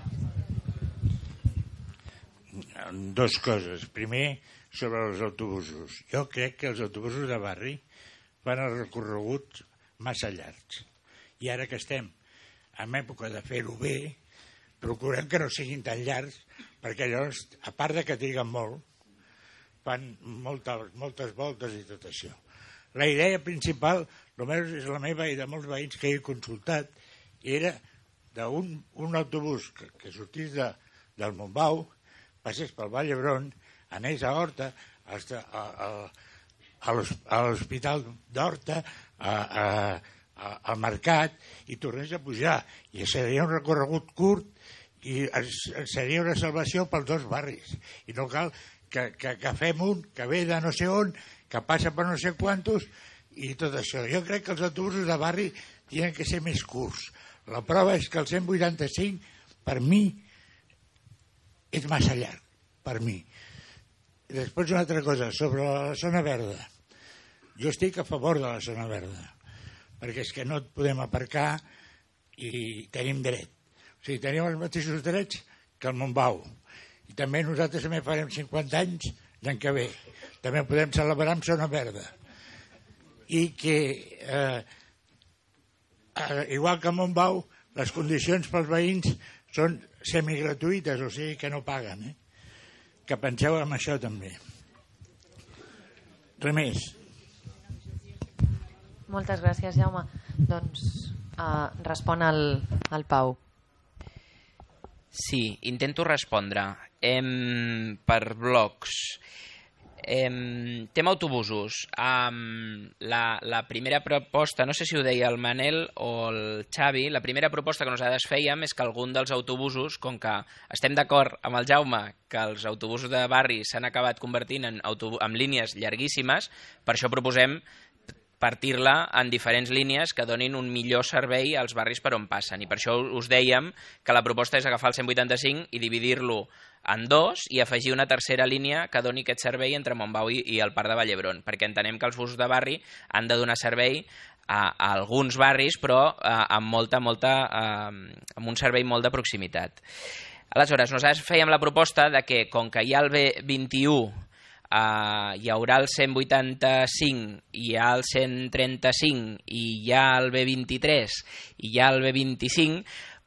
Dos coses. Primer, sobre els autobusos. Jo crec que els autobusos de barri fan els recorreguts massa llargs. I ara que estem en època de fer-ho bé, procurem que no siguin tan llargs, perquè llavors, a part de que triguen molt, fan moltes, moltes voltes i tot això. La idea principal, només és la meva i de molts veïns que he consultat, era d'un un autobús que, que sortís de, del Montbau, passés pel Vall d'Hebron, anés a Horta, a, a, a, a l'Hospital d'Horta, a, a, a, al Mercat, i tornés a pujar. I seria un recorregut curt i seria una salvació pels dos barris. I no cal que, que, que fem un que ve de no sé on, que passa per no sé quantos, i tot això. Jo crec que els autobusos de barri tenen que ser més curts. La prova és que el cent vuitanta-cinc, per mi, és massa llarg, per mi. I després una altra cosa, sobre la zona verda. Jo estic a favor de la zona verda, perquè és que no et podem aparcar i tenim dret. O sigui, tenim els mateixos drets que el Montbau. I també nosaltres també farem cinquanta anys l'any que ve. També podem celebrar amb zona verda. I que... Eh, igual que a Montbau, les condicions pels veïns són semigratuïtes, o sigui que no paguen. Eh? Que penseu en això també. Res més. Moltes gràcies, Jaume. Doncs uh, respon al, al Pau. Sí, intento respondre. Em, per blocs. Em, tema autobusos. Um, la, la primera proposta, no sé si ho deia el Manel o el Xavi, la primera proposta que nosaltres fèiem és que algun dels autobusos, com que estem d'acord amb el Jaume que els autobusos de barri s'han acabat convertint en, en línies llarguíssimes, per això proposem partir-la en diferents línies que donin un millor servei als barris per on passen. I per això us dèiem que la proposta és agafar el cent vuitanta-cinc i dividir-lo en dos i afegir una tercera línia que doni aquest servei entre Montbau i, i el Parc de Vall d'Hebron, perquè entenem que els busos de barri han de donar servei a, a alguns barris, però a, amb, molta, molta, a, amb un servei molt de proximitat. Aleshores, nosaltres fèiem la proposta de que, com que hi ha el B vint-i-u, Uh, hi haurà el cent vuitanta-cinc, hi ha el cent trenta-cinc i hi ha el B vint-i-tres i hi ha el B vint-i-cinc,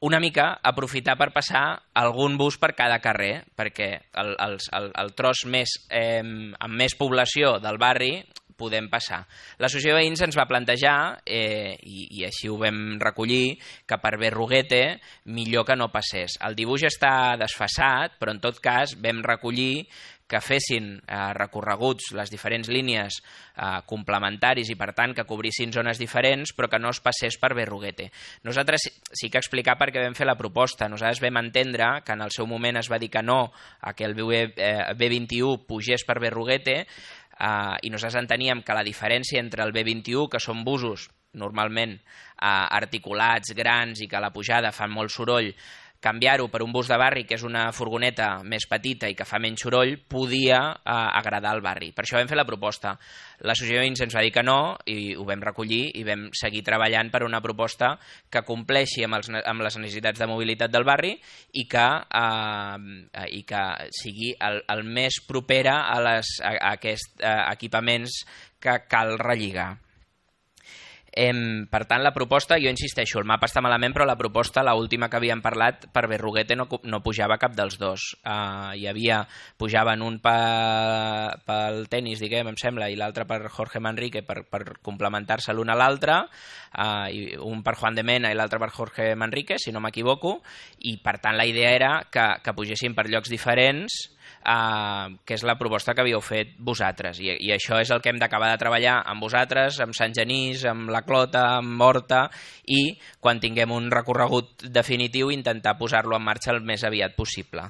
una mica aprofitar per passar algun bus per cada carrer, perquè el, el, el, el tros més, eh, amb més població del barri podem passar. L'associació de veïns ens va plantejar, eh, i, i així ho vam recollir, que per Berruguete millor que no passés. El dibuix està desfasat, però en tot cas vam recollir que fessin eh, recorreguts les diferents línies eh, complementaris i, per tant, que cobrissin zones diferents, però que no es passés per Berruguete. Nosaltres sí que explicar per què vam fer la proposta. Nosaltres vam entendre que en el seu moment es va dir que no a que el B vint u pugés per Berruguete, Uh, i nosaltres enteníem que la diferència entre el B vint u, que són busos normalment uh, articulats, grans i que a la pujada fan molt soroll, canviar-ho per un bus de barri, que és una furgoneta més petita i que fa menys soroll, podia eh, agradar al barri. Per això vam fer la proposta. L'associació de veïns ens va dir que no, i ho vam recollir i vam seguir treballant per una proposta que compleixi amb, els, amb les necessitats de mobilitat del barri i que, eh, i que sigui el, el més propera a, les, a, a aquests eh, equipaments que cal relligar. Em, per tant, la proposta, jo insisteixo, el mapa està malament, però la proposta, l'última que havíem parlat, per Berruguete no, no pujava cap dels dos. Uh, hi havia, pujaven un pa, pel tenis, diguem, em sembla, i l'altre per Jorge Manrique, per, per complementar-se l'un a l'altre, uh, i un per Juan de Mena i l'altre per Jorge Manrique, si no m'equivoco, i per tant la idea era que, que pugessin per llocs diferents, Uh, que és la proposta que havíeu fet vosaltres, I, i això és el que hem d'acabar de treballar amb vosaltres, amb Sant Genís, amb la Clota, amb Horta, i quan tinguem un recorregut definitiu intentar posar-lo en marxa el més aviat possible.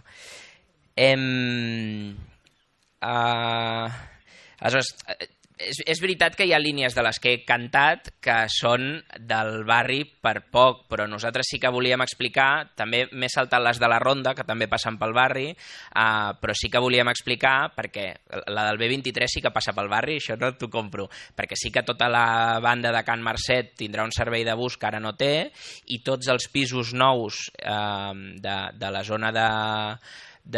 Em, uh, aleshores, és, és veritat que hi ha línies de les que he cantat que són del barri per poc, però nosaltres sí que volíem explicar, també m'he saltat les de la Ronda, que també passen pel barri, uh, però sí que volíem explicar, perquè la del B vint-i-tres sí que passa pel barri, això no t'ho compro, perquè sí que tota la banda de Can Marcet tindrà un servei de bus que ara no té, i tots els pisos nous uh, de, de la zona de... de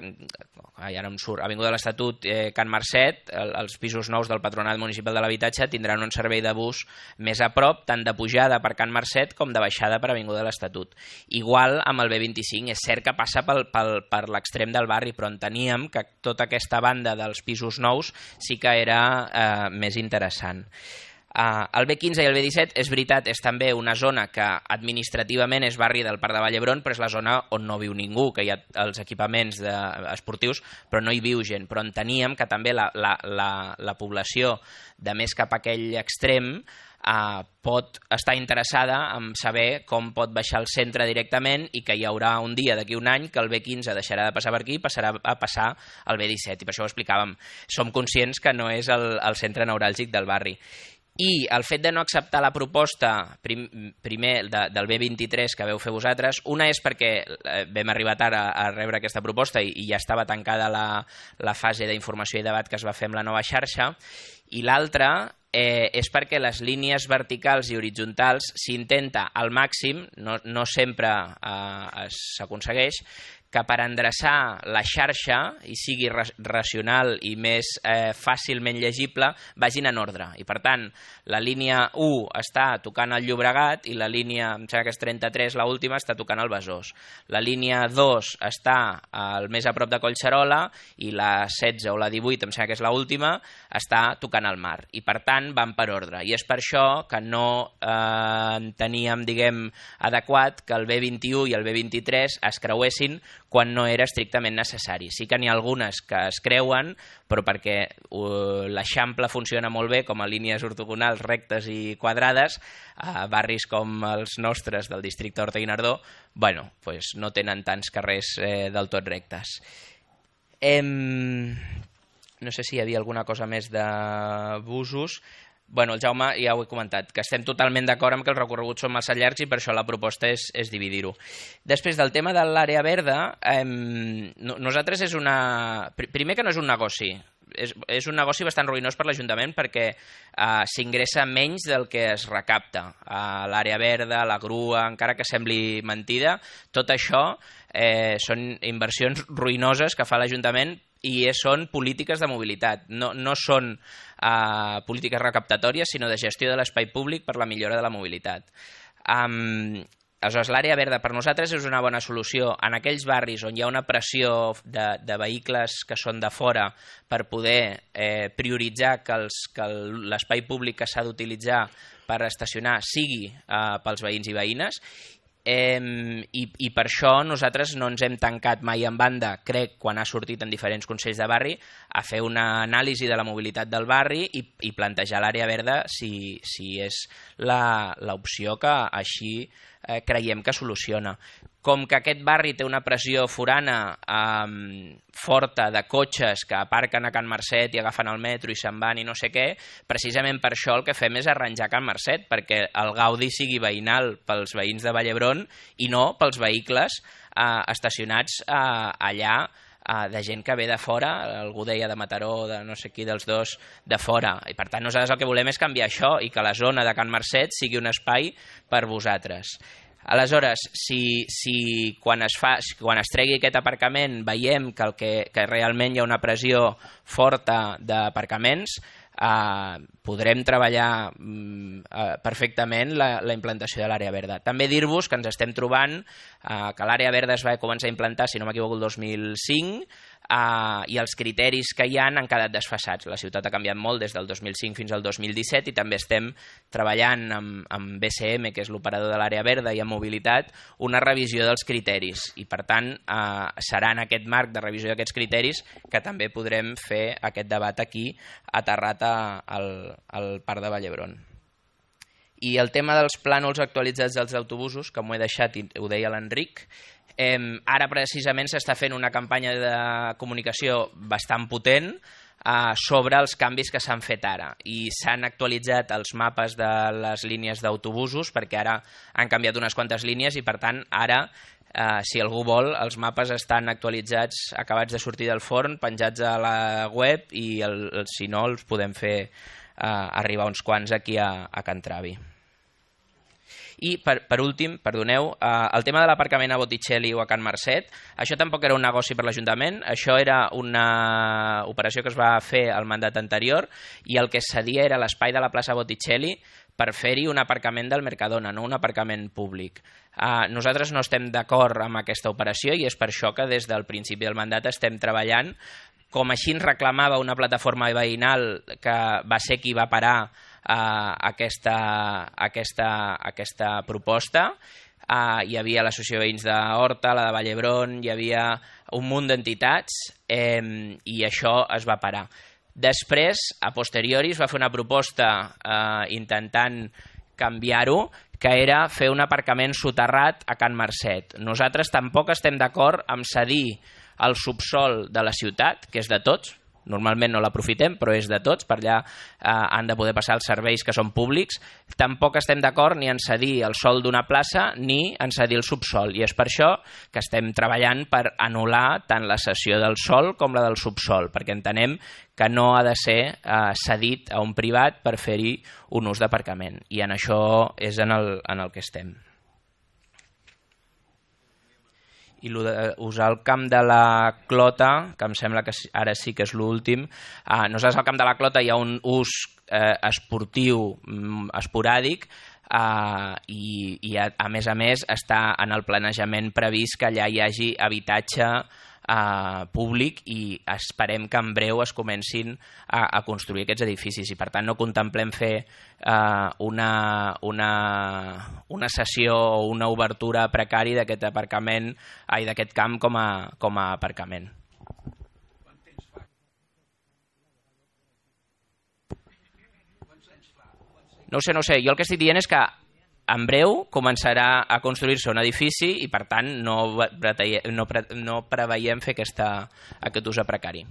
ai, ara em surt, Avinguda de l'Estatut, eh, Can Marcet, el, els pisos nous del Patronat Municipal de l'Habitatge tindran un servei de bus més a prop, tant de pujada per Can Marcet com de baixada per Avinguda de l'Estatut. Igual amb el B vint-i-cinc, és cert que passa pel, pel, per l'extrem del barri, però enteníem que tota aquesta banda dels pisos nous sí que era eh, més interessant. Uh, el B quinze i el B disset, és veritat, és també una zona que administrativament és barri del Parc de Vall d'Hebron, però és la zona on no viu ningú, que hi ha els equipaments de, esportius, però no hi viu gent. Però enteníem que també la, la, la, la població de més cap a aquell extrem uh, pot estar interessada en saber com pot baixar al centre directament i que hi haurà un dia d'aquí un any que el B quinze deixarà de passar per aquí i passarà a passar al B disset, i per això ho explicàvem. Som conscients que no és el, el centre neuràlgic del barri. I el fet de no acceptar la proposta prim, primer de, del B vint-i-tres que veu fer vosaltres, una és perquè vam arribar tard a, a rebre aquesta proposta i, i ja estava tancada la, la fase d'informació i debat que es va fer amb la nova xarxa, i l'altra eh, és perquè les línies verticals i horitzontals s'intenta al màxim, no, no sempre eh, s'aconsegueix, que per endreçar la xarxa i sigui racional i més eh, fàcilment llegible, vagin en ordre. I per tant, la línia u està tocant el Llobregat i la línia, em sembla que és trenta-tres, la última, està tocant el Besòs. La línia dos està al més a prop de Collserola i la setze o la divuit, em sembla que és la última, està tocant el mar. I per tant, van per ordre. I és per això que no eh, teníem, diguem, adequat que el B vint-i-u i el B vint-i-tres es creuessin quan no era estrictament necessari. Sí que n'hi ha algunes que es creuen, però perquè uh, l'Eixample funciona molt bé com a línies ortogonals rectes i quadrades, a barris com els nostres del districte Horta i Guinardó, bueno, pues no tenen tants carrers eh, del tot rectes. Em... No sé si hi havia alguna cosa més de busos. Bueno, el Jaume ja ho he comentat, que estem totalment d'acord amb que els recorreguts són massa llargs i per això la proposta és, és dividir-ho. Després del tema de l'àrea verda, eh, nosaltres és una... Primer que no és un negoci, és, és un negoci bastant ruïnós per l'Ajuntament perquè eh, s'ingressa menys del que es recapta. Eh, l'àrea verda, la grua, encara que sembli mentida, tot això eh, són inversions ruïnoses que fa l'Ajuntament i són polítiques de mobilitat, no, no són uh, polítiques recaptatòries, sinó de gestió de l'espai públic per la millora de la mobilitat. Um, aleshores, l'àrea verda per nosaltres és una bona solució en aquells barris on hi ha una pressió de, de vehicles que són de fora per poder eh, prioritzar que, els, que l'espai públic que s'ha d'utilitzar per estacionar sigui eh, pels veïns i veïnes. Eh, i, i per això nosaltres no ens hem tancat mai en banda, crec, quan ha sortit en diferents consells de barri, a fer una anàlisi de la mobilitat del barri i, i plantejar l'àrea verda si, si és l'opció que així eh, creiem que soluciona. Com que aquest barri té una pressió forana eh, forta de cotxes que aparquen a Can Marcet i agafen el metro i se'n van i no sé què, precisament per això el que fem és arranjar Can Marcet, perquè el gaudi sigui veïnal pels veïns de Vall d'Hebron i no pels vehicles eh, estacionats eh, allà eh, de gent que ve de fora, algú deia de Mataró, de no sé qui dels dos, de fora. I per tant nosaltres el que volem és canviar això i que la zona de Can Marcet sigui un espai per vosaltres. Aleshores, si, si quan, es fa, quan es tregui aquest aparcament veiem que, el que, que realment hi ha una pressió forta d'aparcaments, eh, podrem treballar eh, perfectament la, la implantació de l'àrea verda. També dir-vos que ens estem trobant eh, que l'àrea verda es va començar a implantar, si no m'equivoco, el dos mil cinc, Uh, i els criteris que hi han han quedat desfasats. La ciutat ha canviat molt des del dos mil cinc fins al dos mil disset i també estem treballant amb, amb B C M, que és l'operador de l'àrea verda, i amb mobilitat, una revisió dels criteris. I per tant uh, serà en aquest marc de revisió d'aquests criteris que també podrem fer aquest debat aquí aterrat al, al Parc de Vall d'Hebron. I el tema dels plànols actualitzats dels autobusos, que m'ho he deixat i ho deia l'Enric, Eh, ara precisament s'està fent una campanya de comunicació bastant potent eh, sobre els canvis que s'han fet ara i s'han actualitzat els mapes de les línies d'autobusos perquè ara han canviat unes quantes línies i per tant ara eh, si algú vol els mapes estan actualitzats, acabats de sortir del forn, penjats a la web i el, el, si no els podem fer eh, arribar uns quants aquí a, a Can Travi. I, per, per últim, perdoneu, eh, el tema de l'aparcament a Botticelli o a Can Marcet, això tampoc era un negoci per l'Ajuntament, això era una operació que es va fer al mandat anterior i el que es cedia era l'espai de la plaça Botticelli per fer-hi un aparcament del Mercadona, no un aparcament públic. Eh, nosaltres no estem d'acord amb aquesta operació i és per això que des del principi del mandat estem treballant, com així ens reclamava una plataforma veïnal que va ser qui va parar Uh, aquesta, aquesta, aquesta proposta. Uh, hi havia l'Associació de Veïns d'Horta, la de Vall d'Hebron, hi havia un munt d'entitats eh, i això es va parar. Després, a posteriori, es va fer una proposta uh, intentant canviar-ho, que era fer un aparcament soterrat a Can Marcet. Nosaltres tampoc estem d'acord amb cedir el subsol de la ciutat, que és de tots, normalment no l'aprofitem, però és de tots, per allà eh, han de poder passar els serveis que són públics. Tampoc estem d'acord ni en cedir el sòl d'una plaça ni en cedir el subsòl, i és per això que estem treballant per anul·lar tant la cessió del sòl com la del subsòl, perquè entenem que no ha de ser eh, cedit a un privat per fer-hi un ús d'aparcament, i en això és en el, en el que estem. I usar el camp de la Clota, que em sembla que ara sí que és l'últim. Ah, nosaltres al camp de la Clota hi ha un ús eh, esportiu mm, esporàdic ah, i, i a, a més a més està en el planejament previst que allà hi hagi habitatge eh, públic i esperem que en breu es comencin a, a construir aquests edificis i per tant no contemplem fer eh, una, una, una sessió o una obertura precari d'aquest aparcament, ai, d'aquest camp com a, com a aparcament. No ho sé, no ho sé. Jo el que estic dient és que en breu començarà a construir-se un edifici i, per tant, no, no, no preveiem fer aquesta, aquest ús precari.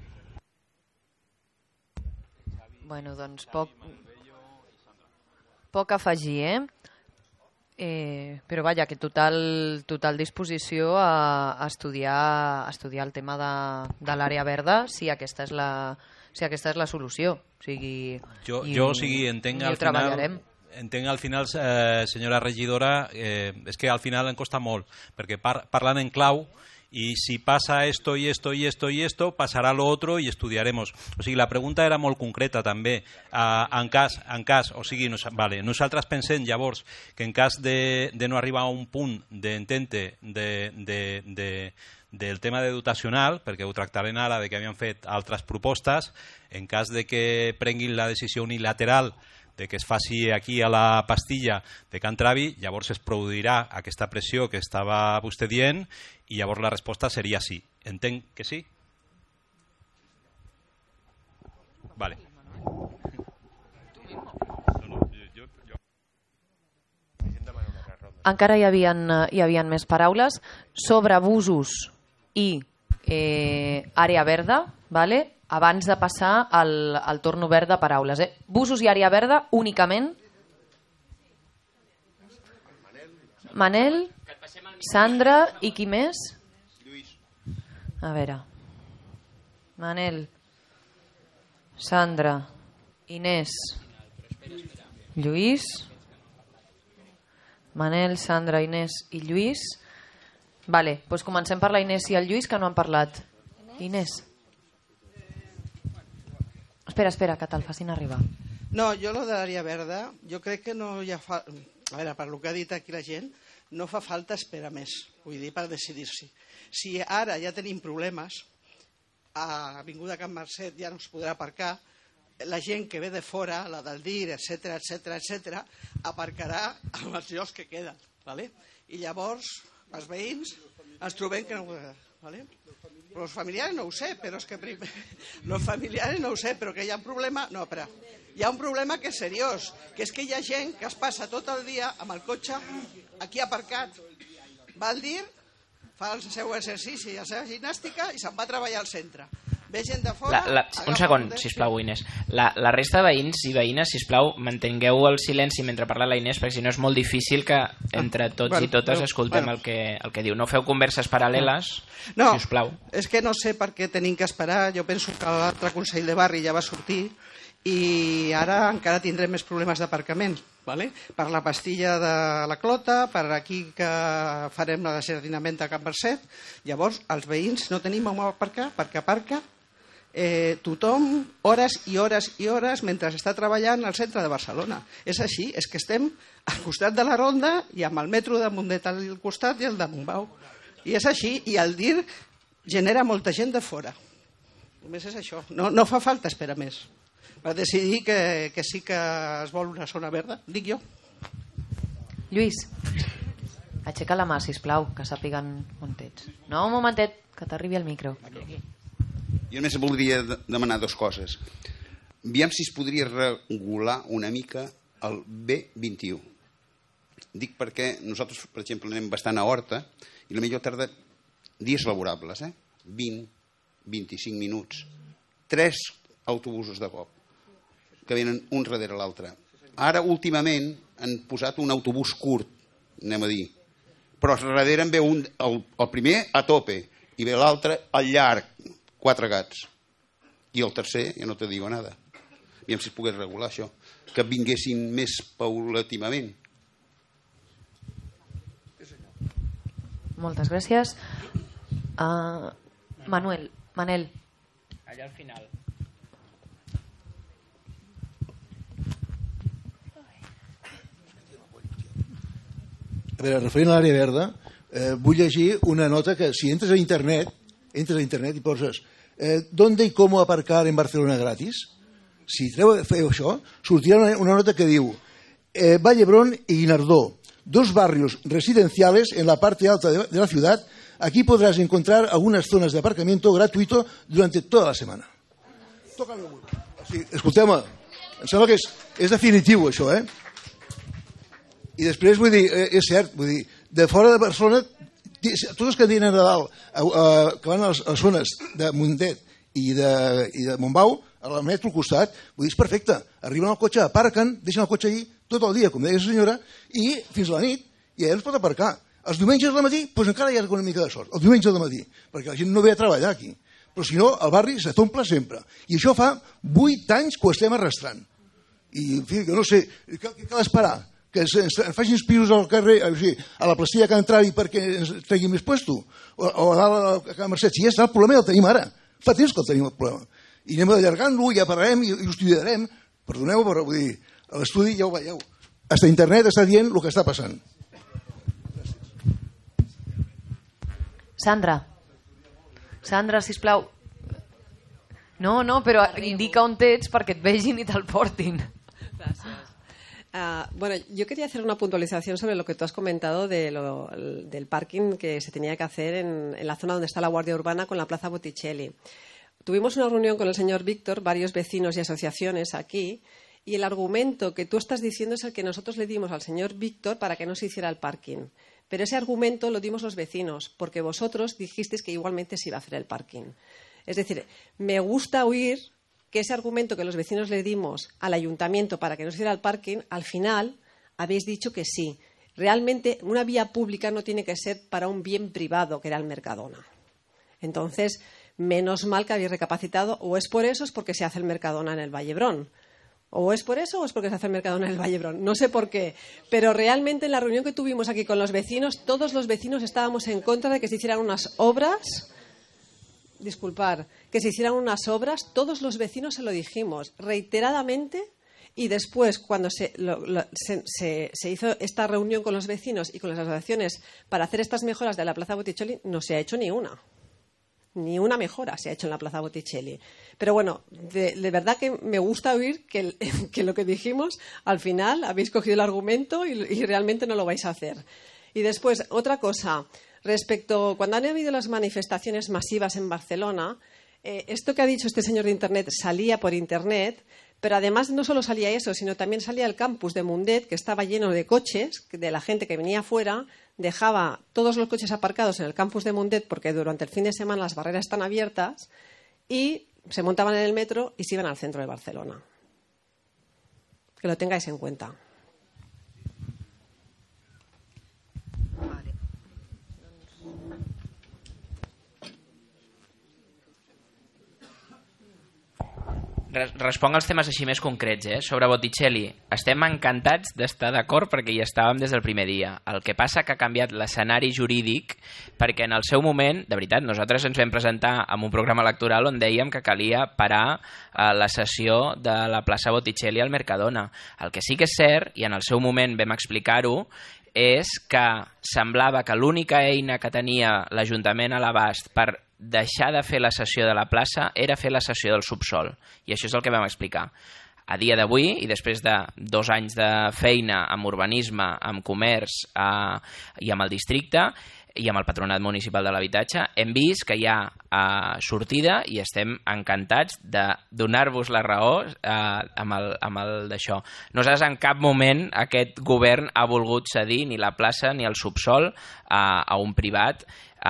Bueno, doncs poc, poc a afegir, eh? eh? Però vaja, que total, total disposició a, a, estudiar, a estudiar el tema de, de l'àrea verda si aquesta és la, si aquesta és la solució. O sigui, jo, i, jo o sigui, entenc al final, entenc al final eh, senyora regidora, eh, és que al final em costa molt, perquè par, parlant en clau y si passa esto i esto i esto i esto, passarà lo otro i estudiaremos. O sigui, la pregunta era molt concreta també. Uh, en cas, en cas, o sigui, nos, vale, nosaltres pensem llavors que en cas de, de no arribar a un punt d'entente de, de, de, del tema de dotacional, perquè ho tractarem ara de que havien fet altres propostes, en cas de que prenguin la decisió unilateral de que es faci aquí a la pastilla de Can Travi, llavors es produirà aquesta pressió que estava vostè dient i llavors la resposta seria sí. Entenc que sí? Vale. Encara hi havia, hi havia més paraules sobre abusos i eh, àrea verda, vale? Abans de passar al, al torn obert de paraules. Eh? Busos i àrea verda únicament. Manel, Sandra i qui més? A veure. Manel, Sandra, Inés, Lluís. Manel, Sandra, Inés i Lluís. Vale, doncs comencem per la Inés i el Lluís, que no han parlat. Inés. Espera, espera, que te'l facin arribar. No, jo lo de l'àrea verda, jo crec que no hi ha... Fa... A veure, per lo que ha dit aquí la gent, no fa falta esperar més, vull dir, per decidir-s'hi. Si ara ja tenim problemes, a l'Avinguda Can Marcet ja no es podrà aparcar, la gent que ve de fora, la del D I R, etcètera, etcètera, etcètera, aparcarà en els llocs que queden, ¿vale? I llavors els veïns ens trobem que no... ¿Vale? Los familiares no ho sé, però és que... Primer... Los familiares no ho sé, però que hi ha un problema... No, espera. Hi ha un problema que és seriós, que és que hi ha gent que es passa tot el dia amb el cotxe aquí aparcat. Va al D I R, fa el seu exercici, la seva gimnàstica i se'n va a treballar al centre. Ve gent de fora... La, la, un segon, sisplau, Inés. La, la resta de veïns i veïnes, sisplau, mantingueu el silenci mentre parla la Inés, perquè si no és molt difícil que entre tots bueno, i totes no, escoltem bueno. el, que, el que diu. No feu converses paral·leles, no, sisplau. És que no sé per què tenim que esperar. Jo penso que l'altre Consell de Barri ja va sortir i ara encara tindrem més problemes d'aparcament. Vale? Per la pastilla de la Clota, per aquí que farem la desjardinament a Can Marcet. Llavors, els veïns no tenim on aparcar, perquè aparca eh, tothom hores i hores i hores mentre està treballant al centre de Barcelona. És així, és que estem al costat de la Ronda i amb el metro de Mundet al costat i el de Montbau. I és així, i el D I R genera molta gent de fora. Només és això, no, no fa falta esperar més. Per decidir que, que sí que es vol una zona verda, dic jo. Lluís, aixeca la mà, sisplau, que sàpiguen on ets. No, un momentet, que t'arribi el micro. Jo només voldria demanar dues coses. Aviam si es podria regular una mica el B vint i u. Dic perquè nosaltres, per exemple, anem bastant a Horta i la millor tarda dies laborables, eh? vint, vint-i-cinc minuts. Tres autobusos de cop que venen un darrere l'altre. Ara, últimament, han posat un autobús curt, anem a dir, però darrere en ve un, el, el primer a tope i ve l'altre al llarg, quatre gats. I el tercer, ja no te digo nada. Aviam si es pogués regular això, que vinguessin més paulatimament. Moltes gràcies. Uh, Manuel, Manel. Allà al final. A veure, referent a l'àrea verda, eh, vull llegir una nota que si entres a internet, entres a internet i poses eh, ¿dónde y cómo aparcar en Barcelona gratis? Si treu, feu això, sortirà una, una nota que diu eh, Vallebrón y Guinardó, dos barrios residenciales en la parte alta de, de la ciudad. Aquí podrás encontrar algunas zonas de aparcamiento gratuito durante toda la semana. Sí, escolteu-me, em sembla que és, és definitiu això, eh? I després, vull dir, és cert, vull dir, de fora de Barcelona, tots els que aniran a dalt, a, a, que van a les, a les zones de Mundet i de, i de Montbau, al metro al costat, vull dir, és perfecte. Arriben al cotxe, aparquen, deixen el cotxe allí tot el dia, com deia la senyora, i fins a la nit, i allà es pot aparcar. Els diumenges al matí, doncs encara hi ha una mica de sort, els diumenges al matí, perquè la gent no ve a treballar aquí. Però si no, el barri se t'omple sempre. I això fa vuit anys que ho estem arrastrant. I, en fi, jo no sé, què cal esperar? que ens facin pisos al carrer, a la plastilla que entravi perquè ens tregui més puesto, o a dalt a Can Mercè. Si ja està, el problema el tenim ara. Fa temps que el tenim el problema. I anem allargant-lo, ja parlarem i ho estudiarem. Perdoneu, però vull dir, l'estudi ja ho veieu. Hasta internet està dient el que està passant. Sandra. Sandra, sisplau. No, no, però indica on ets perquè et vegin i te'l portin. Gràcies. Uh, bueno, yo quería hacer una puntualización sobre lo que tú has comentado de lo, del parking que se tenía que hacer en, en la zona donde está la Guardia Urbana con la Plaza Botticelli. Tuvimos una reunión con el señor Víctor, varios vecinos y asociaciones aquí, y el argumento que tú estás diciendo es el que nosotros le dimos al señor Víctor para que no se hiciera el parking. Pero ese argumento lo dimos los vecinos, porque vosotros dijisteis que igualmente se iba a hacer el parking. Es decir, me gusta oír que ese argumento que los vecinos le dimos al ayuntamiento para que no se hiciera el parking, al final habéis dicho que sí. Realmente una vía pública no tiene que ser para un bien privado, que era el Mercadona. Entonces, menos mal que habéis recapacitado, o es por eso o es porque se hace el Mercadona en el Vallebrón. O es por eso o es porque se hace el Mercadona en el Vallebrón. No sé por qué. Pero realmente en la reunión que tuvimos aquí con los vecinos, todos los vecinos estábamos en contra de que se hicieran unas obras... Disculpar, que se hicieran unas obras, todos los vecinos se lo dijimos reiteradamente y después cuando se, lo, lo, se, se, se hizo esta reunión con los vecinos y con las asociaciones para hacer estas mejoras de la Plaza Botticelli, no se ha hecho ni una. Ni una mejora se ha hecho en la Plaza Botticelli. Pero bueno, de, de verdad que me gusta oír que, que lo que dijimos, al final habéis cogido el argumento y, y realmente no lo vais a hacer. Y después, otra cosa... Respecto, cuando han habido las manifestaciones masivas en Barcelona, eh, esto que ha dicho este señor de Internet salía por Internet, pero además no solo salía eso, sino también salía el campus de Mundet, que estaba lleno de coches, de la gente que venía afuera, dejaba todos los coches aparcados en el campus de Mundet, porque durante el fin de semana las barreras están abiertas, y se montaban en el metro y se iban al centro de Barcelona. Que lo tengáis en cuenta. Responc als temes així més concrets, eh? Sobre Botticelli. Estem encantats d'estar d'acord perquè hi estàvem des del primer dia. El que passa que ha canviat l'escenari jurídic perquè en el seu moment, de veritat, nosaltres ens vam presentar en un programa electoral on dèiem que calia parar eh, la sessió de la plaça Botticelli al Mercadona. El que sí que és cert, i en el seu moment vam explicar-ho, és que semblava que l'única eina que tenia l'Ajuntament a l'abast per deixar de fer la sessió de la plaça era fer la sessió del subsol. I això és el que vam explicar. A dia d'avui, i després de dos anys de feina amb urbanisme, amb comerç eh, i amb el districte, i amb el Patronat Municipal de l'Habitatge, hem vist que hi ha eh, sortida i estem encantats de donar-vos la raó eh, amb el, amb el d'això. Nosaltres en cap moment aquest govern ha volgut cedir ni la plaça ni el subsol eh, a un privat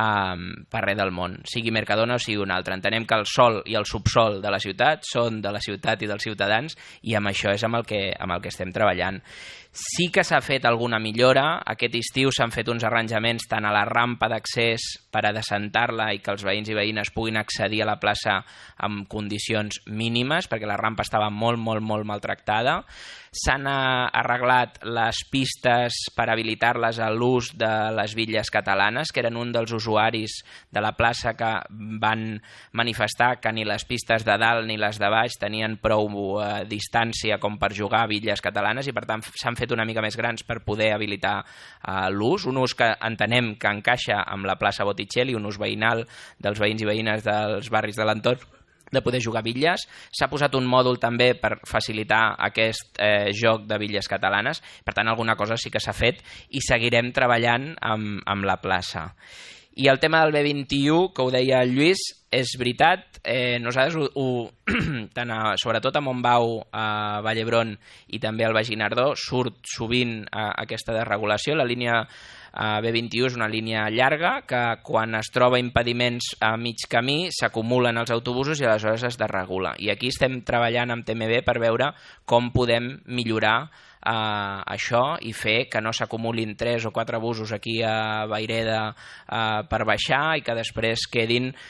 Um, per res del món, sigui Mercadona o sigui un altre. Entenem que el sol i el subsol de la ciutat són de la ciutat i dels ciutadans i amb això és amb el que, amb el que estem treballant. Sí que s'ha fet alguna millora. Aquest estiu s'han fet uns arranjaments tant a la rampa d'accés per a descentar-la i que els veïns i veïnes puguin accedir a la plaça amb condicions mínimes, perquè la rampa estava molt, molt, molt maltractada. S'han arreglat les pistes per habilitar-les a l'ús de les bitlles catalanes, que eren un dels usuaris de la plaça que van manifestar que ni les pistes de dalt ni les de baix tenien prou eh, distància com per jugar a bitlles catalanes i per tant s'han fet una mica més grans per poder habilitar eh, l'ús, un ús que entenem que encaixa amb la plaça Botticelli, un ús veïnal dels veïns i veïnes dels barris de l'entorn, de poder jugar bitlles. S'ha posat un mòdul també per facilitar aquest eh, joc de bitlles catalanes. Per tant, alguna cosa sí que s'ha fet i seguirem treballant amb, amb la plaça. I el tema del B vint i u, que ho deia el Lluís, és veritat. Eh, nosaltres, ho, ho, tant a, sobretot a Montbau, a Vallhebron i també al Baix Guinardó, surt sovint eh, aquesta desregulació. La línia Uh, B vint i u és una línia llarga que quan es troba impediments a mig camí s'acumulen els autobusos i aleshores es desregula. I aquí estem treballant amb T M B per veure com podem millorar uh, això i fer que no s'acumulin tres o quatre busos aquí a Vayreda uh, per baixar i que després quedin marge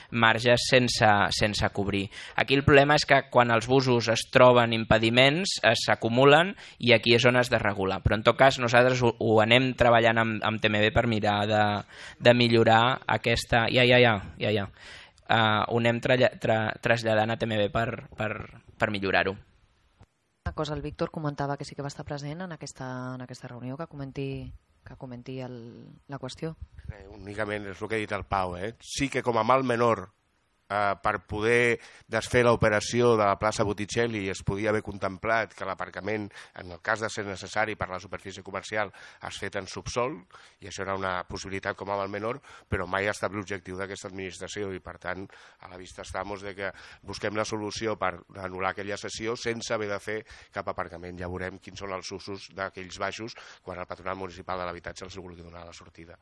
pastatges sense, sense cobrir. Aquí el problema és que quan els busos es troben impediments s'acumulen i aquí és on has de regular. Però en tot cas nosaltres ho, ho anem treballant amb, amb T M B per mirar de, de millorar aquesta... Ja, ja, ja, ja, ja. Uh, ho anem tra tra traslladant a T M B per, per, per millorar-ho. Una cosa, el Víctor comentava que sí que va estar present en aquesta, en aquesta reunió, que comenti, que comenti el, la qüestió. Eh, únicament és el que ha dit el Pau. Eh? Sí que com a mal menor, eh, per poder desfer l'operació de la plaça Botticelli es podia haver contemplat que l'aparcament, en el cas de ser necessari per la superfície comercial, es fet en subsol, i això era una possibilitat com a mal menor, però mai ha estat l'objectiu d'aquesta administració i, per tant, a la vista estamos de que busquem la solució per anul·lar aquella sessió sense haver de fer cap aparcament. Ja veurem quins són els usos d'aquells baixos quan el Patronat Municipal de l'Habitatge els vulgui donar la sortida.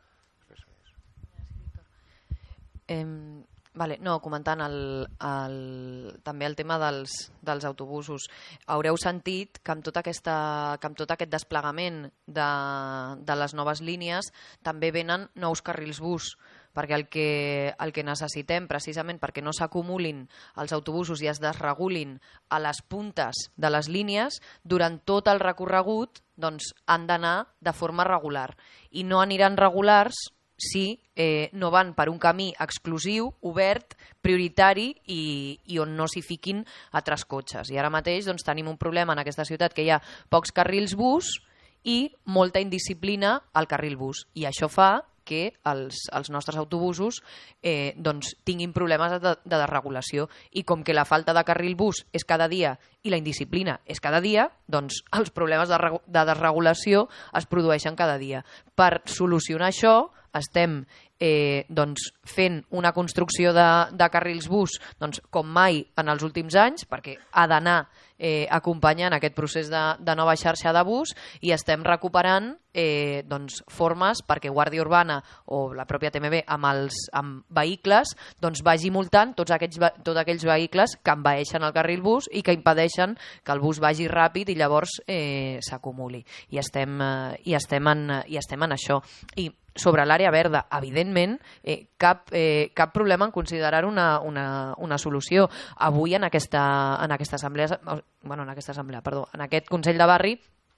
Eh, vale, no, comentant el, el, també el tema dels, dels autobusos. Haureu sentit que amb, tota aquesta, que amb tot aquest desplegament de, de les noves línies també venen nous carrils bus, perquè el que, el que necessitem precisament perquè no s'acumulin els autobusos i es desregulin a les puntes de les línies, durant tot el recorregut doncs, han d'anar de forma regular i no aniran regulars si eh, no van per un camí exclusiu, obert, prioritari i, i on no s'hi fiquin altres cotxes. I ara mateix doncs, tenim un problema en aquesta ciutat que hi ha pocs carrils bus i molta indisciplina al carril bus. I això fa que els, els nostres autobusos eh, doncs, tinguin problemes de, de desregulació. I com que la falta de carril bus és cada dia i la indisciplina és cada dia, doncs els problemes de, de desregulació es produeixen cada dia. Per solucionar això, estem eh, doncs, fent una construcció de, de carrils bus doncs, com mai en els últims anys, perquè ha d'anar eh, acompanyant aquest procés de, de nova xarxa de bus, i estem recuperant eh, doncs, formes perquè Guàrdia Urbana o la pròpia T M B amb, els, amb vehicles doncs, vagi multant tots aquells, tots aquells vehicles que envaeixen el carril bus i que impedeixen que el bus vagi ràpid i llavors eh, s'acumuli. I estem, eh, i, estem en, i estem en això. I sobre l'àrea verda, evidentment, eh, cap, eh, cap problema en considerar una, una, una solució. Avui en aquesta, en aquesta assemblea, bueno, en aquesta assemblea, perdó, en aquest Consell de Barri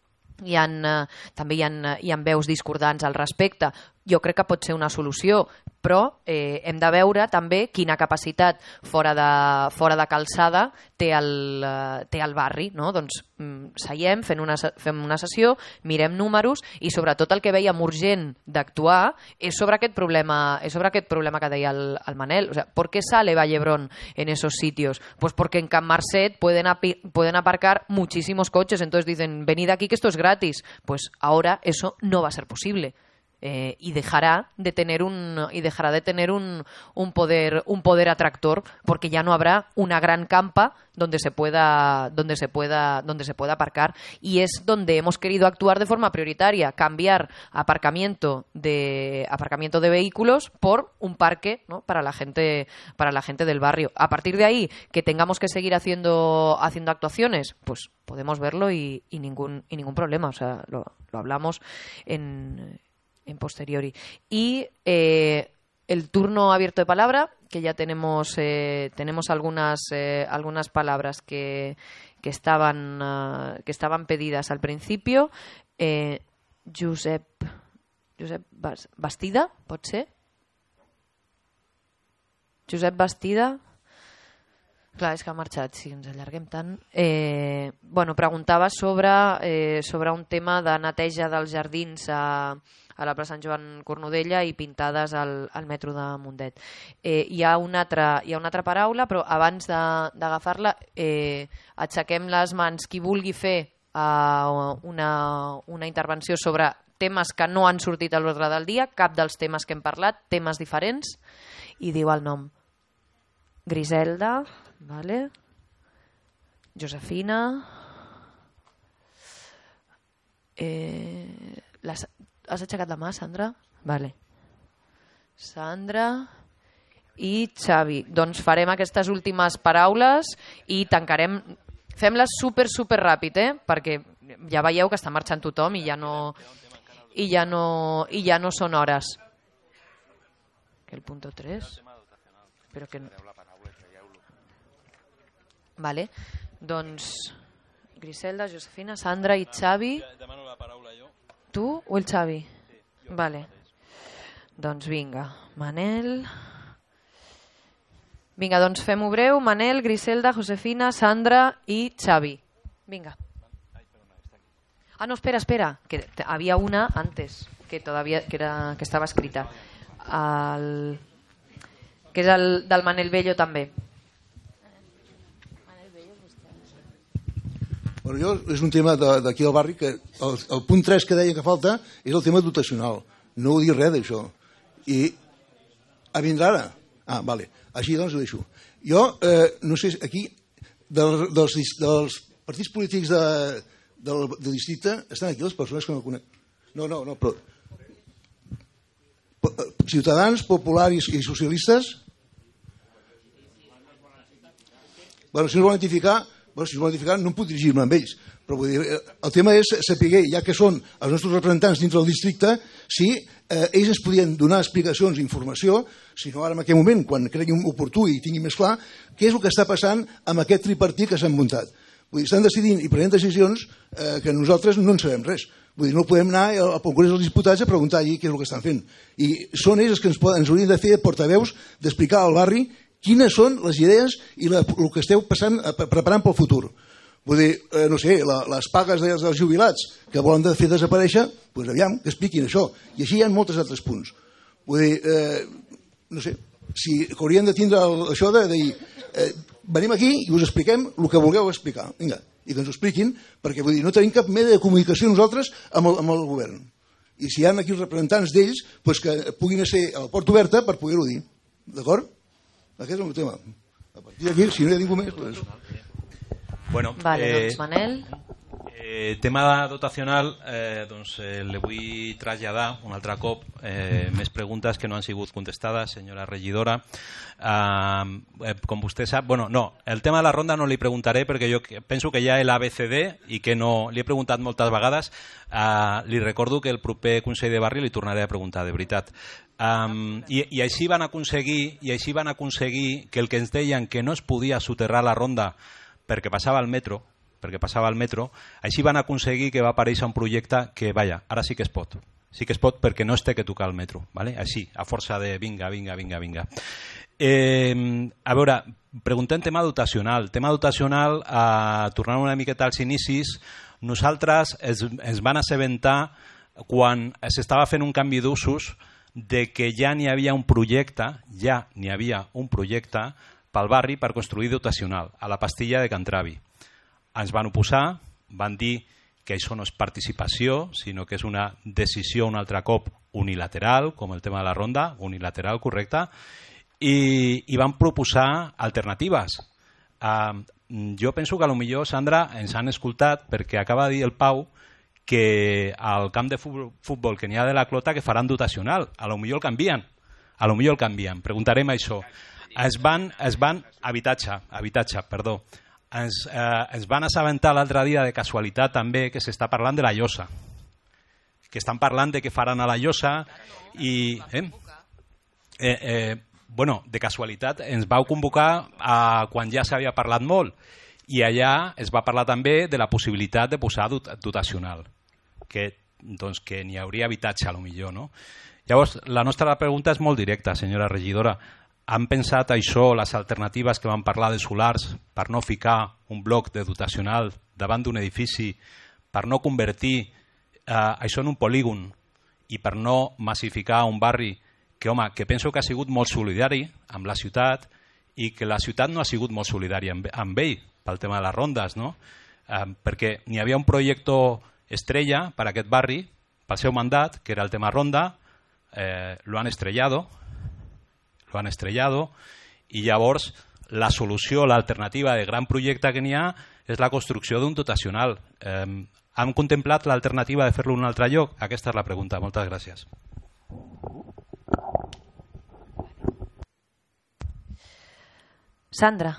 hi ha, eh, també hi ha, hi ha veus discordants al respecte. Jo crec que pot ser una solució, però eh, hem de veure també quina capacitat fora de, fora de calçada té el, eh, té el barri. No? Doncs mm, seiem, fem una, fem una sessió, mirem números i sobretot el que veiem urgent d'actuar és sobre aquest problema, és sobre aquest problema que deia el, el Manel. O sea, ¿por qué sale Vallebrón en esos sitios? Pues porque en Can Marcet pueden, pueden aparcar muchísimos coches, entonces dicen, venid aquí que esto es gratis. Pues ahora eso no va a ser posible. Eh, y dejará de tener un y dejará de tener un, un poder un poder atractor, porque ya no habrá una gran campa donde se pueda donde se pueda donde se pueda aparcar, y es donde hemos querido actuar de forma prioritaria, cambiar aparcamiento de aparcamiento de vehículos por un parque, ¿no? para la gente para la gente del barrio. A partir de ahí, que tengamos que seguir haciendo haciendo actuaciones, pues podemos verlo y, y ningún y ningún problema. O sea, lo, lo hablamos en en posteriori. Y eh, el turno abierto de palabra, que ya tenemos eh, tenemos algunas eh, algunas palabras que, que estaban uh, que estaban pedidas al principio. Eh, Josep Josep Bastida, pot ser? Josep Bastida. Clar, és que ha marxat, si ens allarguem tant. Eh, bueno, preguntava sobre, eh, sobre un tema de neteja dels jardins a, a la plaça Sant Joan Cornudella i pintades al, al metro de Mundet. Eh, hi, ha una altra, hi ha una altra paraula, però abans d'agafar-la, eh, aixequem les mans qui vulgui fer eh, una, una intervenció sobre temes que no han sortit a l'ordre del dia, cap dels temes que hem parlat, temes diferents, i diu el nom. Griselda, vale. Josefina, eh, les, has aixecat la mà, Sandra? Vale. Sandra i Xavi. Doncs farem aquestes últimes paraules i tancarem. Fem-les super, super ràpid, eh? Perquè ja veieu que està marxant tothom i ja no, i ja no, i ja no són hores. Que el punto tres... Però que no... Vale. Doncs Griselda, Josefina, Sandra i Xavi. Demano la paraula jo. Tu o el Xavi? Vale. Doncs vinga, Manel... Vinga, doncs fem-ho breu. Manel, Griselda, Josefina, Sandra i Xavi. Vinga. Ah, no, espera, espera, que había una antes, que todavía que, era, que estava escrita. El, que és el del Manel Bello també. Bueno, jo, és un tema d'aquí del barri que el, el punt tres que deia que falta és el tema dotacional. No ho dic res d'això. I a vindrà ara. Ah, vale. Així doncs ho deixo. Jo, eh, no sé, aquí del, dels, dels partits polítics de, del, del districte estan aquí les persones que no conec. No, no, no, però... Ciutadans, populars i socialistes? Bueno, si no es volen identificar, bueno, si es volen identificar no em puc dirigir-me amb ells. Però vull dir, el tema és saber, ja que són els nostres representants dintre del districte, si eh, ells ens podien donar explicacions i informació, si no ara en aquest moment, quan creguin oportú i tingui més clar, què és el que està passant amb aquest tripartit que s'han muntat. Vull dir, estan decidint i prenent decisions eh, que nosaltres no en sabem res. Vull dir, no podem anar al Congrés dels Diputats a preguntar allí què és el que estan fent. I són ells els que ens, poden, ens haurien de fer portaveus d'explicar al barri quines són les idees i la, el que esteu passant, preparant pel futur. Vull dir, eh, no sé, la, les pagues dels, dels jubilats que volen de fer desaparèixer, doncs aviam, que expliquin això. I així hi ha molts altres punts. Vull dir, eh, no sé, si haurien de tindre el, això de dir, eh, venim aquí i us expliquem el que vulgueu explicar. Vinga, i que ens ho expliquin, perquè vull dir, no tenim cap mena de comunicació nosaltres amb el, amb el govern. I si hi ha aquí els representants d'ells, doncs que puguin ser a la porta oberta per poder-ho dir. D'acord? Aquest és el meu tema. A partir d'aquí, si no hi ha ningú més... Doncs... Bueno, vale, eh, doncs Manel. Eh, tema dotacional, eh, doncs eh, le vull traslladar un altre cop eh, més preguntes que no han sigut contestades, senyora regidora. Uh, eh, com vostè sap, bueno, no, el tema de la ronda no li preguntaré perquè jo penso que ja l'A B C D i que no, li he preguntat moltes vegades, uh, li recordo que el proper Consell de Barri li tornaré a preguntar, de veritat. Um, i, i així van aconseguir i així van aconseguir que el que ens deien que no es podia soterrar la ronda perquè passava el metro, perquè passava el metro, així van aconseguir que va aparèixer un projecte que, vaja, ara sí que es pot. Sí que es pot perquè no es té que tocar el metro, ¿vale? Així, a força de vinga, vinga, vinga, vinga. Eh, a veure, preguntem tema dotacional. Tema dotacional, eh, tornant una miqueta als inicis, nosaltres es, ens van assabentar quan s'estava fent un canvi d'usos de que ja n'hi havia un projecte, ja n'hi havia un projecte pel barri per construir dotacional, a la pastilla de Can Travi. Ens van oposar, van dir que això no és participació, sinó que és una decisió un altre cop unilateral, com el tema de la ronda, unilateral, correcte, i, i van proposar alternatives. Uh, jo penso que potser, Sandra, ens han escoltat perquè acaba de dir el Pau que al camp de futbol que n'hi ha de la Clota que faran dotacional. A lo millor el canvien. A lo millor el canvien. Preguntarem això. Es van, es van, habitatge, habitatge, perdó. Ens, eh, ens van assabentar l'altre dia de casualitat també que s'està parlant de la Llosa. Que estan parlant de què faran a la Llosa i... Eh? Eh, eh, bueno, de casualitat ens vau convocar a, quan ja s'havia parlat molt i allà es va parlar també de la possibilitat de posar dot dotacional, que, doncs, que n'hi hauria habitatge a lo millor, no? Llavors, la nostra pregunta és molt directa, senyora regidora. Han pensat això, les alternatives que van parlar de solars, per no ficar un bloc de dotacional davant d'un edifici, per no convertir eh, això en un polígon i per no massificar un barri que, home, que penso que ha sigut molt solidari amb la ciutat i que la ciutat no ha sigut molt solidària amb, amb ell pel tema de les rondes, no? Eh, perquè n'hi havia un projecte estrella per a aquest barri, pel seu mandat, que era el tema ronda, eh, lo han estrellado, lo han estrellado, i llavors la solució, l'alternativa de gran projecte que n'hi ha és la construcció d'un dotacional. Eh, han contemplat l'alternativa de fer-lo en un altre lloc? Aquesta és la pregunta. Moltes gràcies. Sandra.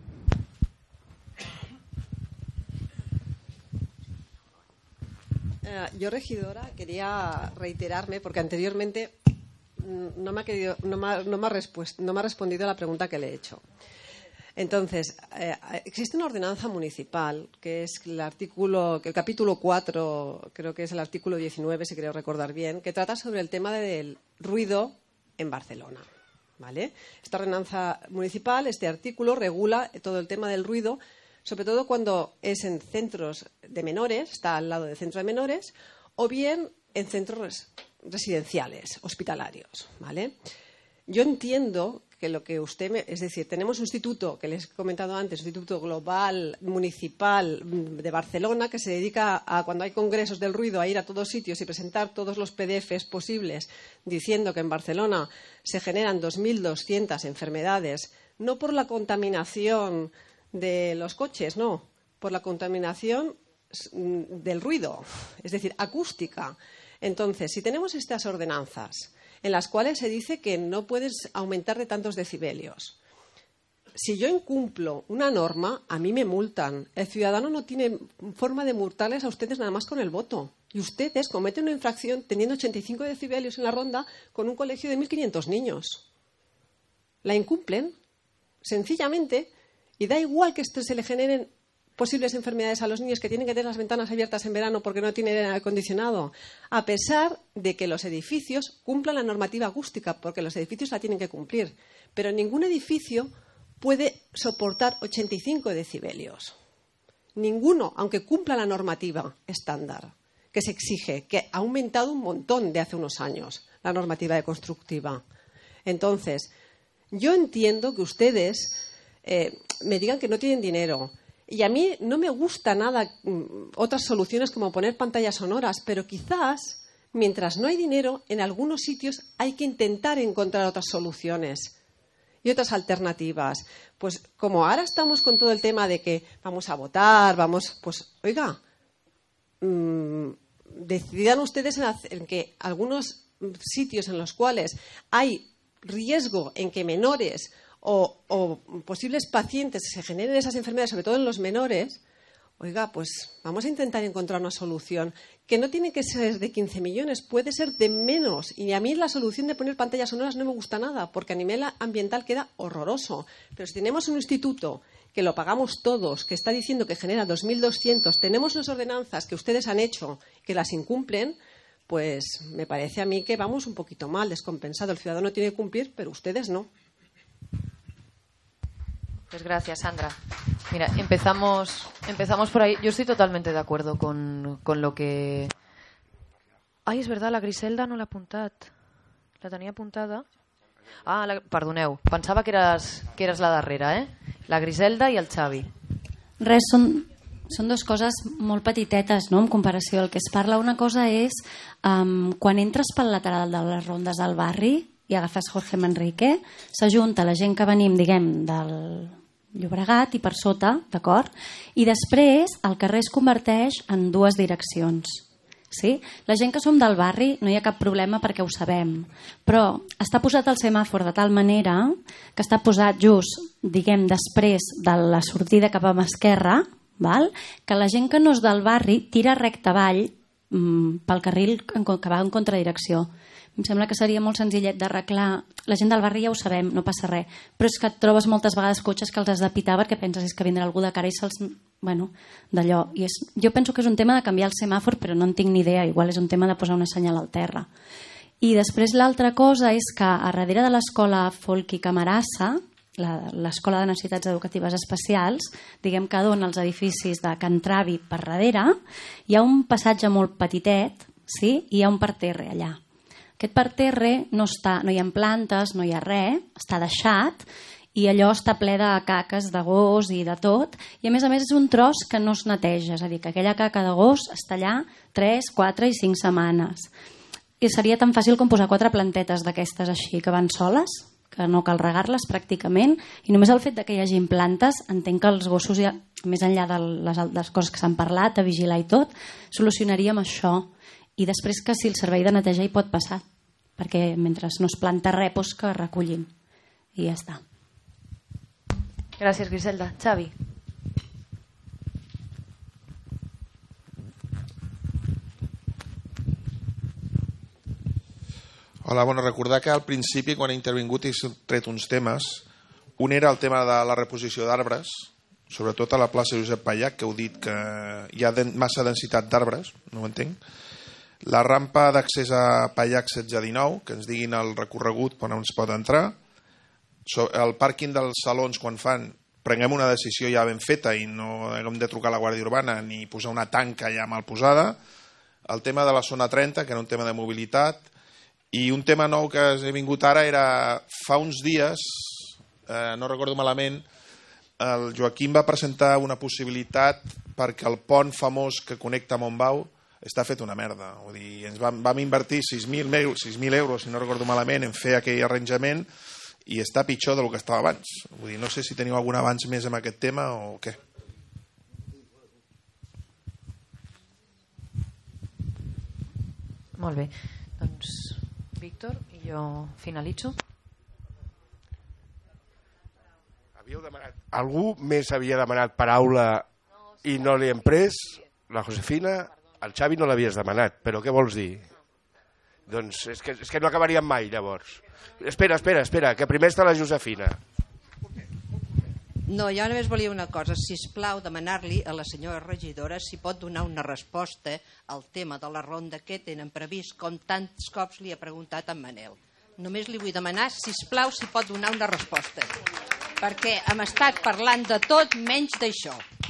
Eh, yo, regidora, quería reiterarme, porque anteriormente no me ha, querido, no me ha, no me ha, no me ha respondido a la pregunta que le he hecho. Entonces, eh, existe una ordenanza municipal, que es el artículo, que el capítulo cuatro, creo que es el artículo diecinueve, si creo recordar bien, que trata sobre el tema del ruido en Barcelona. ¿Vale? Esta ordenanza municipal, este artículo, regula todo el tema del ruido, sobre todo cuando es en centros de menores, está al lado de centros de menores, o bien en centros residenciales, hospitalarios. ¿Vale? Yo entiendo que lo que usted, me, es decir, tenemos un instituto, que les he comentado antes, un instituto global, municipal de Barcelona, que se dedica a, cuando hay congresos del ruido, a ir a todos sitios y presentar todos los P D Efes posibles, diciendo que en Barcelona se generan dos mil doscientas enfermedades, no por la contaminación de los coches, no, por la contaminación del ruido, es decir, acústica. Entonces, si tenemos estas ordenanzas en las cuales se dice que no puedes aumentar de tantos decibelios. Si yo incumplo una norma, a mí me multan. El ciudadano no tiene forma de multarles a ustedes nada más con el voto. Y ustedes cometen una infracción teniendo ochenta y cinco decibelios en la ronda con un colegio de mil quinientos niños. La incumplen, sencillamente, y da igual que esto se le generen posibles enfermedades a los niños que tienen que tener las ventanas abiertas en verano porque no tienen aire acondicionado, a pesar de que los edificios cumplan la normativa acústica, porque los edificios la tienen que cumplir. Pero ningún edificio puede soportar ochenta y cinco decibelios. Ninguno, aunque cumpla la normativa estándar que se exige, que ha aumentado un montón de hace unos años, la normativa de constructiva. Entonces, yo entiendo que ustedes eh, me digan que no tienen dinero. Y a mí no me gusta nada mm, otras soluciones como poner pantallas sonoras, pero quizás, mientras no hay dinero, en algunos sitios hay que intentar encontrar otras soluciones y otras alternativas. Pues como ahora estamos con todo el tema de que vamos a votar, vamos, pues oiga, mmm, decidan ustedes en, hacer, en que algunos sitios en los cuales hay riesgo en que menores O, o posibles pacientes se generen esas enfermedades, sobre todo en los menores, oiga, pues vamos a intentar encontrar una solución que no tiene que ser de quince millones, puede ser de menos. Y a mí la solución de poner pantallas sonoras no me gusta nada, porque a nivel ambiental queda horroroso. Pero si tenemos un instituto que lo pagamos todos, que está diciendo que genera dos mil doscientos, tenemos unas ordenanzas que ustedes han hecho, que las incumplen, pues me parece a mí que vamos un poquito mal, descompensado. El ciudadano tiene que cumplir, pero ustedes no. Pues gracias, Sandra. Mira, empezamos, empezamos por ahí. Yo estoy totalmente de acuerdo con, con lo que... Ai, és verdad, la Griselda no l'ha apuntat. La tenia apuntada? Ah, la... perdoneu, pensava que eres, que eres la darrera, eh? La Griselda i el Xavi. Res, són, són dues coses molt petitetes, no?, en comparació. El que es parla, una cosa és um, quan entres pel lateral de les rondes del barri i agafes Jorge Manrique, s'ajunta la gent que venim, diguem, del Llobregat i per sota, d'acord? I després el carrer es converteix en dues direccions. Sí? La gent que som del barri no hi ha cap problema perquè ho sabem, però està posat el semàfor de tal manera que està posat just, diguem, després de la sortida cap a l'esquerra, val? Que la gent que no és del barri tira recte avall mmm, pel carril que va en contradirecció. Em sembla que seria molt senzillet d'arreglar. La gent del barri ja ho sabem, no passa res. Però és que et trobes moltes vegades cotxes que els has de pitar perquè penses que vindrà algú de cara i se'ls... Bueno, d'allò. I és... Jo penso que és un tema de canviar el semàfor, però no en tinc ni idea. Igual és un tema de posar una senyal al terra. I després l'altra cosa és que a darrere de l'escola Folk i Camarassa, l'escola de necessitats educatives especials, diguem que dona els edificis de Can Travi per darrere, hi ha un passatge molt petitet, sí? I hi ha un parterre allà. Aquest parterre no, està, no hi ha plantes, no hi ha res, està deixat i allò està ple de caques de gos i de tot, i a més a més és un tros que no es neteja, és a dir, que aquella caca de gos està allà tres, quatre i cinc setmanes. I seria tan fàcil com posar quatre plantetes d'aquestes així que van soles, que no cal regar-les pràcticament, i només el fet que hi hagi plantes, entenc que els gossos, ja, més enllà de les, de les coses que s'han parlat, a vigilar i tot, solucionaríem això. I després que si el servei de neteja hi pot passar, perquè mentre no es planta res, doncs que recullin. I ja està. Gràcies, Griselda. Xavi. Hola, bueno, recordar que al principi, quan he intervingut, he tret uns temes. Un era el tema de la reposició d'arbres, sobretot a la plaça Josep Pallach, que heu dit que hi ha massa densitat d'arbres, no ho entenc. La rampa d'accés a Pallach setze dinou, que ens diguin el recorregut per on es pot entrar. El pàrquing dels salons, quan fan, prenguem una decisió ja ben feta i no hem de trucar a la Guàrdia Urbana ni posar una tanca ja mal posada. El tema de la zona trenta, que era un tema de mobilitat. I un tema nou que he vingut ara era fa uns dies, eh, no recordo malament, el Joaquim va presentar una possibilitat perquè el pont famós que connecta Montbau està fet una merda. Vull dir, ens vam, vam invertir sis mil euros, si no recordo malament, en fer aquell arranjament i està pitjor del que estava abans. Vull dir, no sé si teniu algun avanç més en aquest tema o què. Molt bé. Doncs, Víctor, i jo finalitzo. Havíeu demanat... Algú més havia demanat paraula i no li hem pres? La Josefina? El Xavi no l'havies demanat, però què vols dir? Doncs és que, és que no acabaríem mai, llavors. Espera, espera, espera, que primer està la Josefina. No, jo només volia una cosa. Sisplau, demanar-li a la senyora regidora si pot donar una resposta al tema de la ronda que tenen previst, com tants cops li ha preguntat en Manel. Només li vull demanar, sisplau, si pot donar una resposta. Perquè hem estat parlant de tot menys d'això.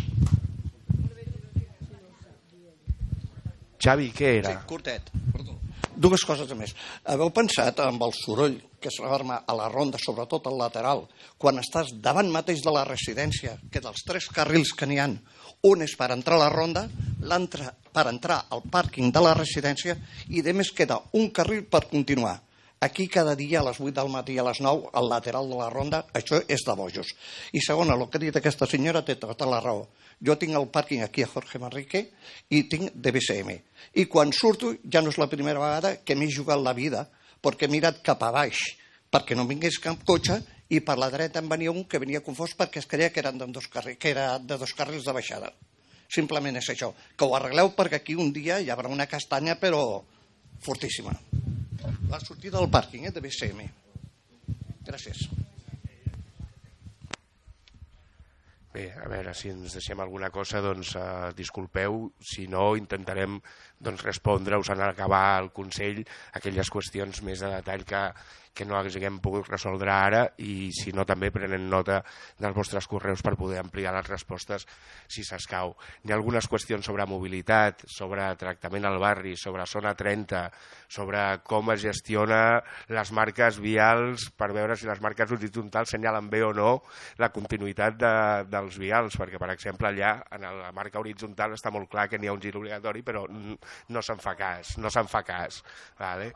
Xavi, què era? Sí, curtet, perdó. Dues coses a més. Haveu pensat amb el soroll que es forma a la ronda, sobretot al lateral, quan estàs davant mateix de la residència, que dels tres carrils que n'hi ha, un és per entrar a la ronda, l'altre per entrar al pàrquing de la residència i de més queda un carril per continuar. Aquí cada dia a les vuit del matí i a les nou, al lateral de la ronda, això és de bojos. I segona, el que ha dit aquesta senyora té tota la raó. Jo tinc el pàrquing aquí a Jorge Manrique i tinc de B C M. I quan surto ja no és la primera vegada que m'he jugat la vida perquè he mirat cap a baix perquè no vingués cap cotxe i per la dreta em venia un que venia confós perquè es creia que, eren de dos carrils, que era de dos carrils de baixada. Simplement és això. Que ho arregleu perquè aquí un dia hi haurà una castanya però fortíssima. La sortida del pàrquing, eh, de B C M. Gràcies. Bé, a veure, si ens deixem alguna cosa, doncs eh, disculpeu, si no intentarem doncs, respondre-us en acabar el Consell aquelles qüestions més de detall que, que no haguem pogut resoldre ara i si no també prenen nota dels vostres correus per poder ampliar les respostes si s'escau. Hi ha algunes qüestions sobre mobilitat, sobre tractament al barri, sobre zona trenta, sobre com es gestiona les marques vials per veure si les marques horitzontals senyalen bé o no la continuïtat de, dels vials, perquè per exemple allà en la marca horitzontal està molt clar que n'hi ha un gir obligatori però no se'n fa cas, no se'n fa cas. Vale?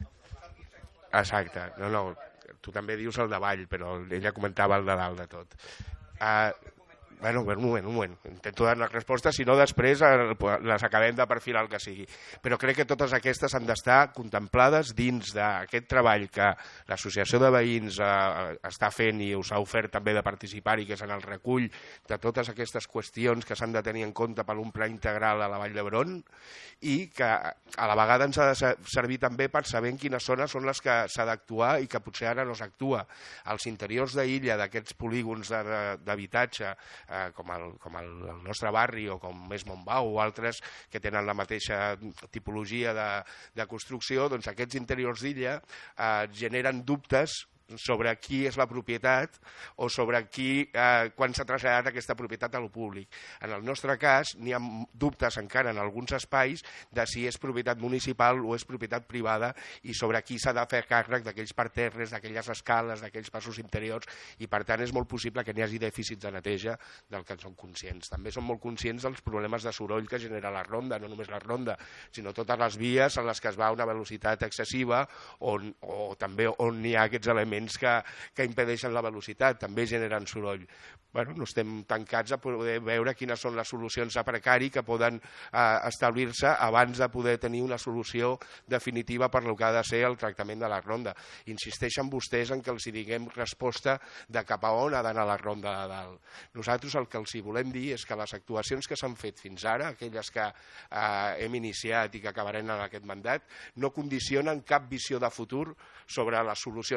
Exacte, no, no, tu també dius el davall, però ella comentava el de dalt de tot. Uh, bueno, un moment, un moment, intento dar una resposta, si no després les acabem de perfilar el que sigui. Però crec que totes aquestes han d'estar contemplades dins d'aquest treball que l'Associació de Veïns uh, està fent i us ha ofert també de participar-hi, que és en el recull de totes aquestes qüestions que s'han de tenir en compte per un pla integral a la Vall d'Hebron i que a la vegada ens ha de servir també per saber en quines zones són les que s'ha d'actuar i que potser ara no s'actua. Als interiors d'illa, d'aquests polígons d'habitatge, eh, com, el, com el, el nostre barri o com més Montbau o altres que tenen la mateixa tipologia de, de construcció, doncs aquests interiors d'illa eh, generen dubtes sobre qui és la propietat o sobre qui, eh, quan s'ha traslladat aquesta propietat a lo públic. En el nostre cas, n'hi ha dubtes encara en alguns espais de si és propietat municipal o és propietat privada i sobre qui s'ha de fer càrrec d'aquells parterres, d'aquelles escales, d'aquells passos interiors i per tant és molt possible que n'hi hagi dèficits de neteja del que en som conscients. També som molt conscients dels problemes de soroll que genera la ronda, no només la ronda, sinó totes les vies en les que es va a una velocitat excessiva on, o també on hi ha aquests elements Que, que impedeixen la velocitat, també generen soroll. Bueno, no estem tancats a poder veure quines són les solucions a precari que poden eh, establir-se abans de poder tenir una solució definitiva per lo que ha de ser el tractament de la ronda. Insisteixen vostès en que els hi diguem resposta de cap a on ha d'anar la ronda de dalt. Nosaltres el que els hi volem dir és que les actuacions que s'han fet fins ara, aquelles que eh, hem iniciat i que acabarem en aquest mandat, no condicionen cap visió de futur sobre les solucions a la ronda.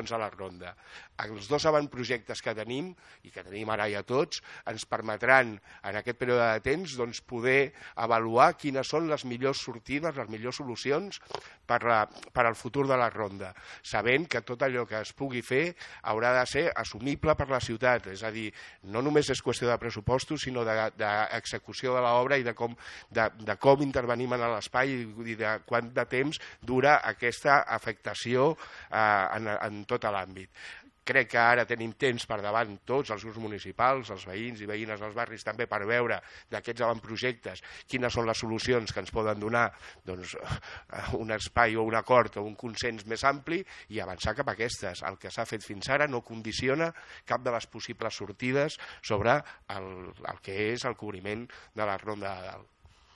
ronda. Els dos avantprojectes que tenim, i que tenim ara ja tots, ens permetran en aquest període de temps doncs, poder avaluar quines són les millors sortides, les millors solucions per, la, per al futur de la ronda, sabent que tot allò que es pugui fer haurà de ser assumible per la ciutat, és a dir, no només és qüestió de pressupostos, sinó d'execució de, de l'obra i de com, de, de com intervenim en l'espai i de quant de temps dura aquesta afectació eh, en, en tot l'àmbit. Crec que ara tenim temps per davant tots, els grups municipals, els veïns i veïnes dels barris també, per veure d'aquests avantprojectes quines són les solucions que ens poden donar doncs, un espai o un acord o un consens més ampli i avançar cap a aquestes. El que s'ha fet fins ara no condiciona cap de les possibles sortides sobre el, el que és el cobriment de la ronda de dalt.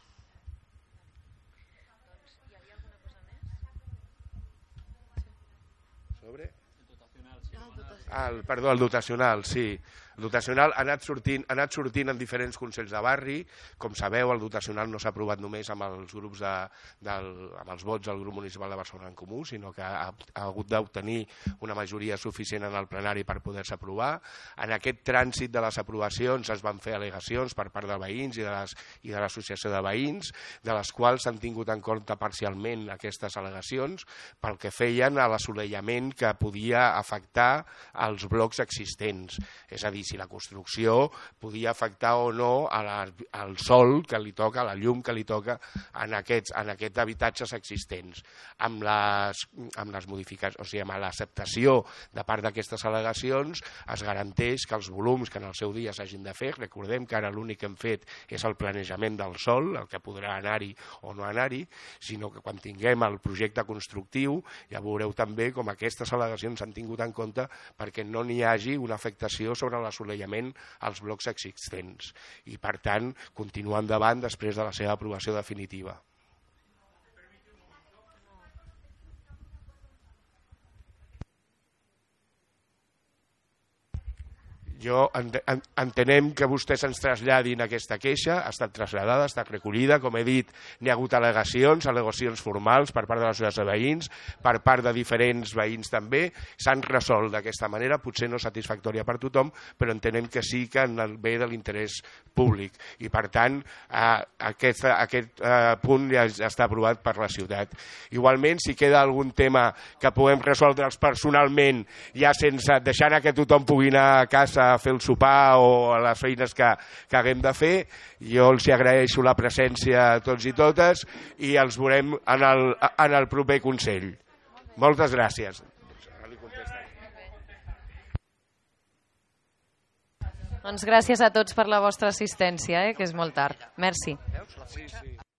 Sobre? Ah, el, perdó, el dotacional, sí. El dotacional ha anat sortint, ha anat sortint en diferents consells de barri. Com sabeu, el dotacional no s'ha aprovat només amb els grups de, del, amb els vots del grup municipal de Barcelona en Comú, sinó que ha, ha hagut d'obtenir una majoria suficient en el plenari per poder-se aprovar. En aquest trànsit de les aprovacions es van fer al·legacions per part de veïns i de les, i de l'associació de veïns, de les quals s'han tingut en compte parcialment aquestes al·legacions pel que feien a l'assolellament que podia afectar els blocs existents. És a dir, si la construcció podia afectar o no a la, al sol que li toca, a la llum que li toca en aquests, en aquests habitatges existents. Amb les, amb les modificacions, o sigui, amb l'acceptació de part d'aquestes al·legacions es garanteix que els volums que en el seu dia s'hagin de fer, recordem que ara l'únic que hem fet és el planejament del sol, el que podrà anar-hi o no anar-hi, sinó que quan tinguem el projecte constructiu ja veureu també com aquestes al·legacions s'han tingut en compte perquè no n'hi hagi una afectació sobre l'assolellament als blocs existents i, per tant, continuar endavant després de la seva aprovació definitiva. Jo entenem que vostès ens traslladin aquesta queixa, ha estat traslladada, ha estat recollida, com he dit, n'hi ha hagut al·legacions, al·legacions formals per part de les associacions de veïns, per part de diferents veïns també, s'han resolt d'aquesta manera, potser no satisfactòria per tothom, però entenem que sí que en el bé de l'interès públic i, per tant, aquest, aquest punt ja està aprovat per la ciutat. Igualment, si queda algun tema que puguem resoldre'ls personalment, ja sense deixar que tothom pugui anar a casa a fer el sopar o a les feines que, que haguem de fer, jo els agraeixo la presència a tots i totes i els veurem en el, en el proper Consell. Moltes gràcies. Doncs gràcies a tots per la vostra assistència, eh, que és molt tard. Merci.